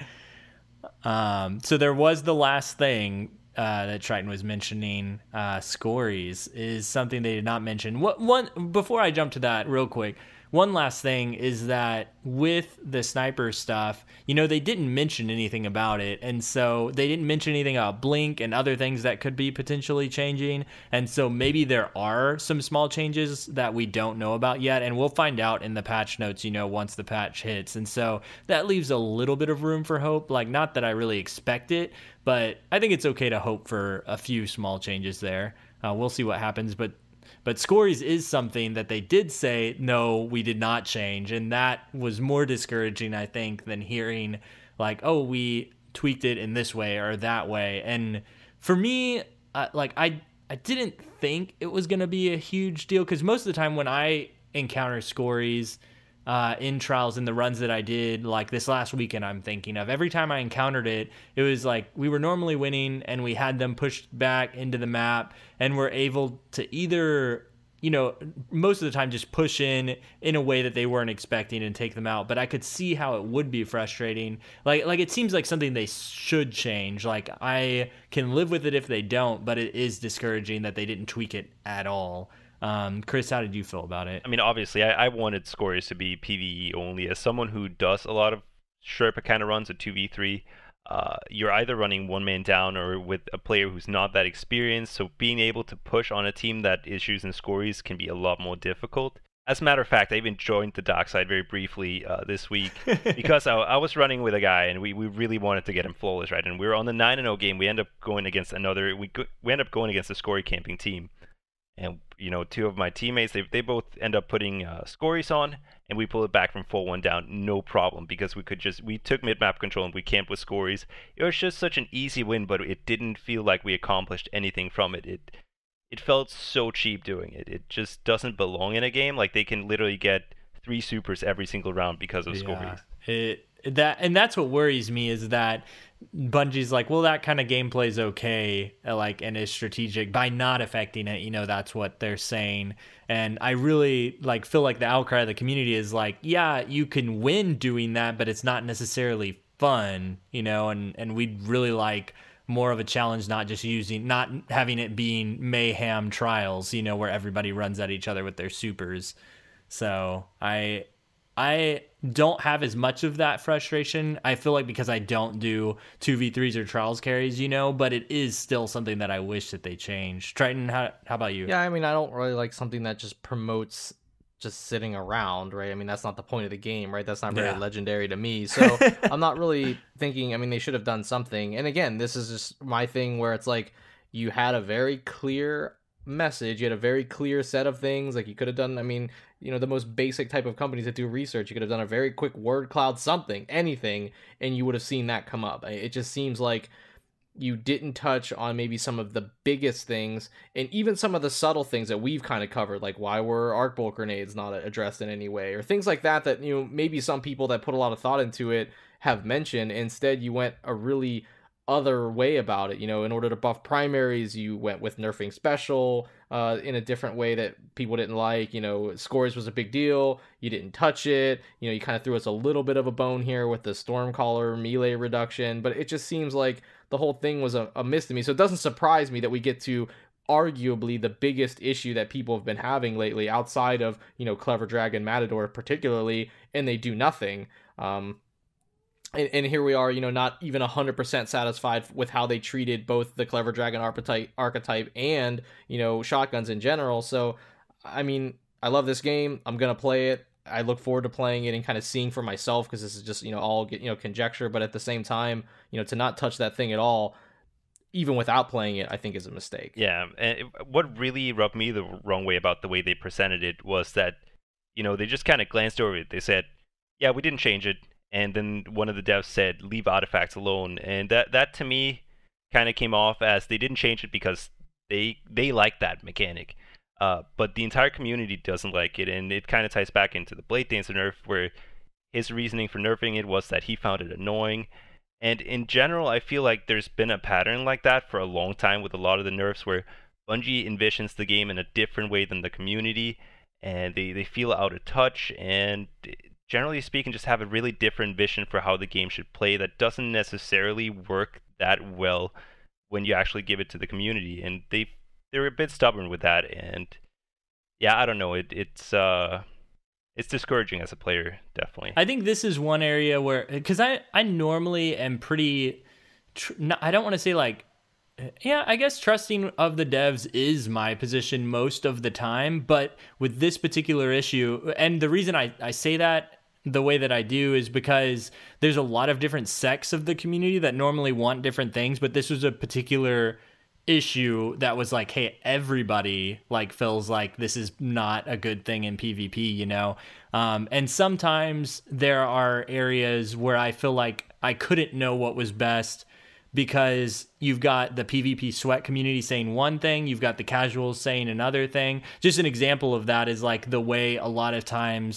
[SPEAKER 2] Um, so there was the last thing uh, that Triton was mentioning. Uh, Scories is something they did not mention. What one before I jump to that real quick. One last thing is that with the sniper stuff, you know, they didn't mention anything about it. And so they didn't mention anything about Blink and other things that could be potentially changing. And so maybe there are some small changes that we don't know about yet. And we'll find out in the patch notes, you know, once the patch hits. And so that leaves a little bit of room for hope. Like, not that I really expect it, but I think it's okay to hope for a few small changes there. Uh, we'll see what happens. But But Scories is something that they did say, no, we did not change. And that was more discouraging, I think, than hearing like, oh, we tweaked it in this way or that way. And for me, uh, like I, I didn't think it was going to be a huge deal, because most of the time when I encounter Scories uh, in trials, in the runs that I did, like this last weekend I'm thinking of, every time I encountered it, it was like we were normally winning and we had them pushed back into the map, and we're able to either, you know, most of the time just push in in a way that they weren't expecting and take them out. But I could see how it would be frustrating. Like, like it seems like something they should change. Like, I can live with it if they don't, but it is discouraging that they didn't tweak it at all. Um, Chris, how did you feel about it?
[SPEAKER 1] I mean, obviously, I, I wanted scores to be PvE only. As someone who does a lot of Sherpa kind of runs a two v three, uh, you're either running one man down or with a player who's not that experienced, so being able to push on a team that is using scores can be a lot more difficult. As a matter of fact, I even joined the dark side very briefly uh, this week because I, I was running with a guy and we, we really wanted to get him flawless, right? And we were on the nine and oh game. We end up going against another, we, go, we end up going against a scory camping team. And, you know, two of my teammates, they they both end up putting uh, scories on, and we pull it back from four one down, no problem, because we could just, we took mid-map control and we camped with scories. It was just such an easy win, but it didn't feel like we accomplished anything from it. It it felt so cheap doing it. It just doesn't belong in a game. Like, they can literally get three supers every single round because of
[SPEAKER 2] yeah,
[SPEAKER 1] scories.
[SPEAKER 2] It, that, and that's what worries me, is that Bungie's like, well, that kind of gameplay is okay, like, and is strategic by not affecting it. You know, that's what they're saying. And I really like feel like the outcry of the community is like, yeah, you can win doing that, but it's not necessarily fun, you know, and, and we'd really like more of a challenge, not just using, not having it being mayhem trials, you know, where everybody runs at each other with their supers. So I, I don't have as much of that frustration, I feel like, because I don't do two v threes or trials carries, you know, but it is still something that I wish that they changed. Triton, how, how about you?
[SPEAKER 3] Yeah, I mean, I don't really like something that just promotes just sitting around, right? I mean, that's not the point of the game, right? That's not very
[SPEAKER 2] Yeah.
[SPEAKER 3] legendary to me. So I'm not really thinking, I mean, they should have done something. And again, this is just my thing where it's like, you had a very clear message, you had a very clear set of things. Like, you could have done, I mean, you know, the most basic type of companies that do research, you could have done a very quick word cloud, something, anything, and you would have seen that come up. It just seems like you didn't touch on maybe some of the biggest things, and even some of the subtle things that we've kind of covered, like why were arc bolt grenades not addressed in any way, or things like that, that, you know, maybe some people that put a lot of thought into it have mentioned. Instead, you went a really other way about it. You know, in order to buff primaries, you went with nerfing special uh in a different way that people didn't like. You know, scores was a big deal, you didn't touch it. You know, you kind of threw us a little bit of a bone here with the Stormcaller melee reduction, but it just seems like the whole thing was a, a miss to me. So it doesn't surprise me that we get to arguably the biggest issue that people have been having lately, outside of, you know, Clever Dragon Matador particularly, and they do nothing. um And, and here we are, you know, not even one hundred percent satisfied with how they treated both the Clever Dragon archetype, archetype and, you know, shotguns in general. So, I mean, I love this game. I'm going to play it. I look forward to playing it and kind of seeing for myself, because this is just, you know, all, you know, conjecture. But at the same time, you know, to not touch that thing at all, even without playing it, I think is a mistake.
[SPEAKER 1] Yeah, and it, what really rubbed me the wrong way about the way they presented it was that, you know, they just kind of glanced over it. They said, yeah, we didn't change it. And then one of the devs said, leave artifacts alone. And that, that to me kind of came off as they didn't change it because they they like that mechanic. Uh, but the entire community doesn't like it. And it kind of ties back into the Blade Dancer nerf, where his reasoning for nerfing it was that he found it annoying. And in general, I feel like there's been a pattern like that for a long time with a lot of the nerfs, where Bungie envisions the game in a different way than the community. And they, they feel out of touch, and generally speaking, just have a really different vision for how the game should play that doesn't necessarily work that well when you actually give it to the community. And they they're a bit stubborn with that. And yeah, I don't know. It it's uh it's discouraging as a player, definitely.
[SPEAKER 2] I think this is one area where, because I I normally am pretty, tr- I don't want to say like, yeah, I guess trusting of the devs is my position most of the time, but with this particular issue, and the reason I, I say that the way that I do is because there's a lot of different sects of the community that normally want different things, but this was a particular issue that was like, hey, everybody like feels like this is not a good thing in PvP, you know? Um, and sometimes there are areas where I feel like I couldn't know what was best, because you've got the PvP sweat community saying one thing, you've got the casuals saying another thing. Just an example of that is like the way a lot of times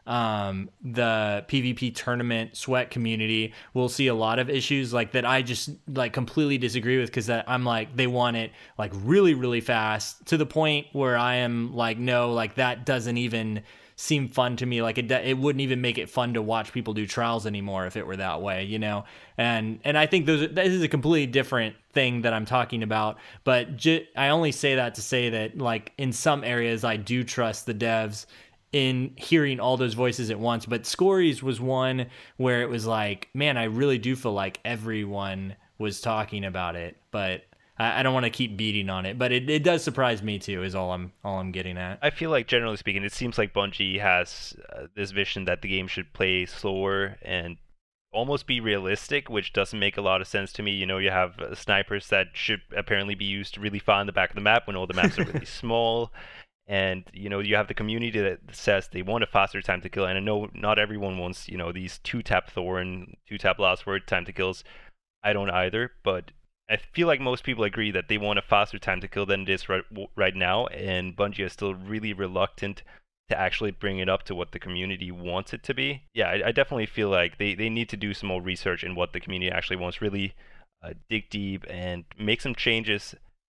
[SPEAKER 2] um, the PvP tournament sweat community will see a lot of issues like that. I just like completely disagree with, because I'm like, they want it like really, really fast to the point where I am like, no, like that doesn't even seem fun to me. Like it, it wouldn't even make it fun to watch people do trials anymore if it were that way, you know? And, and I think those, this is a completely different thing that I'm talking about, but j- I only say that to say that like in some areas, I do trust the devs in hearing all those voices at once. But Scories was one where it was like, man, I really do feel like everyone was talking about it, but I don't want to keep beating on it, but it, it does surprise me too, is all I'm all I'm getting at.
[SPEAKER 1] I feel like, generally speaking, it seems like Bungie has uh, this vision that the game should play slower and almost be realistic, which doesn't make a lot of sense to me. You know, you have uh, snipers that should apparently be used really far on the back of the map when all the maps are really small. And, you know, you have the community that says they want a faster time to kill. And I know not everyone wants, you know, these two-tap Thor and two-tap last word time to kills. I don't either, but I feel like most people agree that they want a faster time to kill than it is right, right now. And Bungie is still really reluctant to actually bring it up to what the community wants it to be. Yeah, I, I definitely feel like they, they need to do some more research in what the community actually wants, really uh, dig deep and make some changes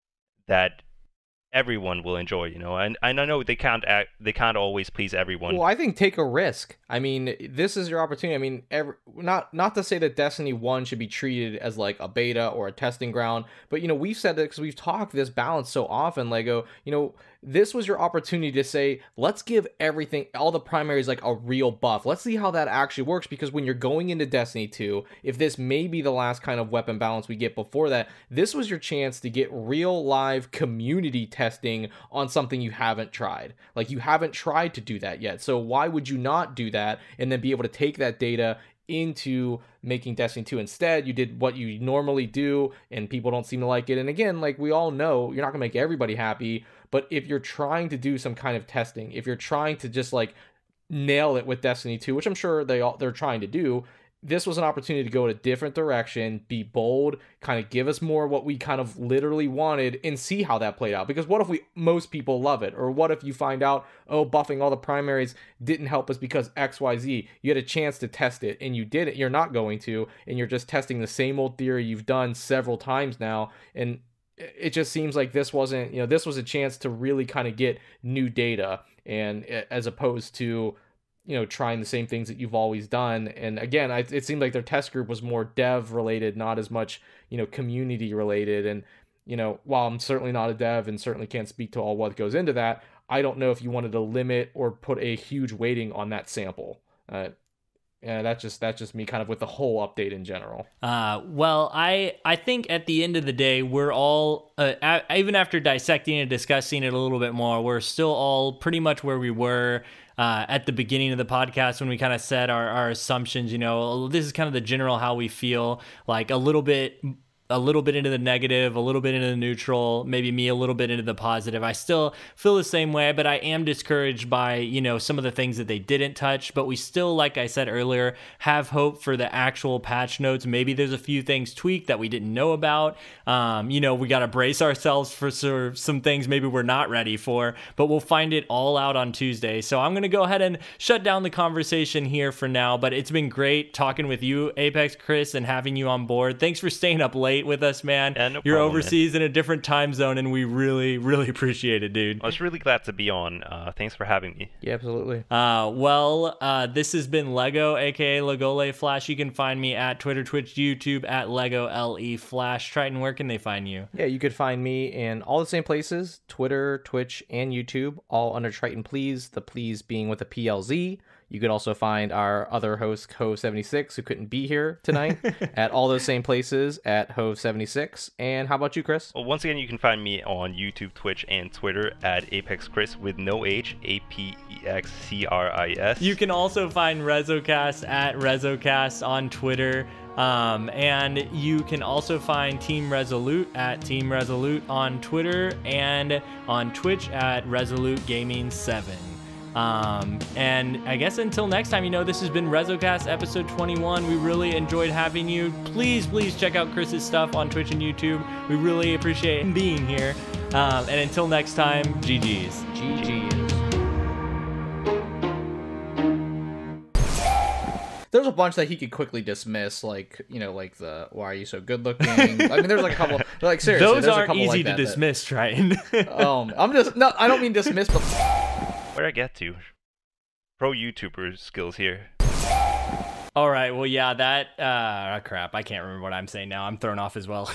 [SPEAKER 1] that everyone will enjoy, you know, and, and I know they can't act, they can't always please everyone.
[SPEAKER 3] Well, I think take a risk. I mean, this is your opportunity. I mean, every, not not to say that Destiny one should be treated as like a beta or a testing ground, but you know, we've said that because we've talked this balance so often, Lego. You know, this was your opportunity to say, let's give everything, all the primaries, like a real buff. Let's see how that actually works, because when you're going into Destiny two, if this may be the last kind of weapon balance we get before that, this was your chance to get real live community testing on something you haven't tried. Like, you haven't tried to do that yet. So why would you not do that and then be able to take that data into making Destiny two? Instead, you did what you normally do, and people don't seem to like it. And again, like we all know, you're not gonna make everybody happy, but if you're trying to do some kind of testing, if you're trying to just like nail it with Destiny two, which I'm sure they all they're trying to do, this was an opportunity to go in a different direction, be bold, kind of give us more what we kind of literally wanted, and see how that played out. Because what if we most people love it? Or what if you find out, oh, buffing all the primaries didn't help us because X Y Z? You had a chance to test it, and you did it. You're not going to, and you're just testing the same old theory you've done several times now. And it just seems like this wasn't, you know, this was a chance to really kind of get new data, and as opposed to, you know, trying the same things that you've always done. And again, I, it seemed like their test group was more dev related, not as much, you know, community related. And, you know, while I'm certainly not a dev and certainly can't speak to all what goes into that, I don't know if you wanted to limit or put a huge weighting on that sample. Uh, yeah, that's just that's just me kind of with the whole update in general.
[SPEAKER 2] Uh, well, I I think at the end of the day, we're all, uh, a- even after dissecting and discussing it a little bit more, we're still all pretty much where we were uh, at the beginning of the podcast when we kind of said our, our assumptions. You know, this is kind of the general how we feel, like a little bit a little bit into the negative, a little bit into the neutral, maybe me a little bit into the positive. I still feel the same way, but I am discouraged by, you know, some of the things that they didn't touch, but we still, like I said earlier, have hope for the actual patch notes. Maybe there's a few things tweaked that we didn't know about. Um, you know, we got to brace ourselves for some things maybe we're not ready for, but we'll find it all out on Tuesday. So I'm going to go ahead and shut down the conversation here for now, but it's been great talking with you, ApexCris, and having you on board. Thanks for staying up late with us, man.
[SPEAKER 1] Yeah, no
[SPEAKER 2] You're
[SPEAKER 1] problem,
[SPEAKER 2] overseas
[SPEAKER 1] man.
[SPEAKER 2] in a different time zone, and we really, really appreciate it, dude.
[SPEAKER 1] I was really glad to be on. Uh, thanks for having me.
[SPEAKER 3] Yeah, absolutely.
[SPEAKER 2] Uh, well, uh, this has been Lego, aka Legole Flash. You can find me at Twitter, Twitch, YouTube at Lego L E Flash. Triton, where can they find you?
[SPEAKER 3] Yeah, you could find me in all the same places: Twitter, Twitch, and YouTube, all under Triton Please. The Please being with a P L Z. You could also find our other host, Hove seventy-six, who couldn't be here tonight, at all those same places at Hove seventy-six. And how about you, Chris?
[SPEAKER 1] Well, once again, you can find me on YouTube, Twitch, and Twitter at ApexCris with no H, A P E X C R I S.
[SPEAKER 2] You can also find RezoCast at RezoCast on Twitter. Um, and you can also find Team Resolute at Team Resolute on Twitter and on Twitch at Resolute Gaming seven. Um, and I guess until next time, you know, this has been RezoCast episode twenty-one. We really enjoyed having you. Please, please check out Chris's stuff on Twitch and YouTube. We really appreciate him being here. Um, and until next time, G G's.
[SPEAKER 3] G G's. there's a bunch that he could quickly dismiss, like you know, like the why are you so good looking? I mean, there's like a couple, like seriously,
[SPEAKER 2] those
[SPEAKER 3] there's
[SPEAKER 2] aren't
[SPEAKER 3] a couple
[SPEAKER 2] easy
[SPEAKER 3] like
[SPEAKER 2] to
[SPEAKER 3] that
[SPEAKER 2] dismiss, Triton.
[SPEAKER 3] That, um, I'm just no, I don't mean dismiss, but
[SPEAKER 1] Where'd I get to? Pro YouTuber skills here.
[SPEAKER 2] All right, well, yeah, that uh, crap. I can't remember what I'm saying now. I'm thrown off as well.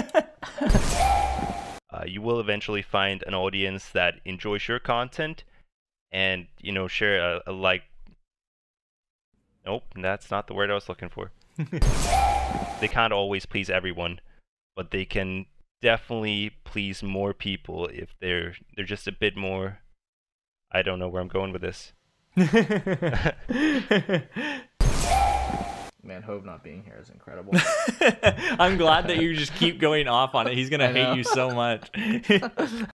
[SPEAKER 1] uh, you will eventually find an audience that enjoys your content, and you know, share a, a like. Nope, that's not the word I was looking for. They can't always please everyone, but they can definitely please more people if they're they're just a bit more. I don't know where I'm going with this.
[SPEAKER 3] Man, Hove not being here is incredible.
[SPEAKER 2] I'm glad that you just keep going off on it. He's gonna hate you so much.